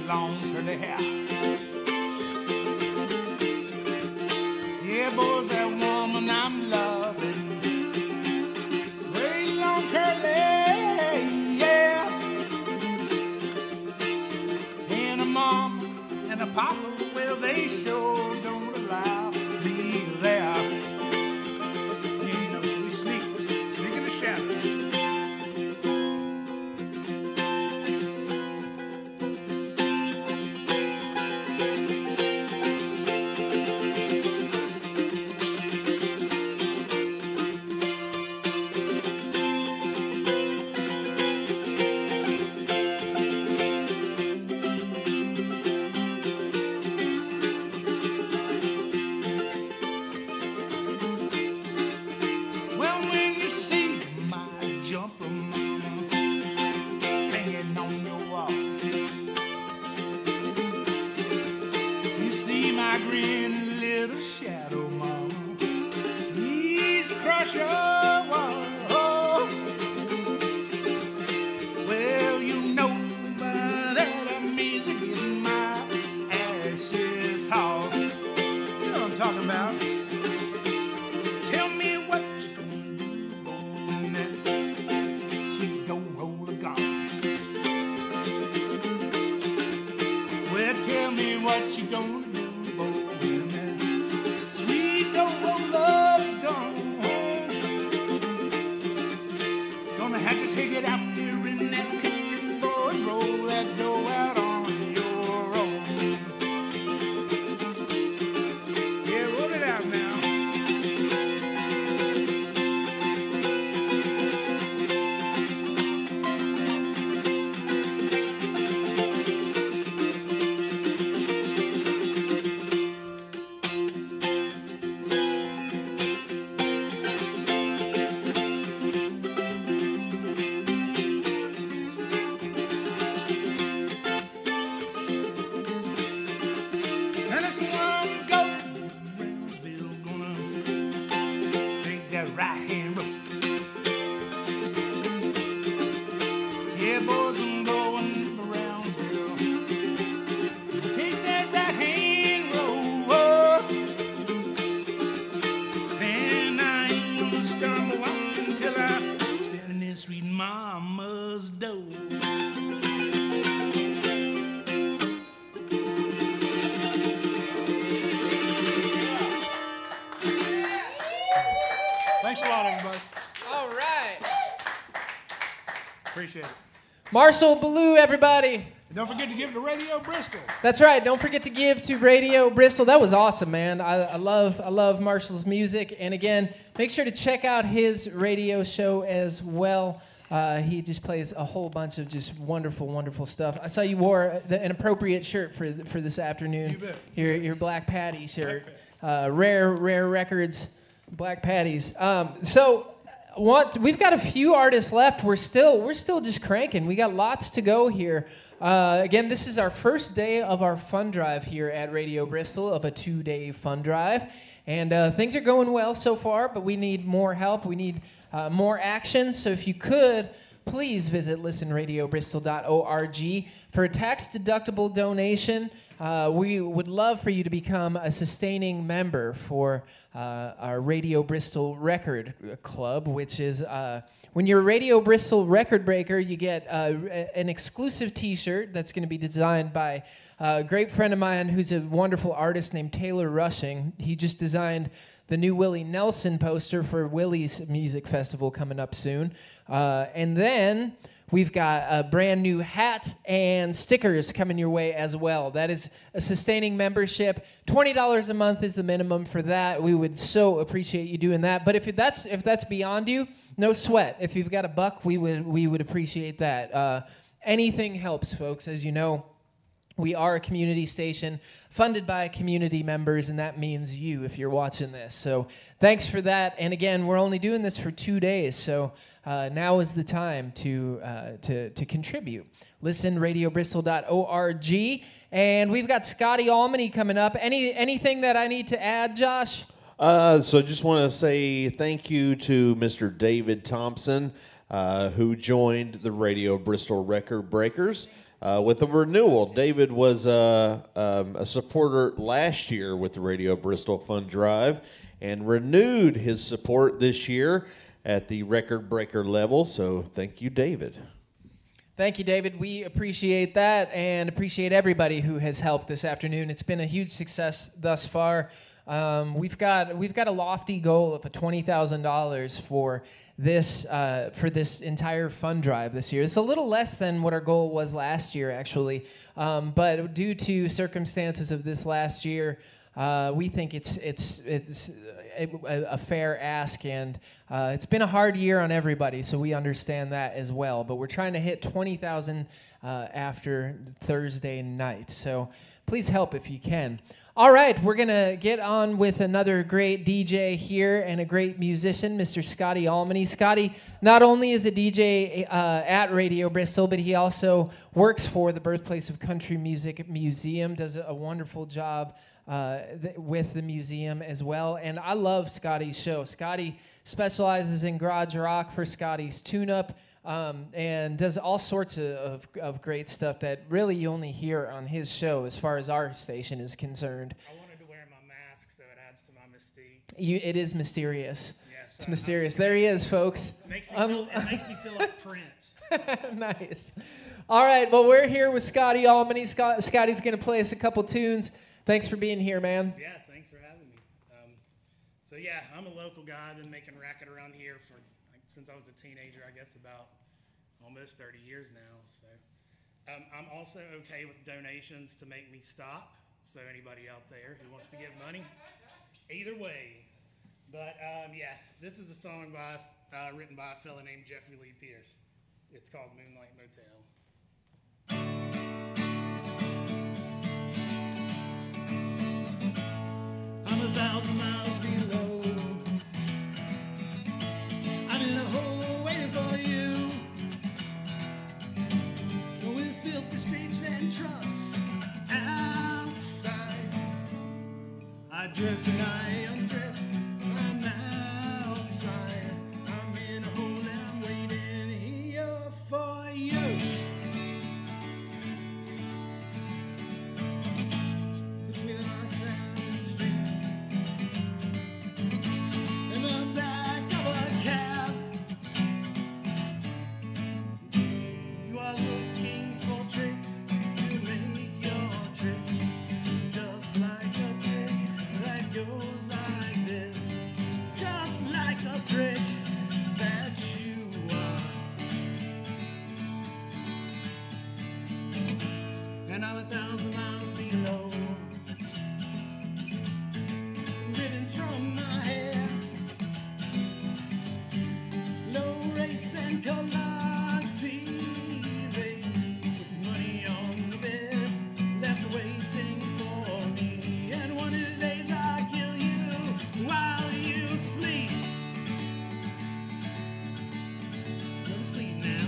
long curly hair. Yeah, boys, that woman I'm loving, great long curly, yeah. And a mom and a papa, well, they sure don't allow me there. Ain't no sweet sleep, making a shadow. Well, when you see my jumper mama hanging on your wall, you see my green little shadow mama, he's across your wall. Well, you know by that music in my ashes hall. You know what I'm talking about. Tell me what you gonna do on that sweet old roller gone. Well, tell me what you gonna do on that sweet old roller's gone. Gonna have to take it out there in that kitchen, boy, and roll that dough out on your own. Yeah, roll it out now. And it's one go round, Bill, gonna take that right hand road. Yeah, boys, I'm going around, Bill. Take that right hand road. And I ain't gonna stumble out until I stand in this sweet mama's door. Thanks a lot, everybody. All right. Appreciate it. Marshall Ballou, everybody. And don't forget to give to Radio Bristol. That's right. Don't forget to give to Radio Bristol. That was awesome, man. I love Marshall's music. And again, make sure to check out his radio show as well. He just plays a whole bunch of just wonderful, wonderful stuff. I saw you wore an appropriate shirt for this afternoon. You bet. Your Black Patty shirt. Rare Records, Black Patties. We've got a few artists left. We're still just cranking. We got lots to go here. Again, this is our first day of our fun drive here at Radio Bristol, of a 2-day fun drive. And things are going well so far, but we need more help. We need more action. So if you could, please visit listenradiobristol.org for a tax-deductible donation. We would love for you to become a sustaining member for our Radio Bristol Record Club, which is when you're a Radio Bristol record breaker, you get an exclusive T-shirt that's going to be designed by a great friend of mine who's a wonderful artist named Taylor Rushing. He just designed the new Willie Nelson poster for Willie's Music Festival coming up soon. And then we've got a brand new hat and stickers coming your way as well. That is a sustaining membership. $20 a month is the minimum for that. We would so appreciate you doing that. But if that's beyond you, no sweat. If you've got a buck, we would appreciate that. Anything helps, folks. As you know, we are a community station funded by community members, and that means you if you're watching this. So thanks for that. And again, we're only doing this for 2 days, so now is the time to contribute. Listen, radiobristol.org. And we've got Scotty Almany coming up. Anything that I need to add, Josh? So just want to say thank you to Mr. David Thompson, who joined the Radio Bristol Record Breakers. with a renewal. David was a supporter last year with the Radio Bristol Fund Drive and renewed his support this year at the record breaker level. So thank you, David. Thank you, David. We appreciate that and appreciate everybody who has helped this afternoon. It's been a huge success thus far. We've got a lofty goal of $20,000 for this entire fund drive this year. It's a little less than what our goal was last year, actually, but due to circumstances of this last year, we think it's a fair ask, and it's been a hard year on everybody, so we understand that as well. But we're trying to hit 20,000 after Thursday night, so please help if you can. All right, we're going to get on with another great DJ here and a great musician, Mr. Scotty Almany. Scotty not only is a DJ at Radio Bristol, but he also works for the Birthplace of Country Music Museum, does a wonderful job with the museum as well. And I love Scotty's show. Scotty specializes in garage rock for Scotty's Tune-Up, and does all sorts of great stuff that really you only hear on his show as far as our station is concerned. I wanted to wear my mask so it adds to my mystique. It is mysterious. Yes, it's mysterious. There he is, folks. It makes me feel like Prince. Nice. All right, well, we're here with Scotty Almany. Scotty's going to play us a couple tunes. Thanks for being here, man. Yeah, thanks for having me. So yeah, I'm a local guy. I've been making racket around here since I was a teenager, I guess about almost 30 years now. So I'm also okay with donations to make me stop. So anybody out there who wants to give money, either way. But yeah, this is a song written by a fella named Jeffrey Lee Pierce. It's called Moonlight Motel. I'm 1,000 miles below. I'm in a hole waiting for you. With filthy streets and trucks outside. I dress and I undress. I'm outside. I'm in a hole and I'm waiting here for you. Between our crowded street in the back of a cab, you are looking for tricks to make your tricks, just like a trick that goes like this, just like a trick that you are. And I'm 1,000 miles below. Ribbons from my hair, low rates and color TVs, with money on the bed, left waiting for me. And one of these days I'll kill you while you sleep. Let's go to sleep now.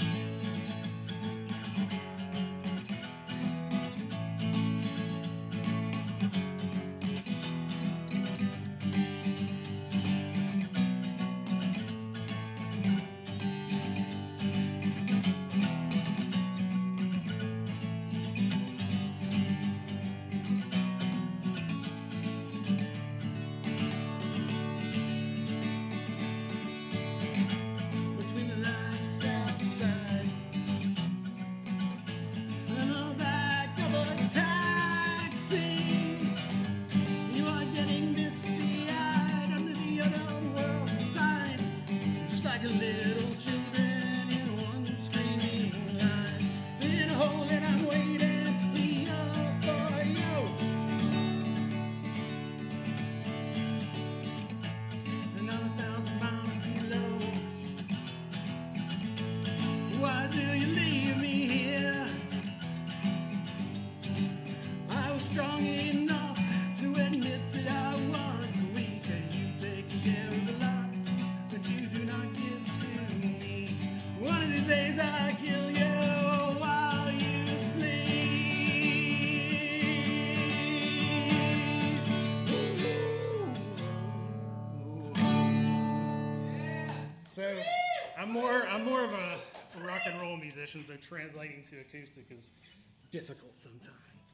Between the lights outside and the back of a taxi, you are getting misty-eyed under the other world sign, just like a little children in one screaming line. In a hole and I'm waiting here for you. And I'm 1,000 miles below. Why do you leave me here? I was strong enough to admit that I was weak. You've taken care of a lot that you do not give to me. One of these days I'll kill you while you sleep. So I'm more of a rock rock and roll musician, so translating to acoustic is difficult sometimes.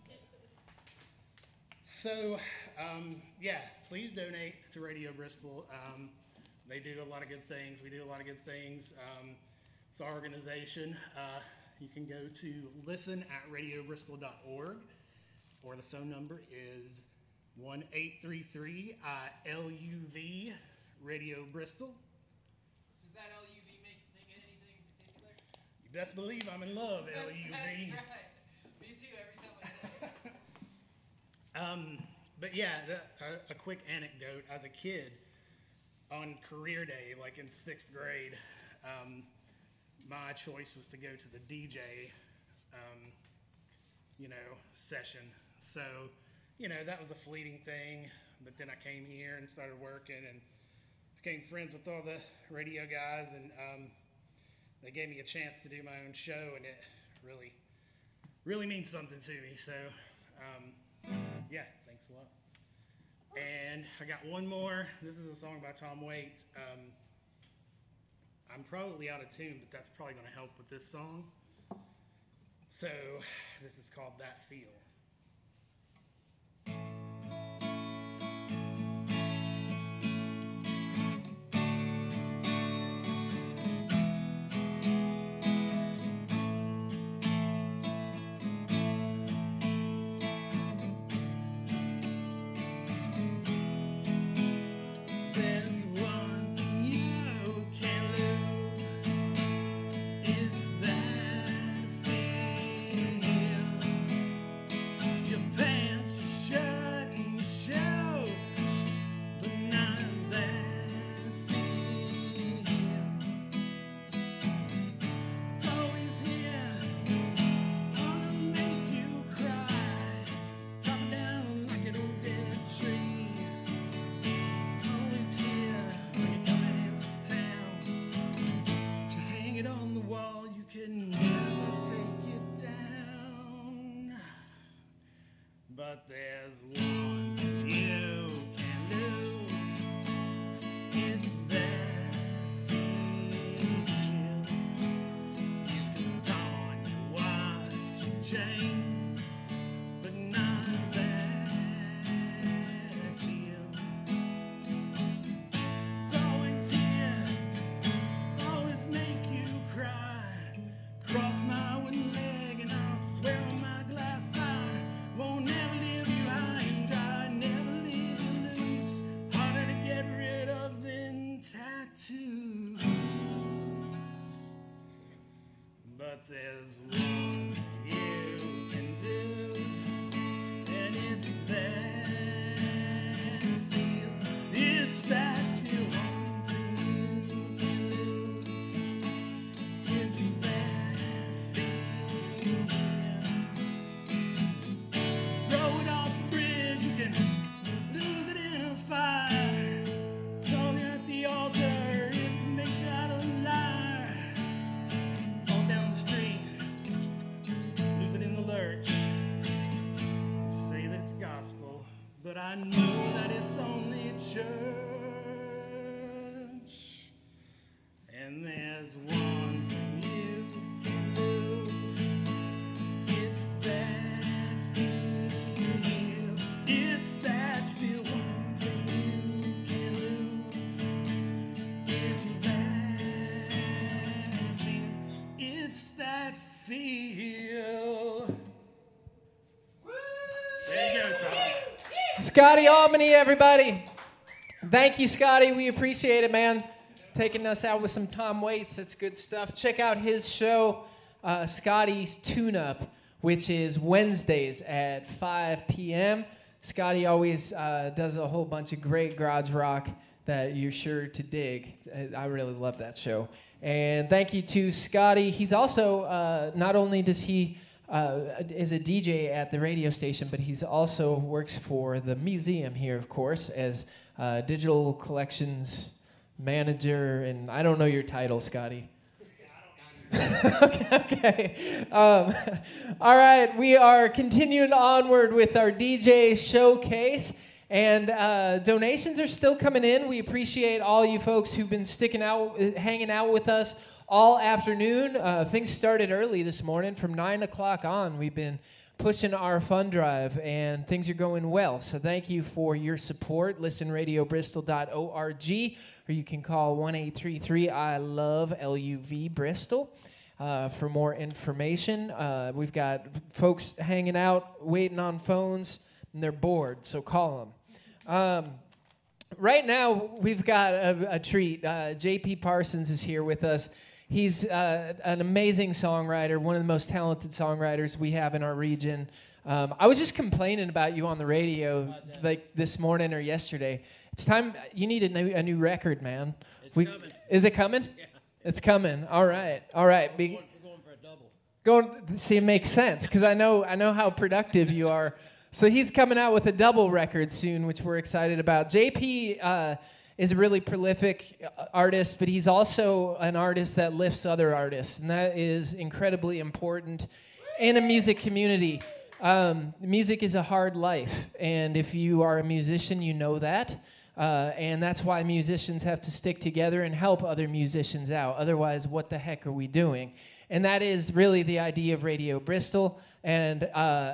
So, yeah, please donate to Radio Bristol. They do a lot of good things. We do a lot of good things with our organization. You can go to listen@radiobristol.org, or the phone number is 1-833-LUV Radio Bristol. Does that LUV make anything in particular? You best believe I'm in love, LUV. That's right. Me too, every time I say it. But yeah, a quick anecdote. As a kid, on career day, like in 6th grade, my choice was to go to the DJ, session. So, that was a fleeting thing. But then I came here and started working and became friends with all the radio guys, and they gave me a chance to do my own show, and it really, really means something to me. So, yeah, thanks a lot. And I got one more. This is a song by Tom Waits. I'm probably out of tune, but that's probably going to help with this song. So this is called That Feel. But there's one you can lose. It's that feel. You can pawn your watch and chain, but not that feel. It's always here, always make you cry. Cross my wooden leg and I'll swear on my glass eye won't never leave you high and dry, never leave you loose. Harder to get rid of than tattoos. But there's one you can lose, and it's that feel. It's that feel. One thing you can lose. It's that feel. Throw it off the bridge, you can lose it in a fire. Throw it at the altar, it make you out a liar. Fall down the street, lose it in the lurch. You say that it's gospel, but I know that it's only church. And there's one thing you can lose. It's that feel. It's that feel. One thing you can lose. It's that feel. It's that feel. There you go, Tom. Scotty Albany, everybody. Thank you, Scotty. We appreciate it, man. Taking us out with some Tom Waits. That's good stuff. Check out his show, Scotty's Tune-Up, which is Wednesdays at 5 p.m. Scotty always does a whole bunch of great garage rock that you're sure to dig. I really love that show. And thank you to Scotty. He's also, not only does he is a DJ at the radio station, but he's also works for the museum here, of course, as digital collections manager, and I don't know your title, Scotty. Okay. All right, we are continuing onward with our DJ showcase, and donations are still coming in. We appreciate all you folks who've been sticking out, hanging out with us all afternoon. Things started early this morning. From 9 o'clock on, we've been pushing our fund drive, and things are going well. So thank you for your support. ListenRadioBristol.org, or you can call 1-833-I-LOVE-LUV Bristol for more information. We've got folks hanging out, waiting on phones, and they're bored, so call them. Right now, we've got a treat. J.P. Parsons is here with us. He's an amazing songwriter, one of the most talented songwriters we have in our region. I was just complaining about you on the radio like this morning or yesterday. It's time. You need a new record, man. It's coming. Is it coming? Yeah. It's coming. All right. All right. We're going for a double. See, it makes sense because I know how productive you are. So he's coming out with a double record soon, which we're excited about. JP is a really prolific artist, but he's also an artist that lifts other artists, and that is incredibly important in a music community. Music is a hard life, and if you are a musician, you know that. And that's why musicians have to stick together and help other musicians out. Otherwise, what the heck are we doing? And that is really the idea of Radio Bristol. And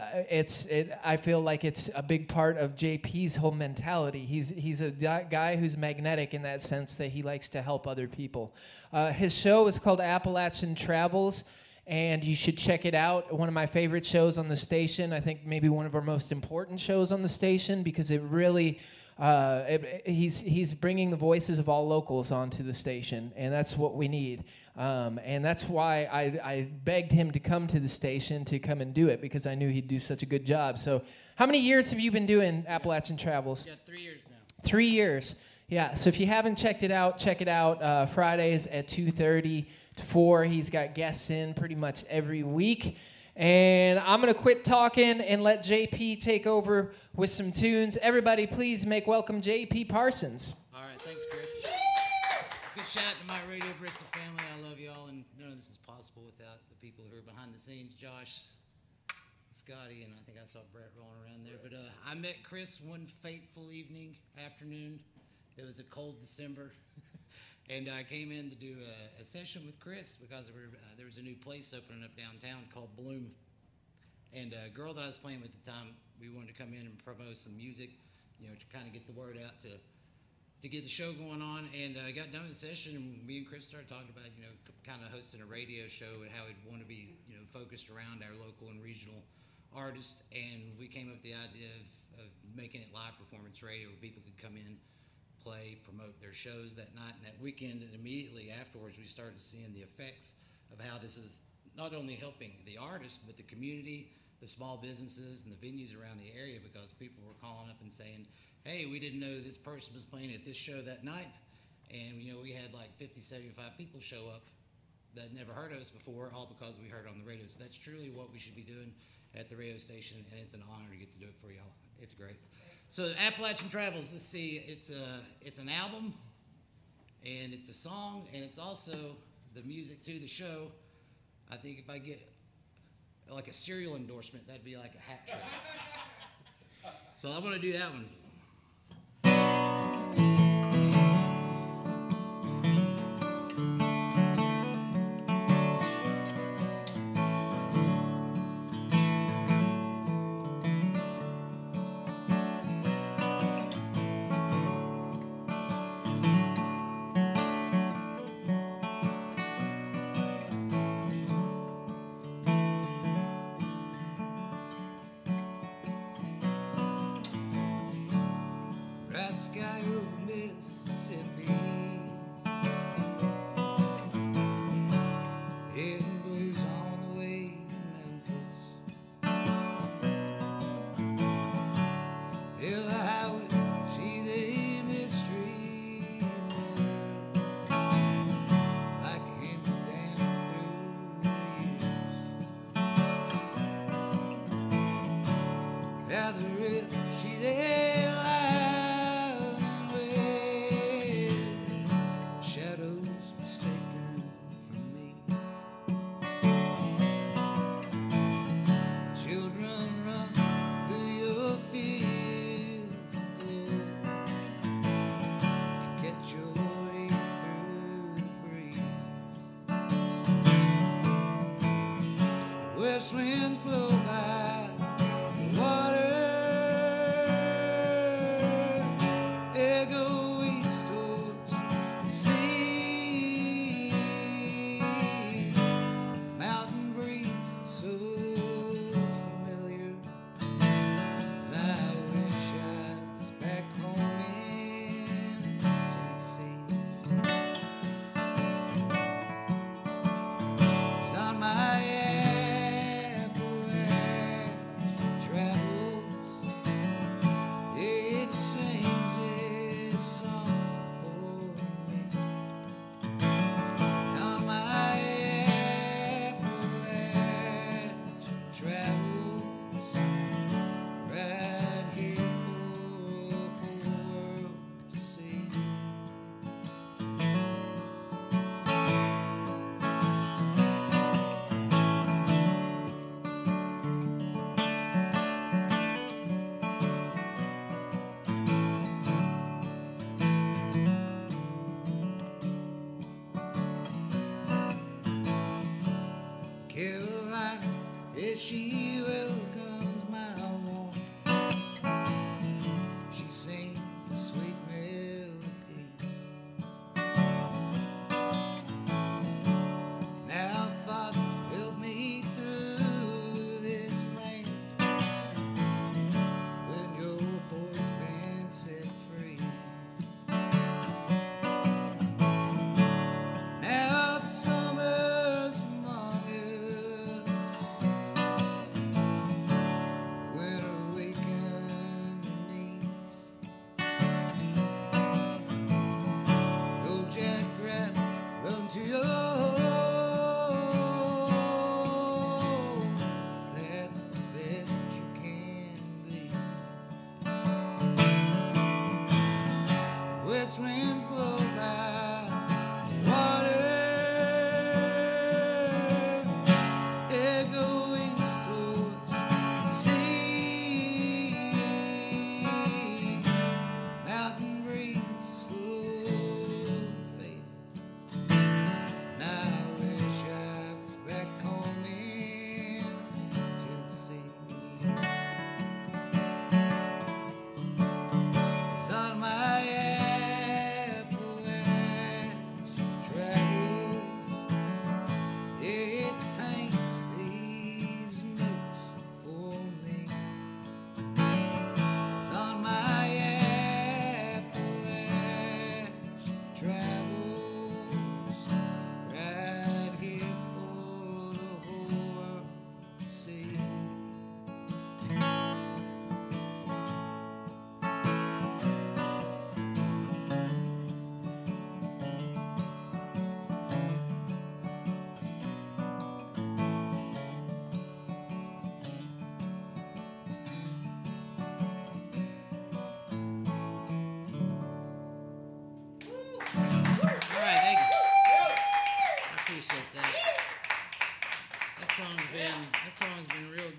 I feel like it's a big part of JP's whole mentality. He's a guy who's magnetic in that sense that he likes to help other people. His show is called Appalachian Travels, and you should check it out. One of my favorite shows on the station. I think maybe one of our most important shows on the station because it really... he's bringing the voices of all locals onto the station, and that's what we need. And that's why I begged him to come to the station to come and do it because I knew he'd do such a good job. So how many years have you been doing Appalachian Travels? Yeah, 3 years now. 3 years. Yeah, so if you haven't checked it out, check it out. Fridays at 2:30 to 4. He's got guests in pretty much every week. And I'm going to quit talking and let JP take over with some tunes. Everybody, please make welcome JP Parsons. All right, thanks, Chris. Good shout out to my Radio Bristol family. I love y'all, and none of this is possible without the people who are behind the scenes, Josh, Scotty, and I think I saw Brett rolling around there. But I met Chris one fateful afternoon. It was a cold December. And I came in to do a session with Chris because there was a new place opening up downtown called Bloom. And a girl that I was playing with at the time, we wanted to come in and promote some music, to kind of get the word out to get the show going on. And I got done with the session, and me and Chris started talking about, kind of hosting a radio show and how we'd want to be, focused around our local and regional artists. And we came up with the idea of making it live performance radio where people could come in, play, promote their shows that night and that weekend, and immediately afterwards we started seeing the effects of how this is not only helping the artists but the community, the small businesses, and the venues around the area, because people were calling up and saying, hey, we didn't know this person was playing at this show that night, and we had like 50, 75 people show up that never heard of us before, all because we heard it on the radio. So that's truly what we should be doing at the radio station, and it's an honor to get to do it for y'all. It's great. So Appalachian Travels, let's see, it's an album, and it's a song, and it's also the music to the show. I think if I get like a cereal endorsement, that'd be like a hat trick. So I'm gonna do that one. Sky over Mississippi, heaven blues on the way to Memphis. Hill highway, she's a mystery, like a hand down through the years. Gather it, she's a shadows mistaken for me. Children run through your fields of gold and catch your way through the breeze.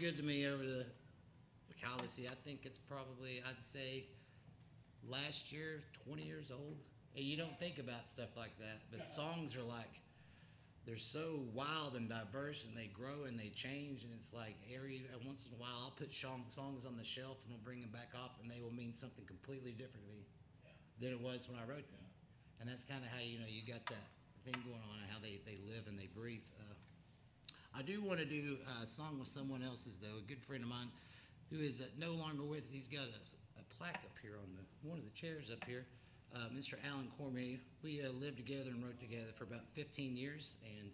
good to me over the Coliseum. I think it's probably, I'd say, last year, 20 years old. And you don't think about stuff like that, but songs are like, they're so wild and diverse, and they grow and they change, and it's like once in a while I'll put songs on the shelf and we'll bring them back off, and they will mean something completely different to me than it was when I wrote them. And that's kind of how, you got that thing going on and how they live and they breathe. I do want to do a song with someone else's, though, a good friend of mine who is no longer with us. He's got a plaque up here on one of the chairs up here. Mr. Alan Cormier. We lived together and wrote together for about 15 years, and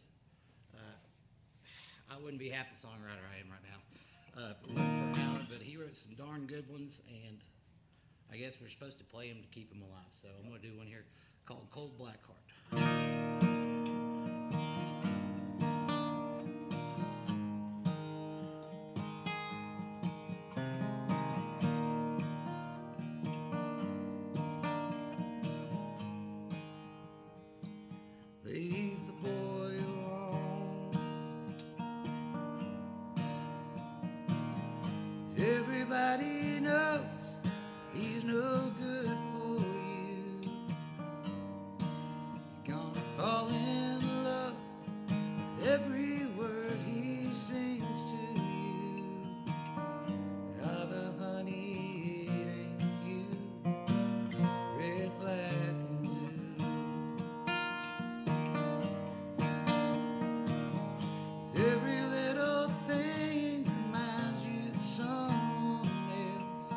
I wouldn't be half the songwriter I am right now if it wasn't for Alan, but he wrote some darn good ones, and I guess we're supposed to play them to keep them alive, so I'm going to do one here called Cold Black Heart. Leave the boy alone. Everybody knows he's no good for you. You're gonna fall in love with every word he sings to you. Ah, but honey, it ain't you. Red, black, and blue. Every little thing reminds you of someone else.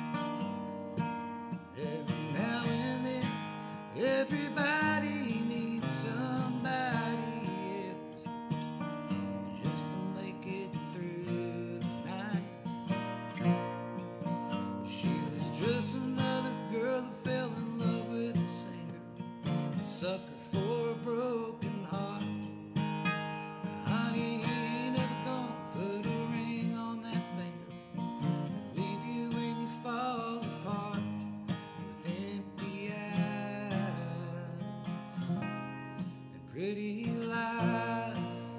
Every now and then, everybody needs somebody else just to make it through the night. She was just another girl who fell in love with a singer, a sucker for a broken heart. Honey, he ain't never gonna put a ring on that finger, leave you when you fall apart with empty eyes and pretty lies,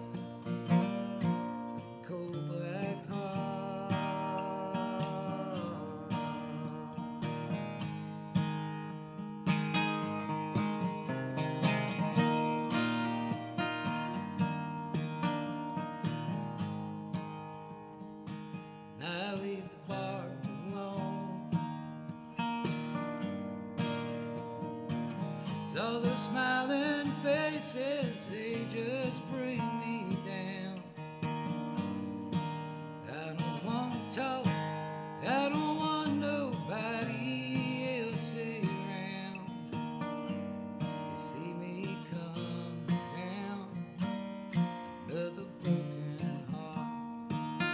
cold black heart. Now leave the bar alone. 'Cause all those smiling faces, they just bring me down. I don't want to talk, I don't want nobody else around. You see me come down, another broken heart.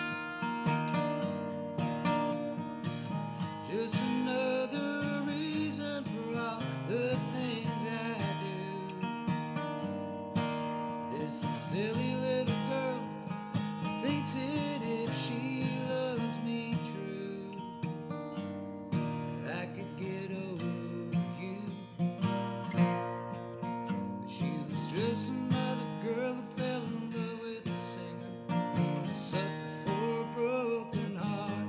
Just another reason for all the things I do. There's some silly little girl who thinks it if she loves me true. I could get over you, but she was just another girl who fell in love with a singer, a sucker for a broken heart.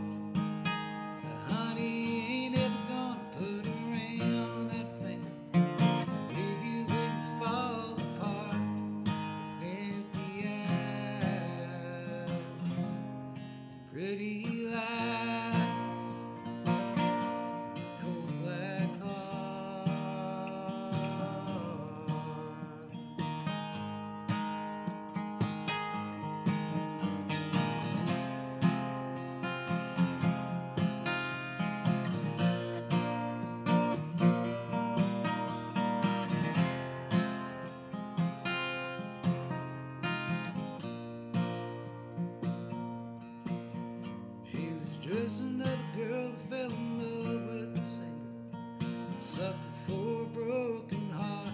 Honey, ain't ever gonna put a ring on that finger, leave you when you fall apart with empty eyes and pretty lies, cold black heart. She was just another girl who fell in love with a singer, a sucker for a broken heart.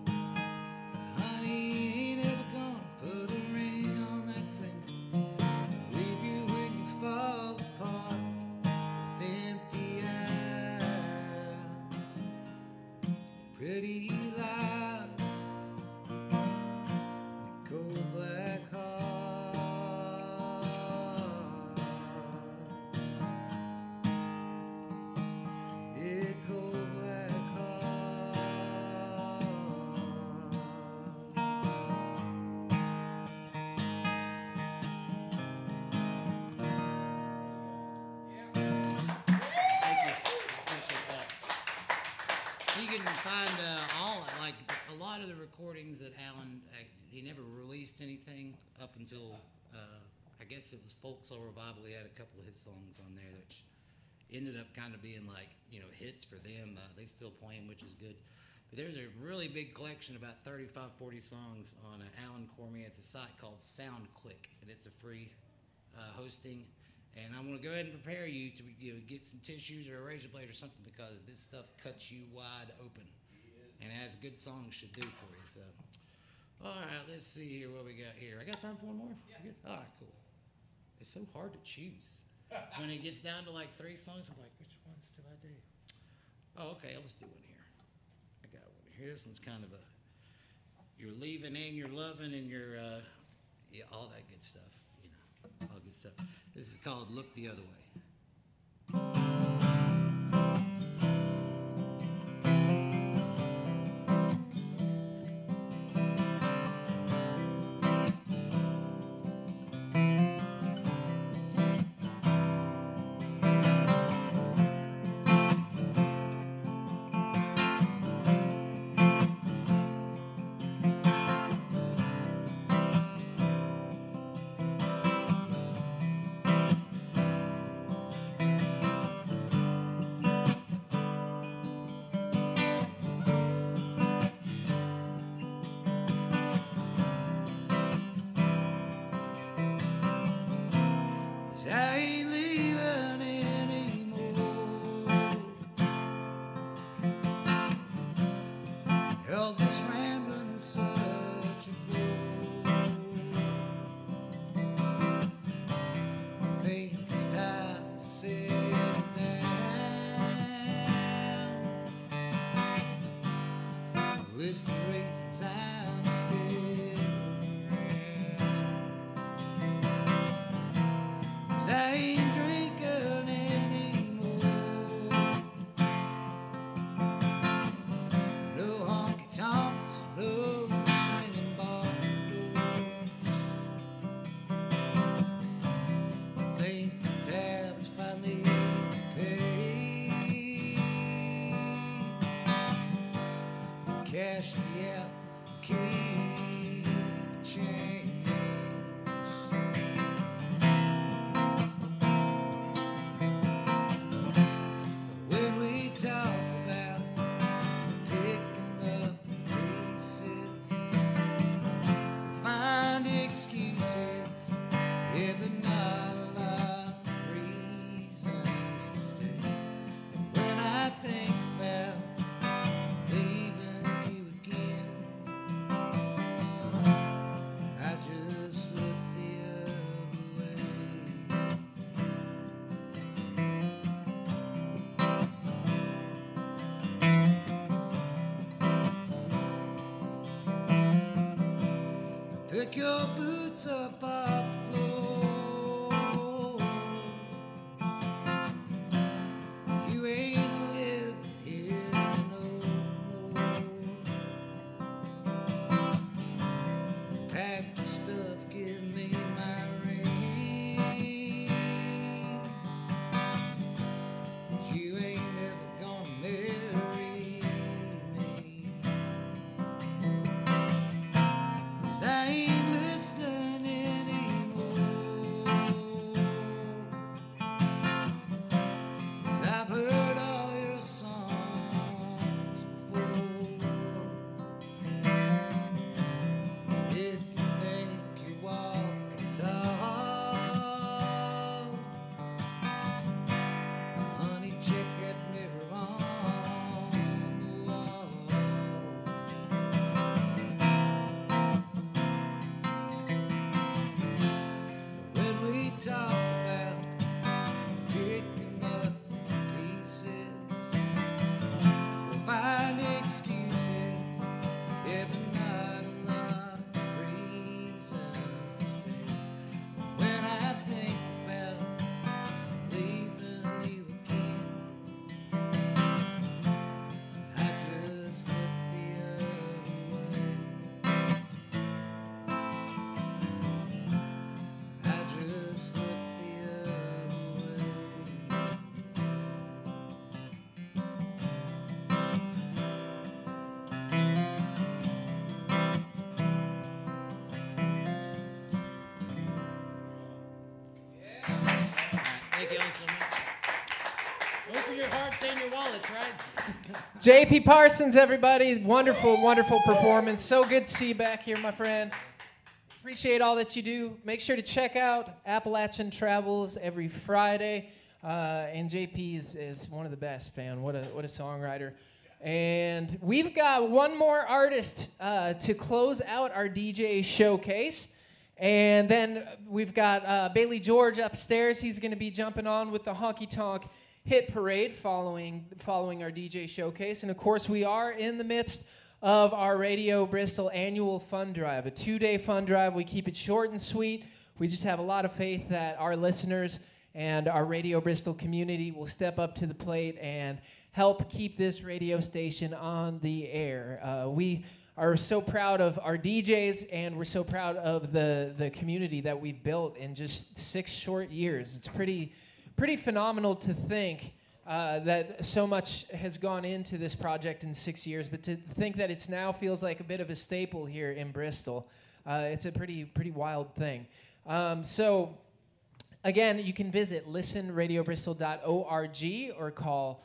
Honey, ain't ever gonna put a ring on that finger, leave you when you fall apart with empty eyes, pretty lies, and cold black heart. didn't find all like a lot of the recordings that Alan he never released anything up until I guess it was Folk Soul Revival. He had a couple of his songs on there which ended up kind of being like hits for them. They still play them, which is good. But there's a really big collection, about 35, 40 songs on Alan Cormier. It's a site called SoundClick, and it's a free hosting. And I'm going to go ahead and prepare you to get some tissues or a razor blade or something, because this stuff cuts you wide open. And as good songs should do for you. So, all right, let's see here what we got here. I got time for one more? Yeah. All right, cool. It's so hard to choose. When it gets down to like 3 songs, I'm like, which ones do I do? Oh, okay, let's do one here. I got one here. This one's kind of you're leaving and you're loving and you're, all that good stuff. All good stuff. This is called Look the Other Way. I ain't leaving anymore. All this rambling is such a bore. I think it's time to settle down. List the reasons I'm still around. I ain't drinking anymore. No honky tonks, no swinging bar doors. I think the tab's finally paid. Cash me out, keep the change. When we talk about picking up pieces, find excuses, but not a lot of reasons to stay. And when I think about leaving you again, I just look the other way. Pick your boots up off the floor. You ain't living here no more. Pack the stuff, give me my ring. You ain't never gonna marry me. 'Cause I ain't listening anymore. Thank y'all so much. Open your hearts and your wallets, right? JP Parsons, everybody. Wonderful, wonderful performance. So good to see you back here, my friend. Appreciate all that you do. Make sure to check out Appalachian Travels every Friday. And JP is one of the best, man. What a songwriter. And we've got one more artist to close out our DJ showcase. And then we've got Bailey George upstairs. He's going to be jumping on with the Honky Tonk Hit Parade following our DJ showcase. And of course, we are in the midst of our Radio Bristol annual fund drive, a 2-day fund drive. We keep it short and sweet. We just have a lot of faith that our listeners and our Radio Bristol community will step up to the plate and help keep this radio station on the air. We are so proud of our DJs, and we're so proud of the community that we've built in just 6 short years. It's pretty phenomenal to think that so much has gone into this project in 6 years, but to think that it's now feels like a bit of a staple here in Bristol, it's a pretty wild thing. So again, you can visit listenradiobristol.org or call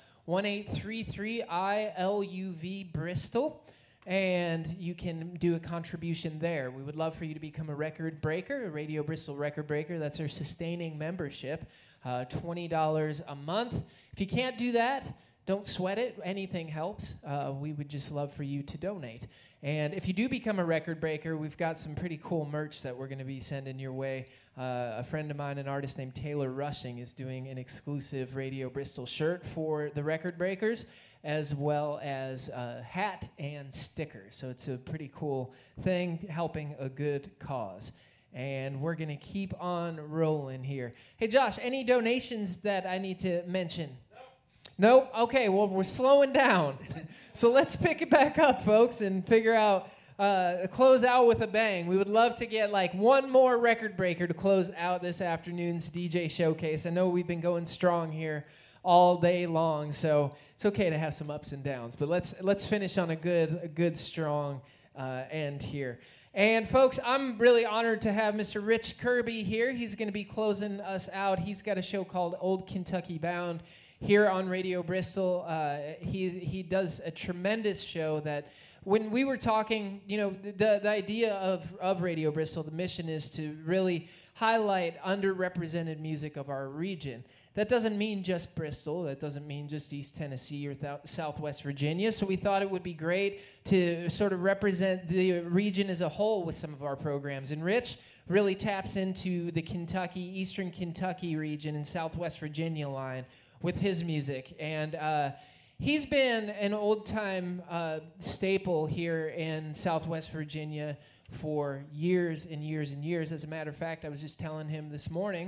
1-833-ILUV-BRISTOL, and you can do a contribution there. We would love for you to become a record breaker, a Radio Bristol record breaker. That's our sustaining membership, $20 a month. If you can't do that, don't sweat it. Anything helps. We would just love for you to donate. And if you do become a record breaker, we've got some pretty cool merch that we're going to be sending your way. A friend of mine, an artist named Taylor Rushing, is doing an exclusive Radio Bristol shirt for the record breakers, as well as a hat and stickers. So it's a pretty cool thing, helping a good cause. And we're going to keep on rolling here. Hey, Josh, any donations that I need to mention? Nope? Okay, well, we're slowing down. So let's pick it back up, folks, and figure out, close out with a bang. We would love to get like one more record breaker to close out this afternoon's DJ showcase. I know we've been going strong here all day long, so it's okay to have some ups and downs. But let's finish on a good strong end here. And folks, I'm really honored to have Mr. Rich Kirby here. He's going to be closing us out. He's got a show called Old Kentucky Bound here on Radio Bristol. He does a tremendous show that when we were talking, you know, the idea of Radio Bristol, the mission is to really highlight underrepresented music of our region. That doesn't mean just Bristol. That doesn't mean just East Tennessee or Southwest Virginia. So we thought it would be great to sort of represent the region as a whole with some of our programs. And Rich really taps into the Kentucky, Eastern Kentucky region and Southwest Virginia line with his music. And he's been an old-time staple here in Southwest Virginia for years and years and years. As a matter of fact, I was just telling him this morning,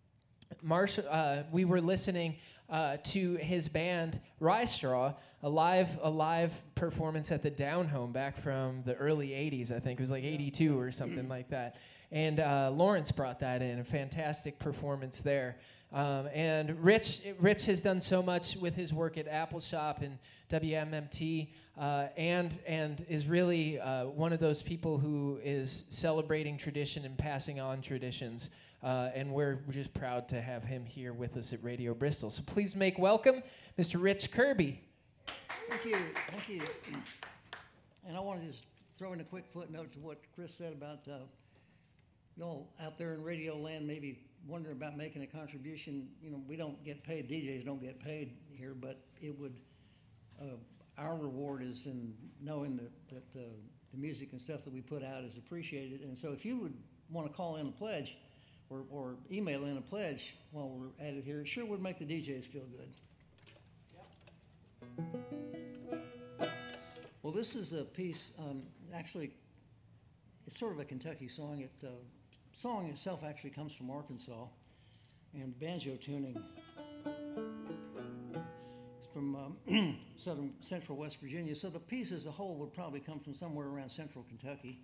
we were listening to his band Rye Straw, a live performance at the Down Home back from the early 80s, I think. It was like 82 or something like that. And Lawrence brought that in, a fantastic performance there. And Rich has done so much with his work at Apple Shop and WMMT, and is really one of those people who is celebrating tradition and passing on traditions. And we're just proud to have him here with us at Radio Bristol. So please make welcome Mr. Rich Kirby. Thank you. And I want to just throw in a quick footnote to what Chris said about y'all out there in radio land maybe wondering about making a contribution. You know, we don't get paid, DJs don't get paid here, but it would, our reward is in knowing that the music and stuff that we put out is appreciated. And so if you would want to call in a pledge or email in a pledge while we're at it here, it sure would make the DJs feel good. Well, this is a piece, actually, it's sort of a Kentucky song. Song itself actually comes from Arkansas, and banjo tuning is from central West Virginia. So the piece as a whole would probably come from somewhere around central Kentucky.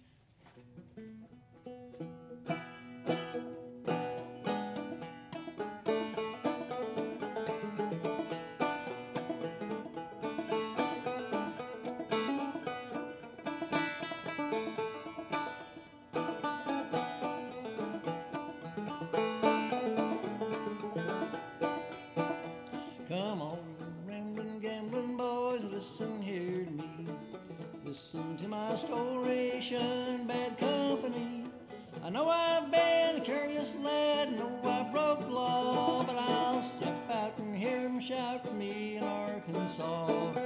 my storation, bad company. I know I've been a curious lad, know I broke the law, but I'll step out and hear 'em shout for me in Arkansas.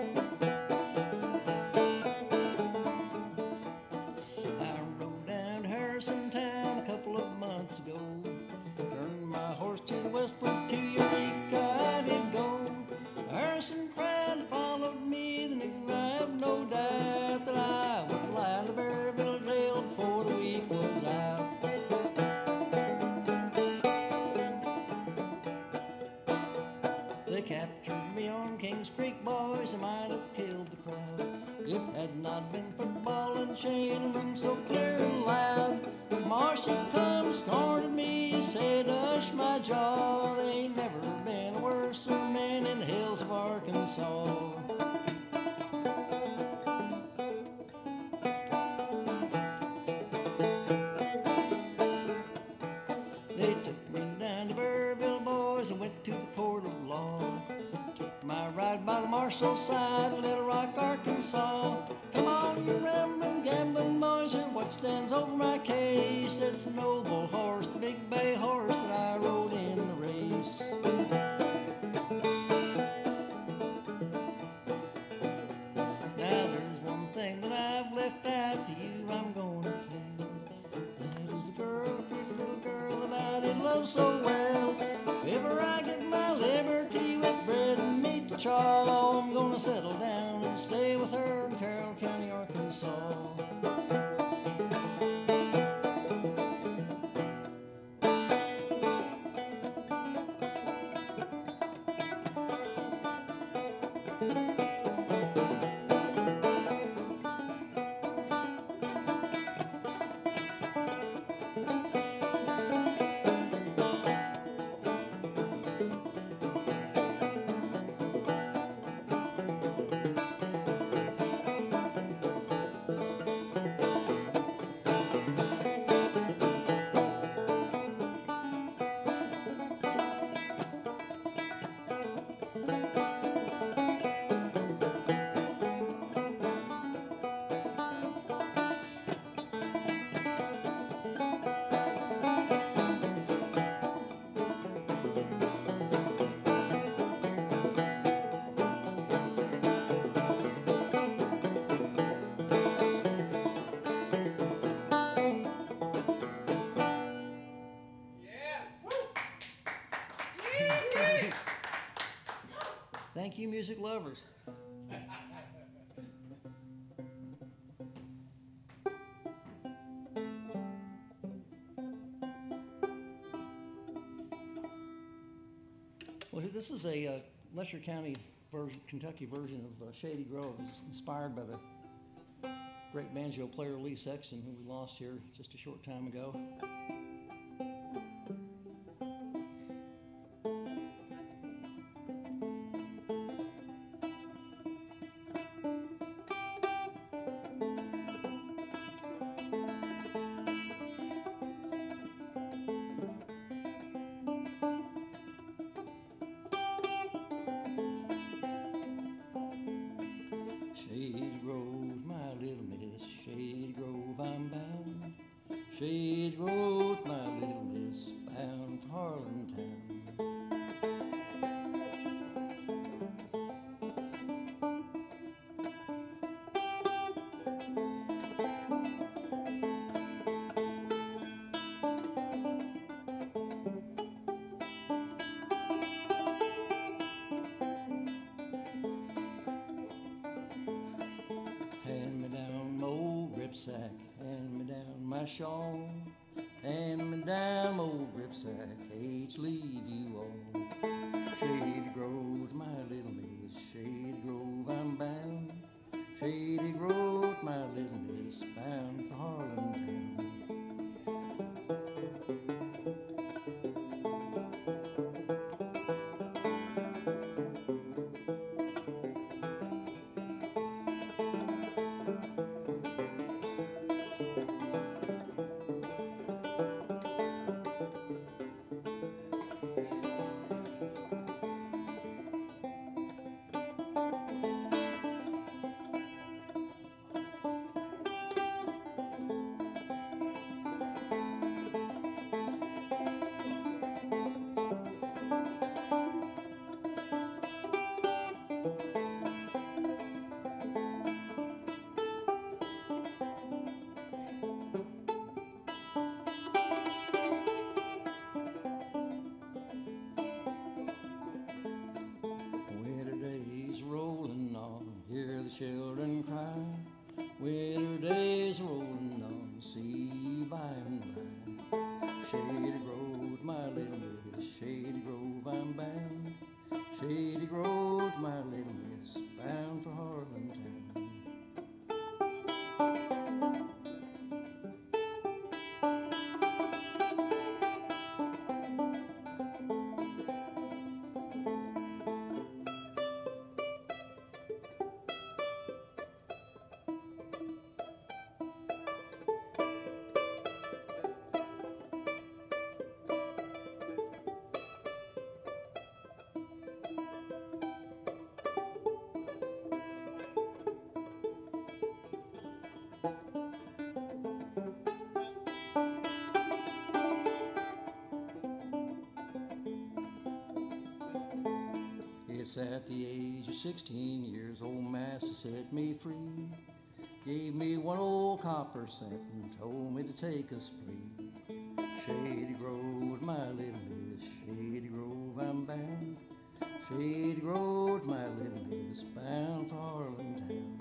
I rode down to Harrison Town a couple of months ago, turned my horse to the westward to Eureka I did go. Harrison crowd followed me, they knew I have no doubt that I would lie in the Berryville jail before the week was out. They captured me on Kings Creek, boys, I might have killed the crowd. If it had not been for the ball and chain and rung so clear and loud. Marshal come scorned me, said, "Hush my jaw, they ain't never been a worser man in the hills of Arkansas." They took me down to Burrville, boys, and went to the court of law. Took my ride by the marshal's side, Little Rock, Arkansas. Come on, you rambling, gambling boys, hear what stands over my case. It's the noble horse, the big bay horse that I rode in the race. Now there's one thing that I've left out to you, I'm gonna tell. That is the girl, a pretty little girl that I did love so well. If ever I get my liberty with bread and meat to chaw, I'm gonna settle down and stay with her in Carroll County, Arkansas. Thank you, music lovers. Well, this is a Letcher County version, Kentucky version of Shady Grove. It's inspired by the great banjo player Lee Sexton, who we lost here just a short time ago. Shady Grove, my little miss, Shady Grove, I'm bound. Shady Grove, my little miss, bound for Harlantown. Hand me down my old gripsack, hand me down my shawl, hand me down my old gripsack, H leave you all. Shady Grove, my little miss, Shady Grove, I'm bound. Shady Grove, my little miss, bound for Harlantown. children cry. Winter days rolling on the sea by and by. Shady Grove, my little miss, Shady Grove, I'm bound. Shady Grove, my little miss, bound for Harlantown. It's at the age of 16 years, old master set me free. Gave me one old copper cent and told me to take a spree. Shady Grove, my little miss, Shady Grove, I'm bound. Shady Grove, my little miss, bound for Harlantown.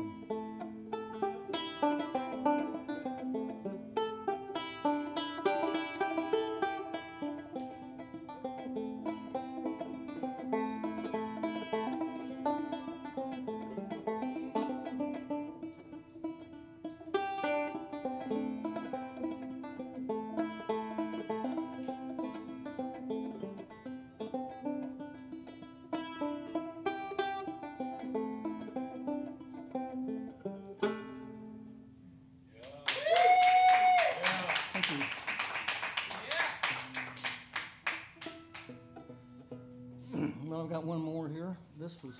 Well, I've got one more here. This was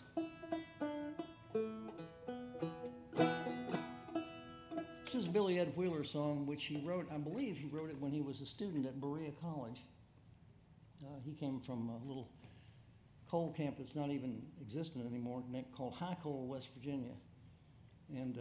Billy Ed Wheeler's song, which he wrote. I believe he wrote it when he was a student at Berea College. He came from a little coal camp that's not even existent anymore, called High Coal, West Virginia, and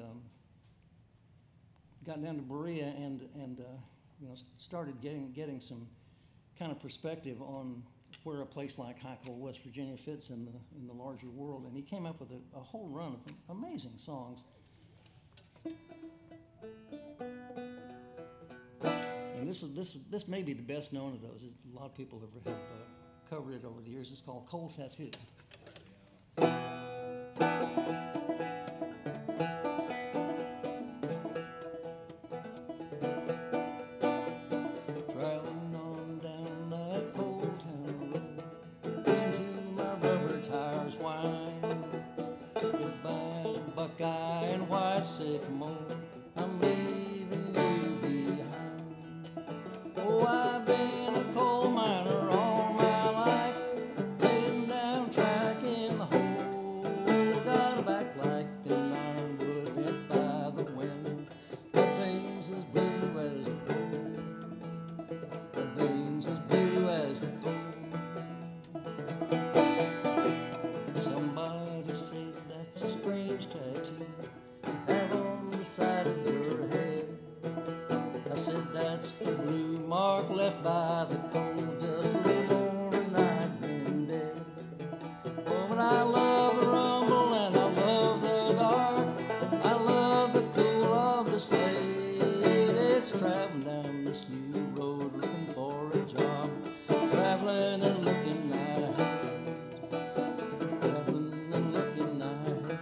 got down to Berea and started getting some kind of perspective on where a place like High Coal, West Virginia fits in the larger world, and he came up with a whole run of amazing songs. And this may be the best known of those. A lot of people have covered it over the years. It's called Coal Tattoo. Traveling on down that coal town road, listen to my rubber tires whine. Goodbye to Buckeye and White Sycamore, I'm leaving you behind. Oh, I've been a coal miner all my life, laying down track in the hole. Got a back like an ironwood bent by the wind. The veins as blue as the coal. The veins as blue as the coal. Somebody said that's a strange tattoo you have on the side of your head. I said that's the blue mark left by the coal just a little more than I'd been dead. Oh, but I love the rumble and I love the dark. I love the cool of the slate. It's traveling down this new road looking for a job. Traveling and looking ahead. Traveling and looking ahead.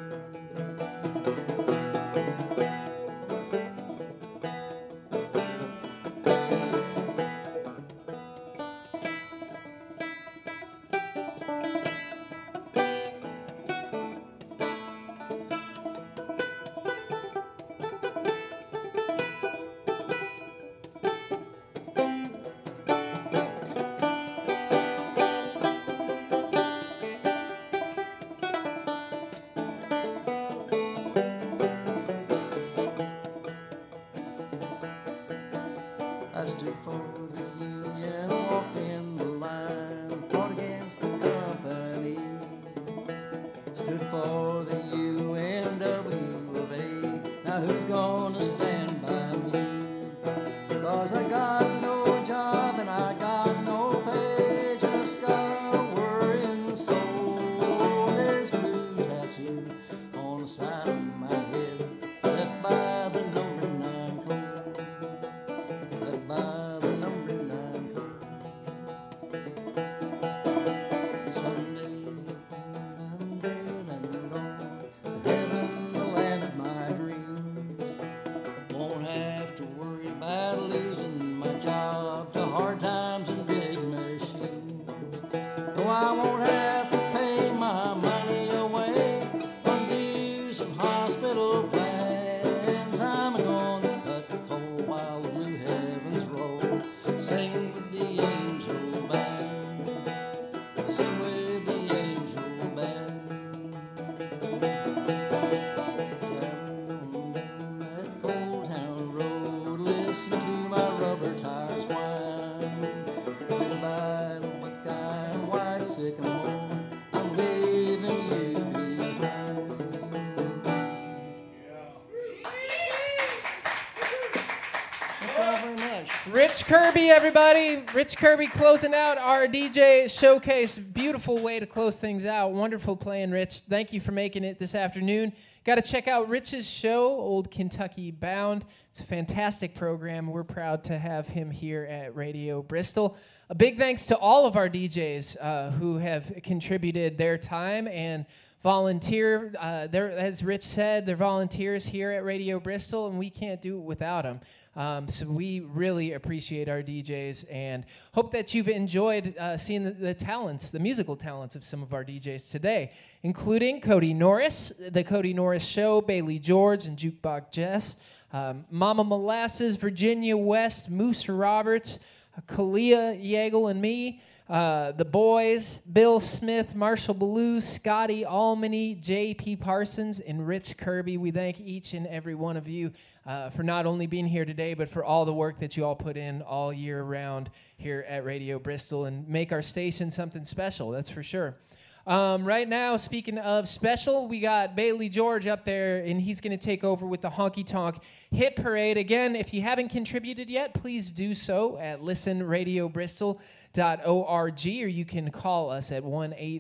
Rich Kirby, everybody. Rich Kirby closing out our DJ showcase. Beautiful way to close things out. Wonderful playing, Rich. Thank you for making it this afternoon. Got to check out Rich's show, Old Kentucky Bound. It's a fantastic program. We're proud to have him here at Radio Bristol. A big thanks to all of our DJs who have contributed their time and volunteer. As Rich said, they're volunteers here at Radio Bristol, and we can't do it without them. So we really appreciate our DJs and hope that you've enjoyed seeing the talents, the musical talents of some of our DJs today, including Cody Norris, The Cody Norris Show, Bailey George, and Jukebox Jess, Mama Molasses, Virginia West, Moose Roberts, Kalia Yeagle and me, The Boys, Bill Smith, Marshall Ballou, Scotty Almany, J.P. Parsons, and Rich Kirby. We thank each and every one of you for not only being here today, but for all the work that you all put in all year round here at Radio Bristol and make our station something special, that's for sure. Right now, speaking of special, we got Bailey George up there, and he's going to take over with the Honky Tonk Hit Parade. Again, if you haven't contributed yet, please do so at listenradiobristol.org, or you can call us at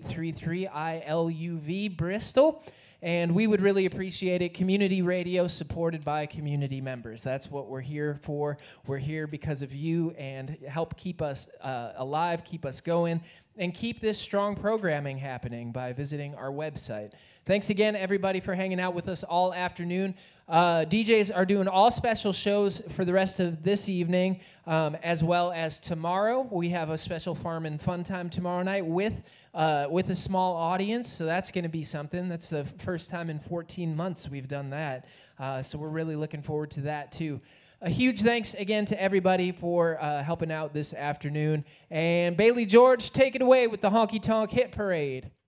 1-833-ILUV-BRISTOL. And we would really appreciate it. Community radio supported by community members. That's what we're here for. We're here because of you and help keep us alive, keep us going, and keep this strong programming happening by visiting our website. Thanks again, everybody, for hanging out with us all afternoon. DJs are doing all special shows for the rest of this evening, as well as tomorrow. We have a special Farm and Fun Time tomorrow night with a small audience, so that's going to be something. That's the first time in 14 months we've done that, so we're really looking forward to that, too. A huge thanks again to everybody for helping out this afternoon. And Bailey George, take it away with the Honky Tonk Hit Parade.